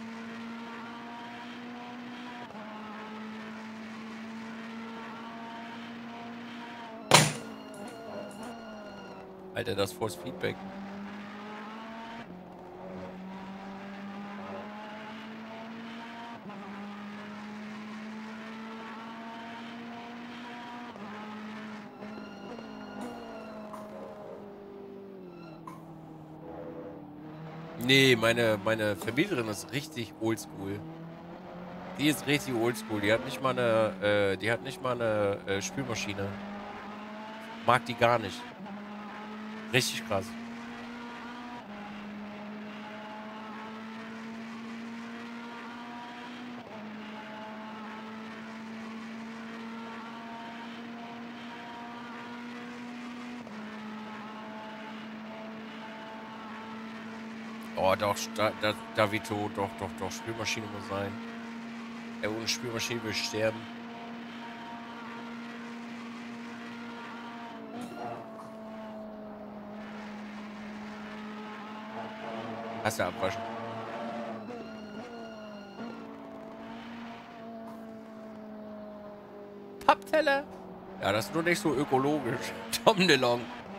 Alter, das Force Feedback. Nee, meine, meine Vermieterin ist richtig oldschool. Die ist richtig oldschool. Die hat nicht mal eine, äh, die hat nicht mal eine äh, Spülmaschine. Mag die gar nicht. Richtig krass. Oh, doch, da, da, Davito, doch, doch, doch, Spülmaschine muss sein. Ja, ohne Spülmaschine will ich sterben. Hast du abwaschen? Pappteller? Ja, das ist nur nicht so ökologisch. Tom DeLong.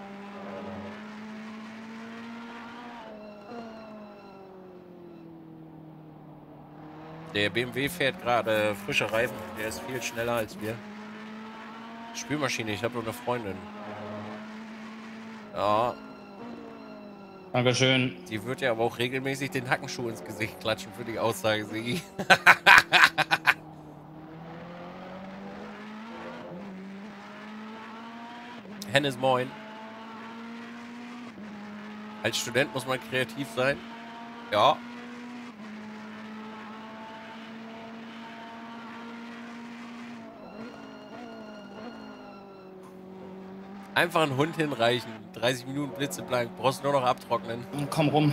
Der B M W fährt gerade frische Reifen. Der ist viel schneller als wir. Spülmaschine, ich habe nur eine Freundin. Ja. Dankeschön. Die wird ja aber auch regelmäßig den Hackenschuh ins Gesicht klatschen für die Aussage, Sigi. Hennes, moin. Als Student muss man kreativ sein. Ja. Einfach einen Hund hinreichen. dreißig Minuten blitzeblank. Brauchst nur noch abtrocknen. Komm rum.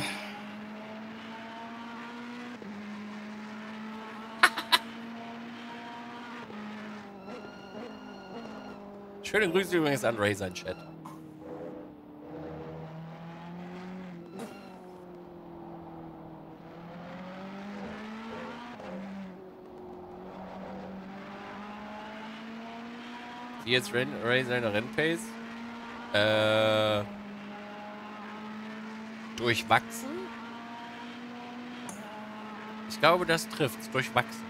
Schöne Grüße übrigens an Ray, sein Chat. Wie jetzt Ray seine Rennpace? Äh, durchwachsen? Ich glaube, das trifft's. Durchwachsen.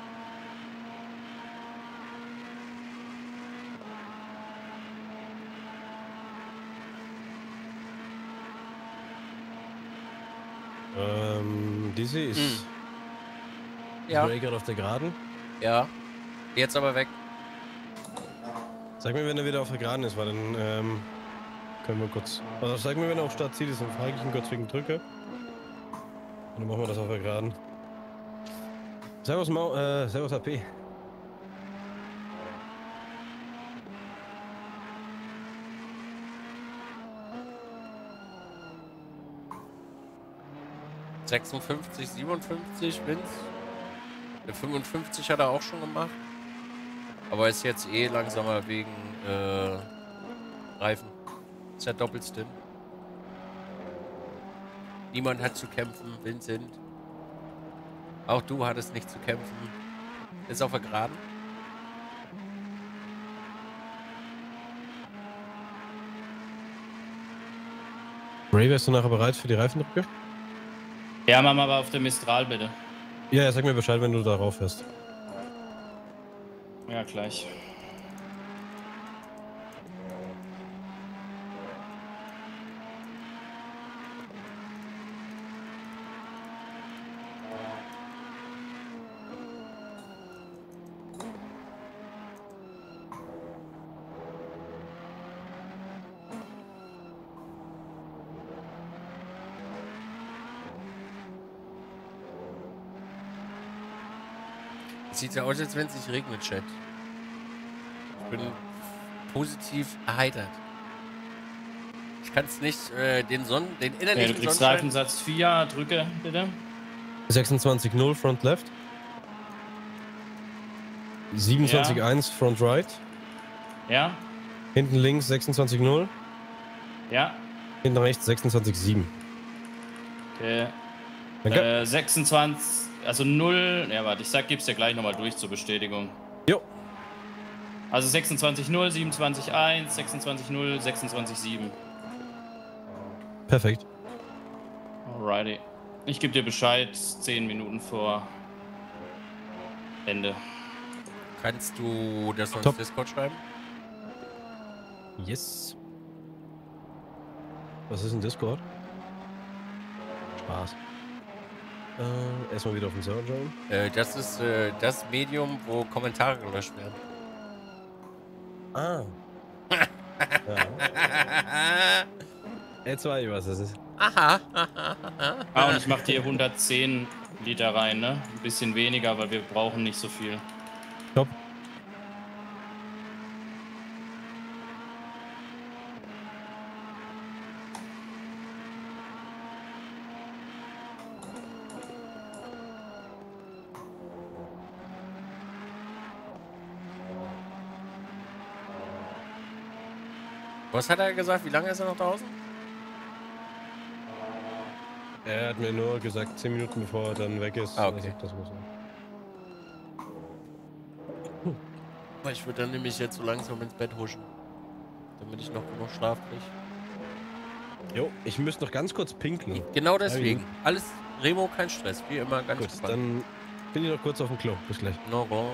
Ähm, diese ist... Hm. Ja. Ray gerade auf der Geraden. Ja. Jetzt aber weg. Sag mir, wenn er wieder auf der Geraden ist, weil dann ähm, können wir kurz... Also sag mir, wenn er auf Startziel ist, dann frage ich ihn kurz wegen Drücke. Und dann machen wir das auf der Geraden. Servus Mau, äh, Servus A P. sechsundfünfzig, siebenundfünfzig, Vince. Der fünfundfünfzig hat er auch schon gemacht. Aber ist jetzt eh langsamer wegen äh, Reifen. Ist ja Doppelstint. Niemand hat zu kämpfen, Vincent. Auch du hattest nicht zu kämpfen. Ist auf der Geraden. Ray, wärst du nachher bereit für die Reifendrücke? Ja, Mama, aber auf der Mistral bitte. Ja, ja, sag mir Bescheid, wenn du darauf fährst. Ja, gleich. Sieht ja aus, als wenn es nicht regnet, Chat. Ich bin positiv erheitert. Ich kann es nicht, äh, den Sonnen, den innerlichen Ja, du kriegst Sonnenschein... Reifensatz vier, drücke bitte. sechsundzwanzig null Front Left. siebenundzwanzig eins Front Right. Ja, Hinten links sechsundzwanzig null. ja. Hinten rechts sechsundzwanzig sieben. Okay. Danke. Äh, sechsundzwanzig, also null. Ja, warte, ich sag, gib's dir gleich nochmal durch zur Bestätigung. Jo. Also sechsundzwanzig null, siebenundzwanzig eins, sechsundzwanzig null, sechsundzwanzig sieben. Perfekt. Alrighty. Ich gebe dir Bescheid, zehn Minuten vor Ende. Kannst du das noch Top. ins Discord schreiben? Yes. Was ist ein Discord? Spaß. Äh, erstmal wieder auf den Server joinen. Äh, das ist äh, das Medium, wo Kommentare gelöscht werden. Ah. Ja. Jetzt weiß ich, was das ist. Aha. Ah, und ich mache hier hundertzehn Liter rein, ne? Ein bisschen weniger, weil wir brauchen nicht so viel. Top. Was hat er gesagt? Wie lange ist er noch draußen? Er hat mir nur gesagt, zehn Minuten bevor er dann weg ist. Ah, okay. Also, das muss sein. Weil ich würde dann nämlich jetzt so langsam ins Bett huschen. Damit ich noch genug Schlaf kriege. Jo, ich müsste noch ganz kurz pinkeln. Genau deswegen. Alles Remo, kein Stress. Wie immer, ganz Gut, entspannt. dann bin ich noch kurz auf dem Klo. Bis gleich. No, no.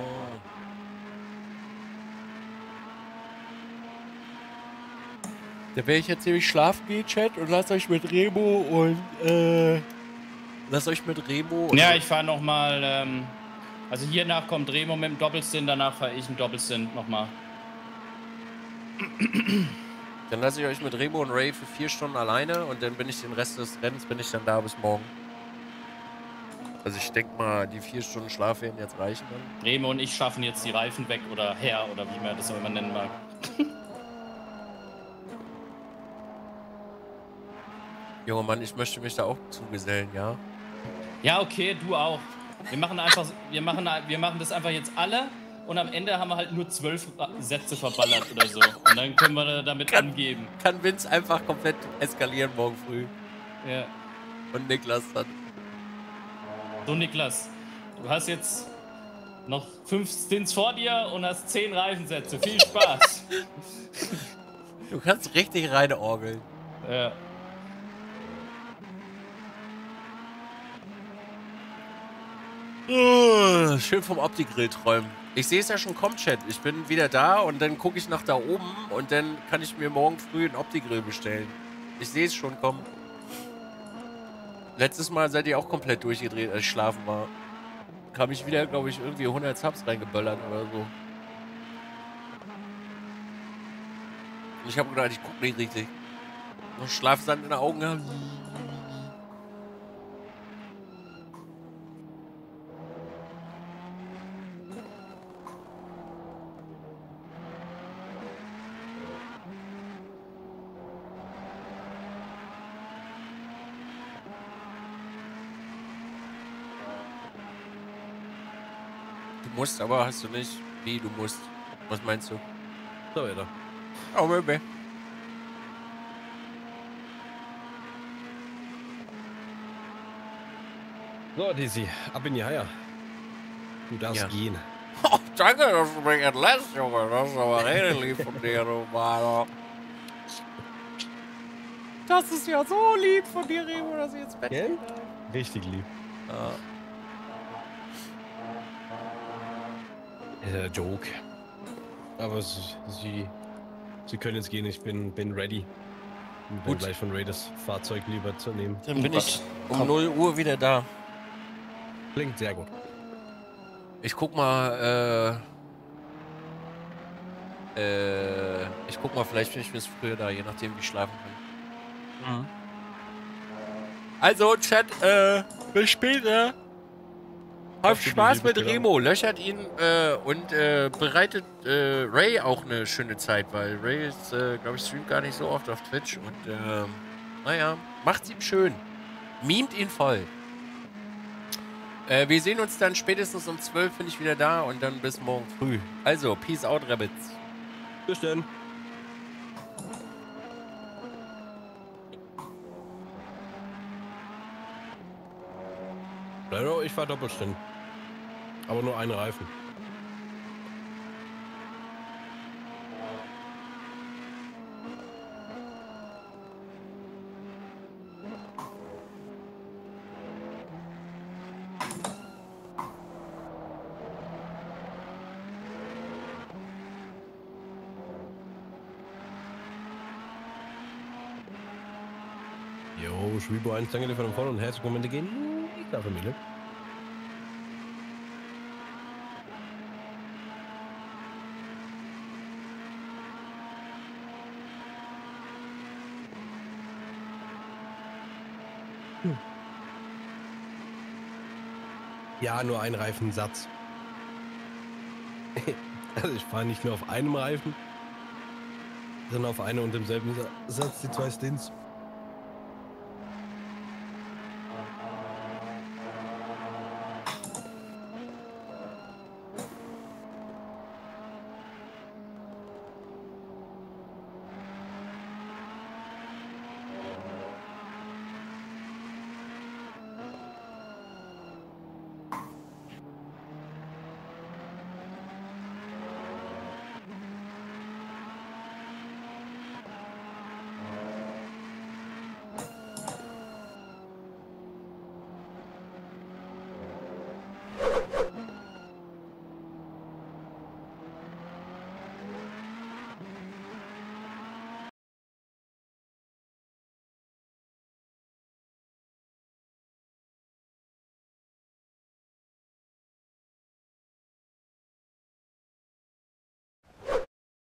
Da werde ich jetzt nämlich schlafen gehen, Chat, und lasst euch mit Remo und, äh... Lasst euch mit Remo und... Ja, ich fahre nochmal, ähm... Also hiernach kommt Remo mit dem Doppelstint, danach fahre ich im Doppelstint nochmal. Dann lasse ich euch mit Remo und Ray für vier Stunden alleine und dann bin ich den Rest des Rennens, bin ich dann da bis morgen. Also ich denke mal, die vier Stunden Schlaf werden jetzt reichen dann. Remo und ich schaffen jetzt die Reifen weg oder her oder wie man das auch immer nennen mag. Junge Mann, ich möchte mich da auch zugesellen, ja? Ja, okay, du auch. Wir machen einfach, wir machen, wir machen das einfach jetzt alle und am Ende haben wir halt nur zwölf Sätze verballert oder so. Und dann können wir damit kann, angeben. Kann Vince einfach komplett eskalieren morgen früh. Ja. Und Niklas dann. So, Niklas, du hast jetzt noch fünf Stints vor dir und hast zehn Reifensätze. Viel Spaß. Du kannst richtig rein orgeln. Ja. Uh, schön vom Opti-Grill träumen. Ich sehe es ja schon kommen, Chat. Ich bin wieder da und dann gucke ich nach da oben und dann kann ich mir morgen früh einen Opti-Grill bestellen. Ich sehe es schon kommen. Letztes Mal seid ihr auch komplett durchgedreht, als ich schlafen war. Kam ich wieder, glaube ich, irgendwie hundert Subs reingeböllert oder so. Und ich habe gedacht, ich gucke nicht richtig. Noch Schlafsand in den Augen haben. Du musst, aber hast du nicht. Wie, du musst? Was meinst du? So, wieder. Oh, maybe. So, Dizzy, ab in die Haie. Du darfst Ja. gehen. Oh, danke, dass du mich entlässt, Junge. Das ist aber richtig lieb von dir, du Mann. Das ist ja so lieb von dir, Remo, dass ich ins Bett Gell? gehen darf. Richtig lieb. Ja. Äh, Joke. Aber sie, sie, sie können jetzt gehen, ich bin, bin ready. Um dann Gut. gleich von Ray das Fahrzeug lieber zu nehmen. Dann bin ich um null Uhr wieder da. Klingt sehr gut. Ich guck mal, äh... Äh... Ich guck mal, vielleicht bin ich bis früher da, je nachdem, wie ich schlafen kann. Mhm. Also, Chat, äh... bis später. Habt Auf die Spaß Liebe, mit Remo, löchert ihn äh, und äh, bereitet äh, Ray auch eine schöne Zeit, weil Ray ist, äh, glaube ich, streamt gar nicht so oft auf Twitch und äh, naja, macht's ihm schön. Memt ihn voll. Äh, wir sehen uns dann spätestens um zwölf, bin ich wieder da und dann bis morgen früh. Also, peace out, Rabbits. Bis dann. Leider, ich fahr Doppelstint. Aber nur eine Reifen. Jo, Schwibo eins, danke dir für den Follow und herzliche Momente gehen. Ich darf Familie. Hm. Ja, nur ein Reifensatz. Also ich fahre nicht nur auf einem Reifen, sondern auf einem und demselben Satz die zwei Stints.